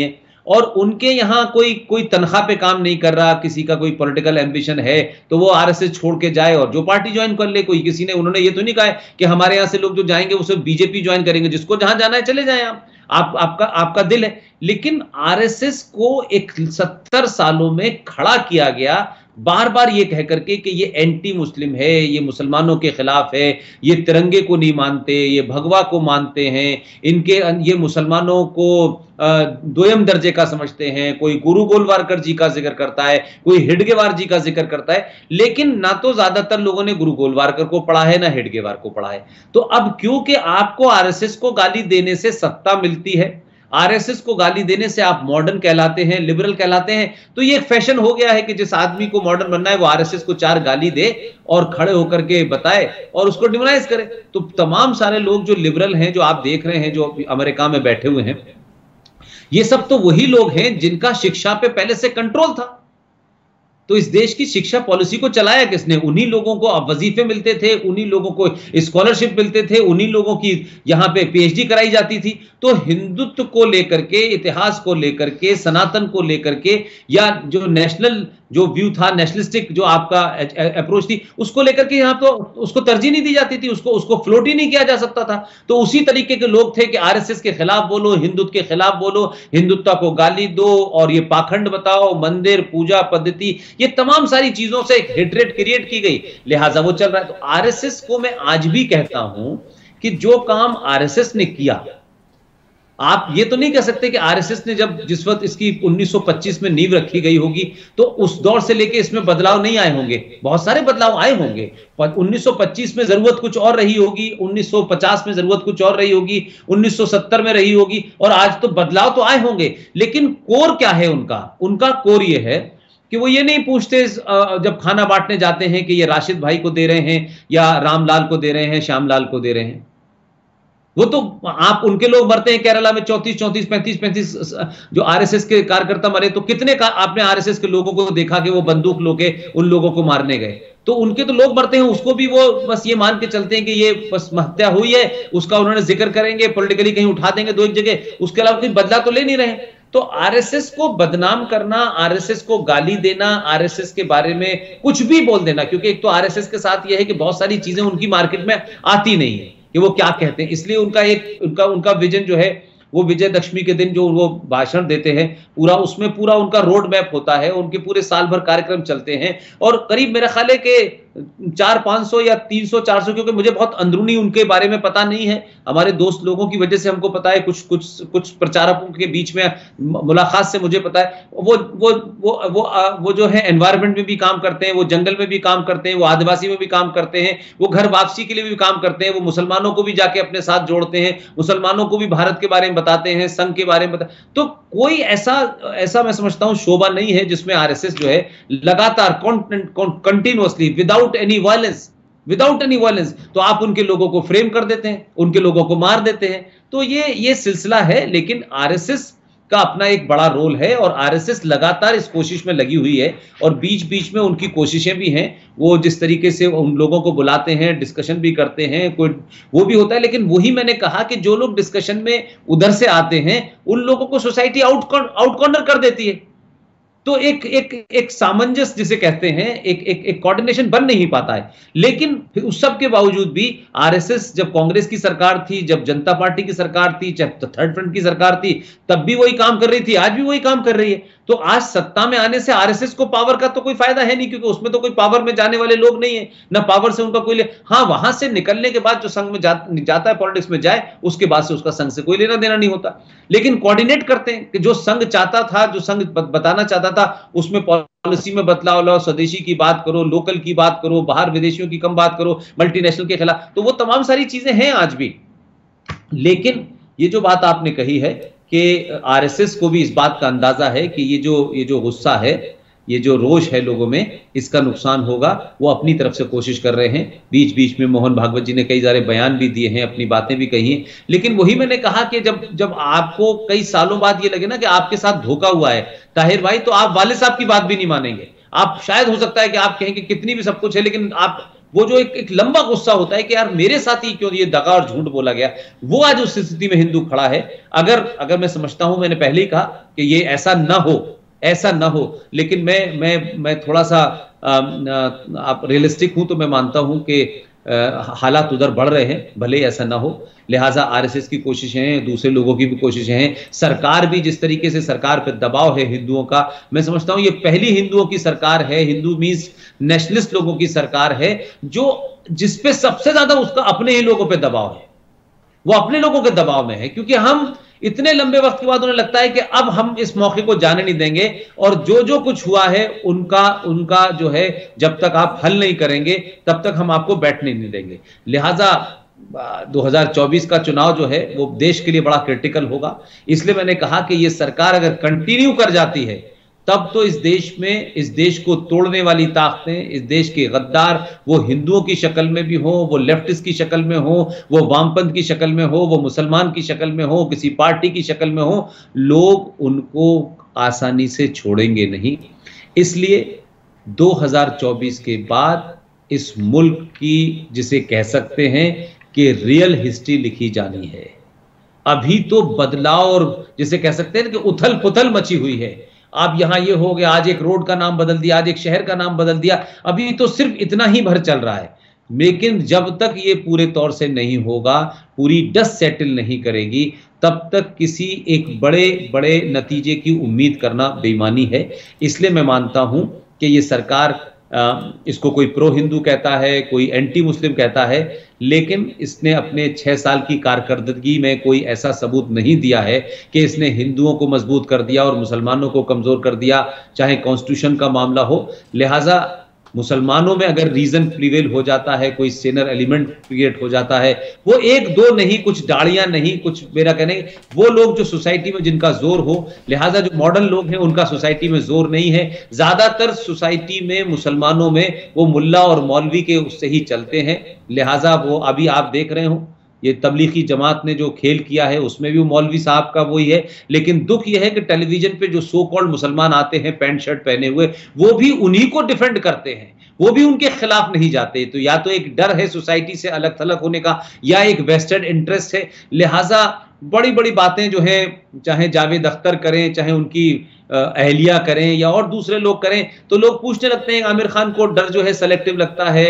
और उनके यहाँ कोई कोई तनख्वाह पे काम नहीं कर रहा, किसी का कोई पॉलिटिकल एम्बिशन है तो वो आरएसएस छोड़ के जाए और जो पार्टी ज्वाइन कर ले। कोई किसी ने उन्होंने ये तो नहीं कहा है कि हमारे यहाँ से लोग जो जाएंगे वो सिर्फ बीजेपी ज्वाइन करेंगे, जिसको जहां जाना है चले जाएं आप, आप आपका आपका दिल है। लेकिन आरएसएस को एक सत्तर सालों में खड़ा किया गया बार बार ये कह करके कि ये एंटी मुस्लिम है, ये मुसलमानों के खिलाफ है, ये तिरंगे को नहीं मानते, ये भगवा को मानते हैं, इनके ये मुसलमानों को दोयम दर्जे का समझते हैं। कोई गुरु गोलवारकर जी का जिक्र करता है, कोई हेडगेवार जी का जिक्र करता है, लेकिन ना तो ज्यादातर लोगों ने गुरु गोलवारकर को पढ़ा है ना हेडगेवार को पढ़ा है। तो अब क्योंकि आपको आरएसएस को गाली देने से सत्ता मिलती है, आरएसएस को गाली देने से आप मॉडर्न कहलाते हैं, लिबरल कहलाते हैं, तो ये एक फैशन हो गया है कि जिस आदमी को मॉडर्न बनना है वो आरएसएस को चार गाली दे और खड़े होकर के बताए और उसको डिमोनाइज करे। तो तमाम सारे लोग जो लिबरल हैं, जो आप देख रहे हैं, जो अमेरिका में बैठे हुए हैं, ये सब तो वही लोग हैं जिनका शिक्षा पे पहले से कंट्रोल था। तो इस देश की शिक्षा पॉलिसी को चलाया किसने? उन्हीं लोगों को अब वजीफे मिलते थे, उन्हीं लोगों को स्कॉलरशिप मिलते थे, उन्हीं लोगों की यहां पे पीएचडी कराई जाती थी। तो हिंदुत्व को लेकर के, इतिहास को लेकर के, सनातन को लेकर के, या जो नेशनल जो व्यू था, नेशनलिस्टिक जो आपका अप्रोच थी, उसको लेकर के यहां तो उसको तरजीह नहीं दी जाती थी, उसको उसको फ्लोट ही नहीं किया जा सकता था। तो उसी तरीके के लोग थे कि आरएसएस के खिलाफ बोलो, हिंदुत्व के खिलाफ बोलो, हिंदुत्व को गाली दो और ये पाखंड बताओ, मंदिर पूजा पद्धति, ये तमाम सारी चीजों से एक हेट्रेड क्रिएट की गई, लिहाजा वो चल रहा है। तो आरएसएस को मैं आज भी कहता हूं कि जो काम आरएसएस ने किया, आप ये तो नहीं कह सकते कि आरएसएस ने जब जिस वक्त इसकी उन्नीस सौ पच्चीस में नींव रखी गई होगी तो उस दौर से लेके इसमें बदलाव नहीं आए होंगे। बहुत सारे बदलाव आए होंगे, पर उन्नीस सौ पच्चीस में जरूरत कुछ और रही होगी, उन्नीस सौ पचास में जरूरत कुछ और रही होगी, उन्नीस सौ सत्तर में रही होगी, और आज तो बदलाव तो आए होंगे। लेकिन कोर क्या है उनका? उनका कोर ये है कि वो ये नहीं पूछते जब खाना बांटने जाते हैं कि ये राशिद भाई को दे रहे हैं या रामलाल को दे रहे हैं, श्यामलाल को दे रहे हैं। वो तो आप उनके लोग मरते हैं केरला में चौंतीस चौंतीस पैंतीस पैंतीस जो आरएसएस के कार्यकर्ता मरे, तो कितने का आपने आरएसएस के लोगों को देखा कि वो बंदूक लोगे उन लोगों को मारने गए? तो उनके तो लोग मरते हैं, उसको भी वो बस ये मान के चलते हैं कि ये बस हत्या हुई है, उसका उन्होंने जिक्र करेंगे, पॉलिटिकली कहीं उठा देंगे दो एक जगह, उसके अलावा कोई बदला तो ले नहीं रहे। तो आरएसएस को बदनाम करना, आरएसएस को गाली देना, आरएसएस के बारे में कुछ भी बोल देना, क्योंकि एक तो आरएसएस के साथ यह है कि बहुत सारी चीजें उनकी मार्केट में आती नहीं है कि वो क्या कहते हैं, इसलिए उनका एक उनका उनका विजन जो है वो विजयदशमी के दिन जो वो भाषण देते हैं, पूरा उसमें पूरा उनका रोड मैप होता है, उनके पूरे साल भर कार्यक्रम चलते हैं, और करीब मेरा ख्याल है कि चार पांच सौ या तीन सौ चार सौ, क्योंकि मुझे बहुत अंदरूनी उनके बारे में पता नहीं है, हमारे दोस्त लोगों की वजह से हमको पता है, कुछ कुछ कुछ प्रचारकों के बीच में मुलाकात से मुझे पता है। वो वो वो वो वो जो है एनवायरमेंट में भी काम करते हैं, वो जंगल में भी काम करते हैं, वो आदिवासी में भी काम करते हैं, वो घर वापसी के लिए भी काम करते हैं, वो मुसलमानों को भी जाके अपने साथ जोड़ते हैं, मुसलमानों को भी भारत के बारे में बताते हैं, संघ के बारे में बता। तो कोई ऐसा ऐसा मैं समझता हूं शोभा नहीं है जिसमें आरएसएस जो है लगातार continuously without any violence without any violence तो आप उनके लोगों को फ्रेम कर देते हैं, उनके लोगों को मार देते हैं। तो ये ये सिलसिला है, लेकिन आरएसएस का अपना एक बड़ा रोल है और आरएसएस लगातार इस कोशिश में लगी हुई है, और बीच बीच में उनकी कोशिशें भी हैं, वो जिस तरीके से उन लोगों को बुलाते हैं, डिस्कशन भी करते हैं, कोई वो भी होता है। लेकिन वही मैंने कहा कि जो लोग डिस्कशन में उधर से आते हैं उन लोगों को सोसाइटी आउट आउट कॉर्नर कर देती है। तो एक एक एक सामंजस्य जिसे कहते हैं, एक एक एक कोऑर्डिनेशन बन नहीं पाता है। लेकिन उस सब के बावजूद भी आरएसएस, जब कांग्रेस की सरकार थी, जब जनता पार्टी की सरकार थी, जब थर्ड फ्रंट की सरकार थी, तब भी वही काम कर रही थी, आज भी वही काम कर रही है। तो आज सत्ता में आने से आरएसएस को पावर का तो कोई फायदा है नहीं, क्योंकि उसमें तो कोई पावर में जाने वाले लोग नहीं है, ना पावर से उनका कोई ले। हाँ, वहां से निकलने के बाद जो संघ में जा, जाता है, पॉलिटिक्स में जाए, उसके बाद से उसका संघ से कोई लेना देना नहीं होता। लेकिन कोऑर्डिनेट करते हैं कि जो संघ चाहता था, जो संघ बताना चाहता था, उसमें पॉलिसी में बदलाव लाओ, स्वदेशी की बात करो, लोकल की बात करो, बाहर विदेशियों की कम बात करो, मल्टीनेशनल के खिलाफ, तो वो तमाम सारी चीजें हैं आज भी। लेकिन ये जो बात आपने कही है कि आरएसएस को भी इस बात का अंदाजा है कि ये जो ये जो गुस्सा है, ये जो रोष है लोगों में, इसका नुकसान होगा। वो अपनी तरफ से कोशिश कर रहे हैं। बीच बीच में मोहन भागवत जी ने कई सारे बयान भी दिए हैं, अपनी बातें भी कही हैं। लेकिन वही मैंने कहा कि जब जब आपको कई सालों बाद ये लगे ना कि आपके साथ धोखा हुआ है ताहिर भाई, तो आप वाले साहब की बात भी नहीं मानेंगे। आप शायद हो सकता है कि आप कहें कि कितनी भी सब कुछ है, लेकिन आप वो जो एक, एक लंबा गुस्सा होता है कि यार मेरे साथ ही क्यों ये दगा और झूठ बोला गया, वो आज उस स्थिति में हिंदू खड़ा है। अगर अगर मैं समझता हूं, मैंने पहले ही कहा कि ये ऐसा ना हो, ऐसा ना हो, लेकिन मैं मैं मैं थोड़ा सा आप रियलिस्टिक हूं, तो मैं मानता हूं कि हालात उधर बढ़ रहे हैं, भले ऐसा ना हो। लिहाजा आरएसएस की कोशिशें हैं, दूसरे लोगों की भी कोशिशें हैं, सरकार भी जिस तरीके से सरकार पर दबाव है हिंदुओं का, मैं समझता हूं ये पहली हिंदुओं की सरकार है, हिंदू मींस नेशनलिस्ट लोगों की सरकार है, जो जिसपे सबसे ज्यादा उसका अपने ही लोगों पे दबाव है, वो अपने लोगों के दबाव में है, क्योंकि हम इतने लंबे वक्त के बाद उन्हें लगता है कि अब हम इस मौके को जाने नहीं देंगे, और जो जो कुछ हुआ है उनका उनका जो है जब तक आप हल नहीं करेंगे तब तक हम आपको बैठने नहीं देंगे। लिहाजा दो हज़ार चौबीस का चुनाव जो है वो देश के लिए बड़ा क्रिटिकल होगा। इसलिए मैंने कहा कि ये सरकार अगर कंटिन्यू कर जाती है तब तो इस देश में, इस देश को तोड़ने वाली ताकतें, इस देश के गद्दार, वो हिंदुओं की शक्ल में भी हो, वो लेफ्टिस्ट की शक्ल में हो, वो वामपंथ की शक्ल में हो, वो मुसलमान की शक्ल में हो, किसी पार्टी की शक्ल में हो, लोग उनको आसानी से छोड़ेंगे नहीं। इसलिए दो हज़ार चौबीस के बाद इस मुल्क की, जिसे कह सकते हैं कि रियल हिस्ट्री लिखी जानी है। अभी तो बदलाव और जिसे कह सकते हैं कि उथल पुथल मची हुई है। आप यहां ये हो गया, आज एक रोड का नाम बदल दिया, आज एक शहर का नाम बदल दिया, अभी तो सिर्फ इतना ही भर चल रहा है। लेकिन जब तक ये पूरे तौर से नहीं होगा, पूरी डस्ट सेटल नहीं करेगी, तब तक किसी एक बड़े बड़े नतीजे की उम्मीद करना बेईमानी है। इसलिए मैं मानता हूं कि ये सरकार, इसको कोई प्रो हिंदू कहता है, कोई एंटी मुस्लिम कहता है, लेकिन इसने अपने छह साल की कारकर्दगी में कोई ऐसा सबूत नहीं दिया है कि इसने हिंदुओं को मजबूत कर दिया और मुसलमानों को कमजोर कर दिया, चाहे कॉन्स्टिट्यूशन का मामला हो। लिहाजा मुसलमानों में अगर रीजन प्रिवेल हो जाता है, कोई सेनर एलिमेंट क्रिएट हो जाता है, वो एक दो नहीं, कुछ दाढ़ियां नहीं, कुछ मेरा कहने वो लोग जो सोसाइटी में जिनका जोर हो, लिहाजा जो मॉडर्न लोग हैं उनका सोसाइटी में जोर नहीं है। ज्यादातर सोसाइटी में मुसलमानों में वो मुल्ला और मौलवी के उससे ही चलते हैं। लिहाजा वो अभी आप देख रहे हो ये तबलीगी जमात ने जो खेल किया है उसमें भी वो मौलवी साहब का वही है। लेकिन दुख यह है कि टेलीविजन पे जो सो कॉल्ड मुसलमान आते हैं पैंट शर्ट पहने हुए, वो भी उन्हीं को डिफेंड करते हैं, वो भी उनके खिलाफ नहीं जाते। तो या तो एक डर है सोसाइटी से अलग थलग होने का, या एक वेस्टेड इंटरेस्ट है। लिहाजा बड़ी बड़ी बातें जो है, चाहे जावेद अख्तर करें, चाहे उनकी अहलिया करें, या और दूसरे लोग करें, तो लोग पूछने लगते हैं आमिर खान को डर जो है सेलेक्टिव लगता है,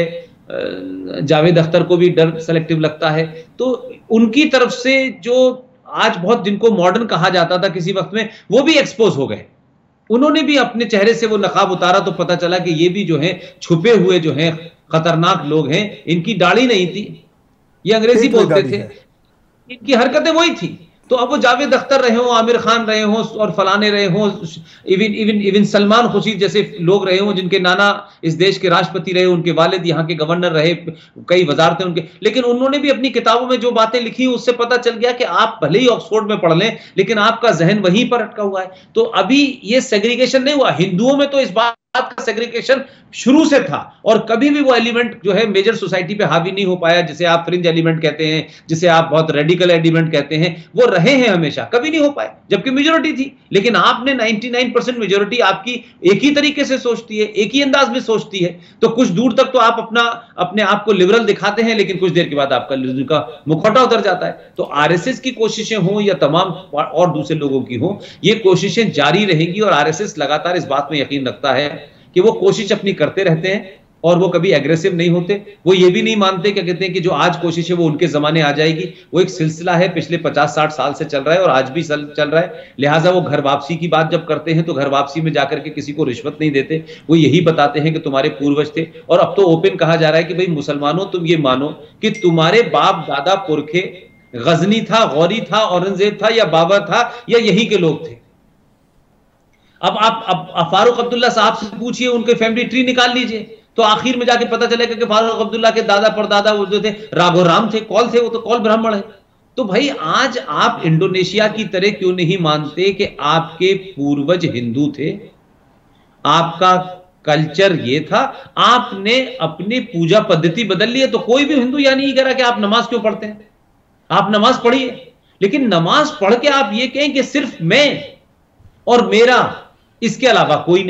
जावेद अख्तर को भी डर सेलेक्टिव लगता है। तो उनकी तरफ से जो आज बहुत जिनको मॉडर्न कहा जाता था किसी वक्त में, वो भी एक्सपोज हो गए। उन्होंने भी अपने चेहरे से वो नकाब उतारा तो पता चला कि ये भी जो है छुपे हुए जो हैं खतरनाक लोग हैं। इनकी दाढ़ी नहीं थी, ये अंग्रेजी बोलते थे, इनकी हरकतें वही थी। तो अब वो जावेद अख्तर रहे हो, आमिर खान रहे हो, और फलाने रहे हो, even even even Salman Khurshid जैसे लोग रहे हो, जिनके नाना इस देश के राष्ट्रपति रहे, उनके वालिद यहाँ के गवर्नर रहे, कई वजारतें उनके, लेकिन उन्होंने भी अपनी किताबों में जो बातें लिखी उससे पता चल गया कि आप भले ही ऑक्सफोर्ड में पढ़ लें, लेकिन आपका जहन वहीं पर अटका हुआ है। तो अभी ये सेग्रीगेशन नहीं हुआ। हिंदुओं में तो इस बात का सेग्रीगेशन शुरू से था, और कभी भी वो एलिमेंट जो है मेजर सोसाइटी पे हावी नहीं हो पाया, जिसे आप फ्रिंज एलिमेंट कहते हैं, जिसे आप बहुत रेडिकल एलिमेंट कहते हैं, वो रहे हैं हमेशा, कभी नहीं हो पाए, जबकि मेजॉरिटी थी। लेकिन आपने निन्यानवे परसेंट मेजॉरिटी आपकी एक ही तरीके से सोचती है, एक ही अंदाज में सोचती है, तो कुछ दूर तक तो आप अपना अपने आप को लिबरल दिखाते हैं, लेकिन कुछ देर के बाद आपका का मुखौटा उतर जाता है। तो आरएसएस की कोशिशें हों या तमाम और दूसरे लोगों की हों, ये कोशिशें जारी रहेंगी, और आरएसएस लगातार इस बात में यकीन रखता है कि वो कोशिश अपनी करते रहते हैं, और वो कभी एग्रेसिव नहीं होते। वो ये भी नहीं मानते, क्या कहते हैं कि जो आज कोशिश है वो उनके जमाने आ जाएगी। वो एक सिलसिला है, पिछले पचास साठ साल से चल रहा है और आज भी चल रहा है। लिहाजा वो घर वापसी की बात जब करते हैं तो घर वापसी में जाकर के किसी को रिश्वत नहीं देते, वो यही बताते हैं कि तुम्हारे पूर्वज थे। और अब तो ओपन कहा जा रहा है कि भाई मुसलमानों, तुम ये मानो कि तुम्हारे बाप दादा पुरखे गजनी था, गौरी था, औरंगजेब था, या बाबर था, या यही के लोग थे। अब आप अब फारूक अब्दुल्ला साहब से पूछिए, उनके फैमिली ट्री निकाल लीजिए, तो आखिर में जाके पता चलेगा कि फारूक अब्दुल्ला के दादा परदादा वो जो थे राघोराम थे, कौल थे, वो तो कौल ब्राह्मण है। तो भाई आज आप इंडोनेशिया की तरह क्यों नहीं मानते कि आपके पूर्वज हिंदू थे, आपका कल्चर ये था, आपने अपनी पूजा पद्धति बदल ली है। तो कोई भी हिंदू या नहीं कह रहा कि आप नमाज क्यों पढ़ते हैं, आप नमाज पढ़िए, लेकिन नमाज पढ़ के आप ये कहें कि सिर्फ मैं और मेरा, इसके अलावा कोई नहीं,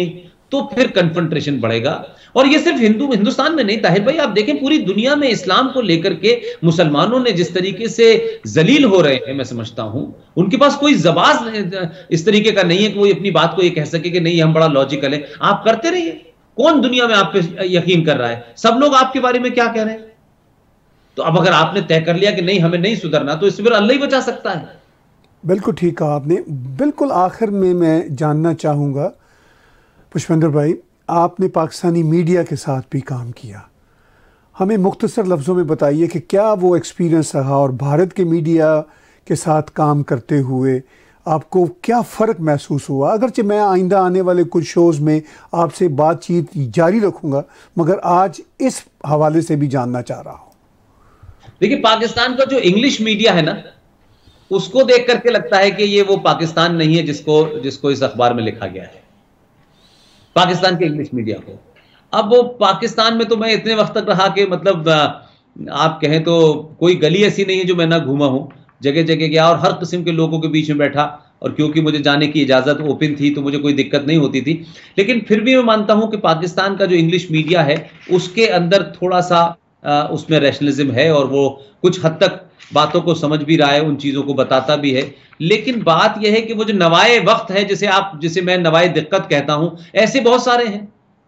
तो फिर कन्फ्रंट्रेशन बढ़ेगा। और ये सिर्फ हिंदू हिंदुस्तान में नहीं, ताहिर भाई आप देखें पूरी दुनिया में इस्लाम को लेकर के मुसलमानों ने जिस तरीके से जलील हो रहे हैं, मैं समझता हूं उनके पास कोई जबान इस तरीके का नहीं है कि वो अपनी बात को ये कह सके कि नहीं हम बड़ा लॉजिकल है। आप करते रहिए, कौन दुनिया में आप पे यकीन कर रहा है? सब लोग आपके बारे में क्या कह रहे हैं? तो अब अगर आपने तय कर लिया कि नहीं हमें नहीं सुधरना, तो इससे फिर अल्लाह ही बचा सकता है। बिल्कुल ठीक कहा आपने। बिल्कुल आखिर में मैं जानना चाहूँगा पुष्पेंद्र भाई, आपने पाकिस्तानी मीडिया के साथ भी काम किया, हमें मुख्तसर लफ्ज़ों में बताइए कि क्या वो एक्सपीरियंस रहा और भारत के मीडिया के साथ काम करते हुए आपको क्या फ़र्क महसूस हुआ? अगरचे मैं आइंदा आने वाले कुछ शोज़ में आपसे बातचीत जारी रखूँगा, मगर आज इस हवाले से भी जानना चाह रहा हूँ। देखिए, पाकिस्तान का जो इंग्लिश मीडिया है ना, उसको देख करके लगता है कि ये वो पाकिस्तान नहीं है जिसको जिसको इस अखबार में लिखा गया है, पाकिस्तान के इंग्लिश मीडिया को। अब वो पाकिस्तान में तो मैं इतने वक्त तक रहा कि मतलब आप कहें तो कोई गली ऐसी नहीं है जो मैं ना घूमा हूं, जगह जगह गया और हर किस्म के लोगों के बीच में बैठा, और क्योंकि मुझे जाने की इजाज़त ओपन थी तो मुझे कोई दिक्कत नहीं होती थी। लेकिन फिर भी मैं मानता हूं कि पाकिस्तान का जो इंग्लिश मीडिया है उसके अंदर थोड़ा सा आ, उसमें रैशनलिज्म है, और वो कुछ हद तक बातों को समझ भी रहा है, उन चीज़ों को बताता भी है। लेकिन बात यह है कि वो जो नवाए वक्त है, जिसे आप जिसे मैं नवाए दिक्कत कहता हूं, ऐसे बहुत सारे हैं।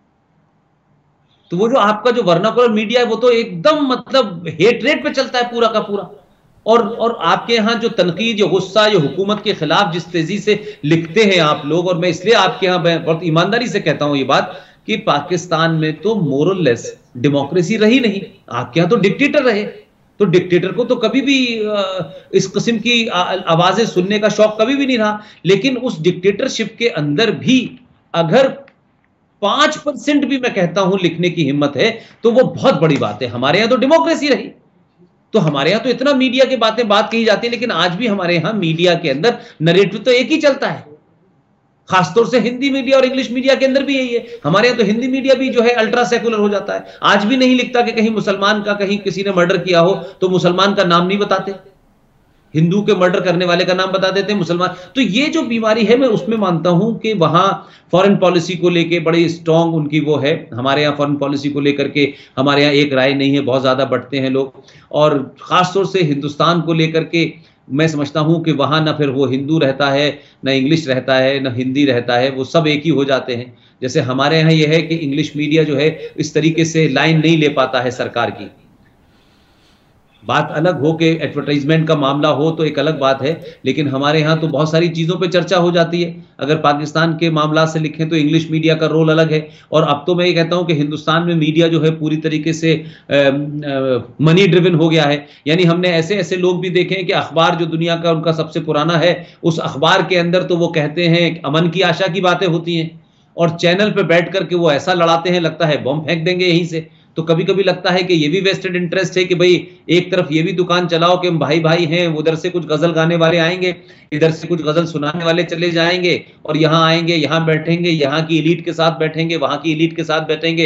तो वो जो आपका जो वर्नाकुलर मीडिया है वो तो एकदम मतलब हेट रेट पे चलता है पूरा का पूरा। और और आपके यहाँ जो तनकीद या गुस्सा या हुकूमत के खिलाफ जिस तेजी से लिखते हैं आप लोग, और मैं इसलिए आपके यहाँ बहुत ईमानदारी से कहता हूं ये बात कि पाकिस्तान में तो मोरलेस डेमोक्रेसी रही नहीं, आपके यहाँ तो डिक्टेटर रहे। तो डिक्टेटर को तो कभी भी इस किस्म की आवाजें सुनने का शौक कभी भी नहीं रहा। लेकिन उस डिक्टेटरशिप के अंदर भी अगर पांच परसेंट भी मैं कहता हूं लिखने की हिम्मत है तो वो बहुत बड़ी बात है। हमारे यहां तो डेमोक्रेसी रही, तो हमारे यहां तो इतना मीडिया की बातें बात कही जाती है, लेकिन आज भी हमारे यहां मीडिया के अंदर नरेटिव तो एक ही चलता है, खासतौर से हिंदी मीडिया और इंग्लिश मीडिया के अंदर भी यही है। हमारे यहाँ तो हिंदी मीडिया भी जो है अल्ट्रा सेकुलर हो जाता है, आज भी नहीं लिखता कि कहीं मुसलमान का कहीं किसी ने मर्डर किया हो तो मुसलमान का नाम नहीं बताते, हिंदू के मर्डर करने वाले का नाम बता देते हैं मुसलमान। तो ये जो बीमारी है मैं उसमें मानता हूं कि वहां फॉरेन पॉलिसी को लेके बड़ी स्ट्रांग उनकी वो है। हमारे यहाँ फॉरेन पॉलिसी को लेकर के हमारे यहाँ एक राय नहीं है, बहुत ज्यादा बढ़ते हैं लोग, और खासतौर से हिंदुस्तान को लेकर के मैं समझता हूं कि वहां ना फिर वो हिंदू रहता है, ना इंग्लिश रहता है, ना हिंदी रहता है, वो सब एक ही हो जाते हैं। जैसे हमारे यहाँ ये है कि इंग्लिश मीडिया जो है इस तरीके से लाइन नहीं ले पाता है सरकार की। बात अलग हो कि एडवर्टाइजमेंट का मामला हो तो एक अलग बात है, लेकिन हमारे यहाँ तो बहुत सारी चीज़ों पे चर्चा हो जाती है। अगर पाकिस्तान के मामला से लिखें तो इंग्लिश मीडिया का रोल अलग है, और अब तो मैं ये कहता हूँ कि हिंदुस्तान में मीडिया जो है पूरी तरीके से मनी ड्रिवन हो गया है। यानी हमने ऐसे ऐसे लोग भी देखे हैं कि अखबार जो दुनिया का उनका सबसे पुराना है, उस अखबार के अंदर तो वो कहते हैं अमन की आशा की बातें होती हैं, और चैनल पर बैठ करके वो ऐसा लड़ाते हैं लगता है बम फेंक देंगे यहीं से। तो कभी कभी लगता है कि ये भी वेस्टेड इंटरेस्ट है कि भाई एक तरफ ये भी दुकान चलाओ कि हम भाई भाई हैं, उधर से कुछ गजल गाने वाले आएंगे, इधर से कुछ गजल सुनाने वाले चले जाएंगे, और यहाँ आएंगे, यहाँ बैठेंगे, यहाँ की एलीट के साथ बैठेंगे, वहाँ की एलीट के साथ बैठेंगे।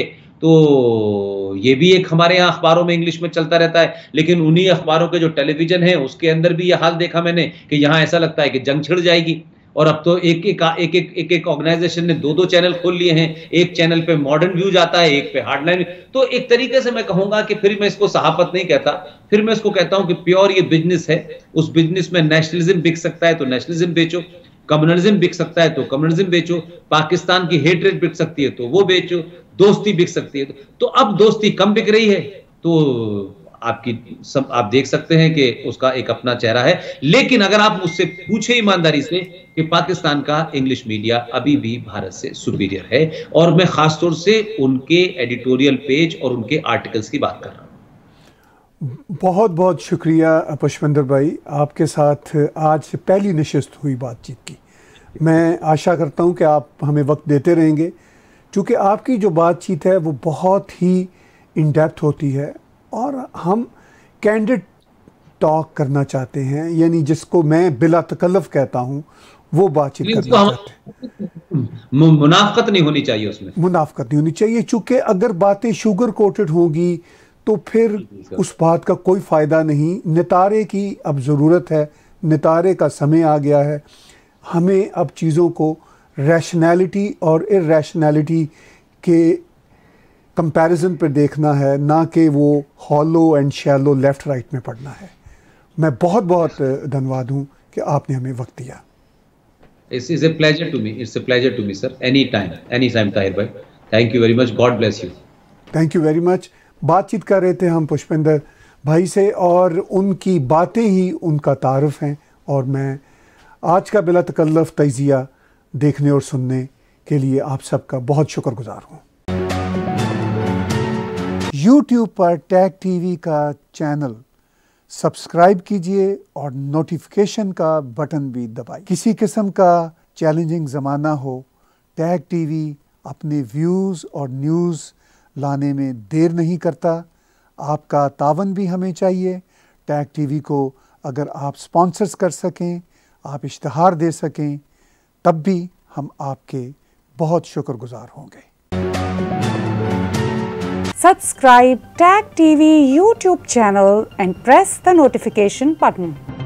तो ये भी एक हमारे यहाँ अखबारों में इंग्लिश में चलता रहता है। लेकिन उन्हीं अखबारों के जो टेलीविजन है उसके अंदर भी ये हाल देखा मैंने कि यहाँ ऐसा लगता है कि जंग छिड़ जाएगी। और अब तो एक एक एक एक एक एक ऑर्गेनाइजेशन ने दो दो चैनल खोल लिए हैं, एक चैनल पे मॉडर्न व्यूज आता है, एक पे हार्डलाइन। तो एक तरीके से मैं कहूंगा कि फिर मैं इसको सहाफत नहीं कहता, फिर मैं इसको कहता हूं कि प्योर ये बिजनेस है। उस बिजनेस में नेशनलिज्म बिक सकता है तो नेशनलिज्म बेचो, कम्युनलिज्म बिक सकता है तो कम्युनलिज्म बेचो, पाकिस्तान की हेटरेट बिक सकती है तो वो बेचो, दोस्ती बिक सकती है तो, तो अब दोस्ती कम बिक रही है तो आपकी सब आप देख सकते हैं कि उसका एक अपना चेहरा है। लेकिन अगर आप मुझसे पूछे ईमानदारी से कि पाकिस्तान का इंग्लिश मीडिया अभी भी भारत से सुपीरियर है, और मैं खासतौर से उनके एडिटोरियल पेज और उनके आर्टिकल्स की बात कर रहा हूं। बहुत बहुत शुक्रिया पुष्पेंद्र भाई, आपके साथ आज पहली नशिस्त हुई बातचीत की। मैं आशा करता हूं कि आप हमें वक्त देते रहेंगे, क्योंकि आपकी जो बातचीत है वो बहुत ही इन डेप्थ होती है, और हम कैंडिड टॉक करना चाहते हैं, यानी जिसको मैं बिला तकल्लुफ कहता हूं वो बातचीत करना चाहते हैं। मुनाफकत नहीं होनी चाहिए, उसमें मुनाफकत नहीं होनी चाहिए, चूंकि अगर बातें शुगर कोटेड होंगी तो फिर उस बात का कोई फ़ायदा नहीं। नितारे की अब ज़रूरत है, नितारे का समय आ गया है, हमें अब चीज़ों को रैशनैलिटी और इरैशनैलिटी के कंपैरिजन पर देखना है, ना कि वो hollow and shallow left right में पढ़ना है। मैं बहुत बहुत धन्यवाद हूँ कि आपने हमें वक्त दिया। It's, it's a pleasure to me. It's a pleasure to me, sir. Anytime, anytime, Tahir bhai. Thank you very much. God bless you. Thank you very much. बातचीत कर रहे थे हम पुष्पिंदर भाई से और उनकी बातें ही उनका तारुफ हैं, और मैं आज का बिला तकल्लुफ़ तज़िया देखने और सुनने के लिए आप सबका बहुत शुक्रगुजार हूँ। यूट्यूब पर टैग टीवी का चैनल सब्सक्राइब कीजिए और नोटिफिकेशन का बटन भी दबाइए। किसी किस्म का चैलेंजिंग ज़माना हो, टैग टीवी अपने व्यूज़ और न्यूज़ लाने में देर नहीं करता। आपका तावन भी हमें चाहिए। टैग टीवी को अगर आप स्पॉन्सर्स कर सकें, आप इश्तहार दे सकें, तब भी हम आपके बहुत शुक्रगुजार होंगे। Subscribe Tag T V YouTube channel and press the notification button.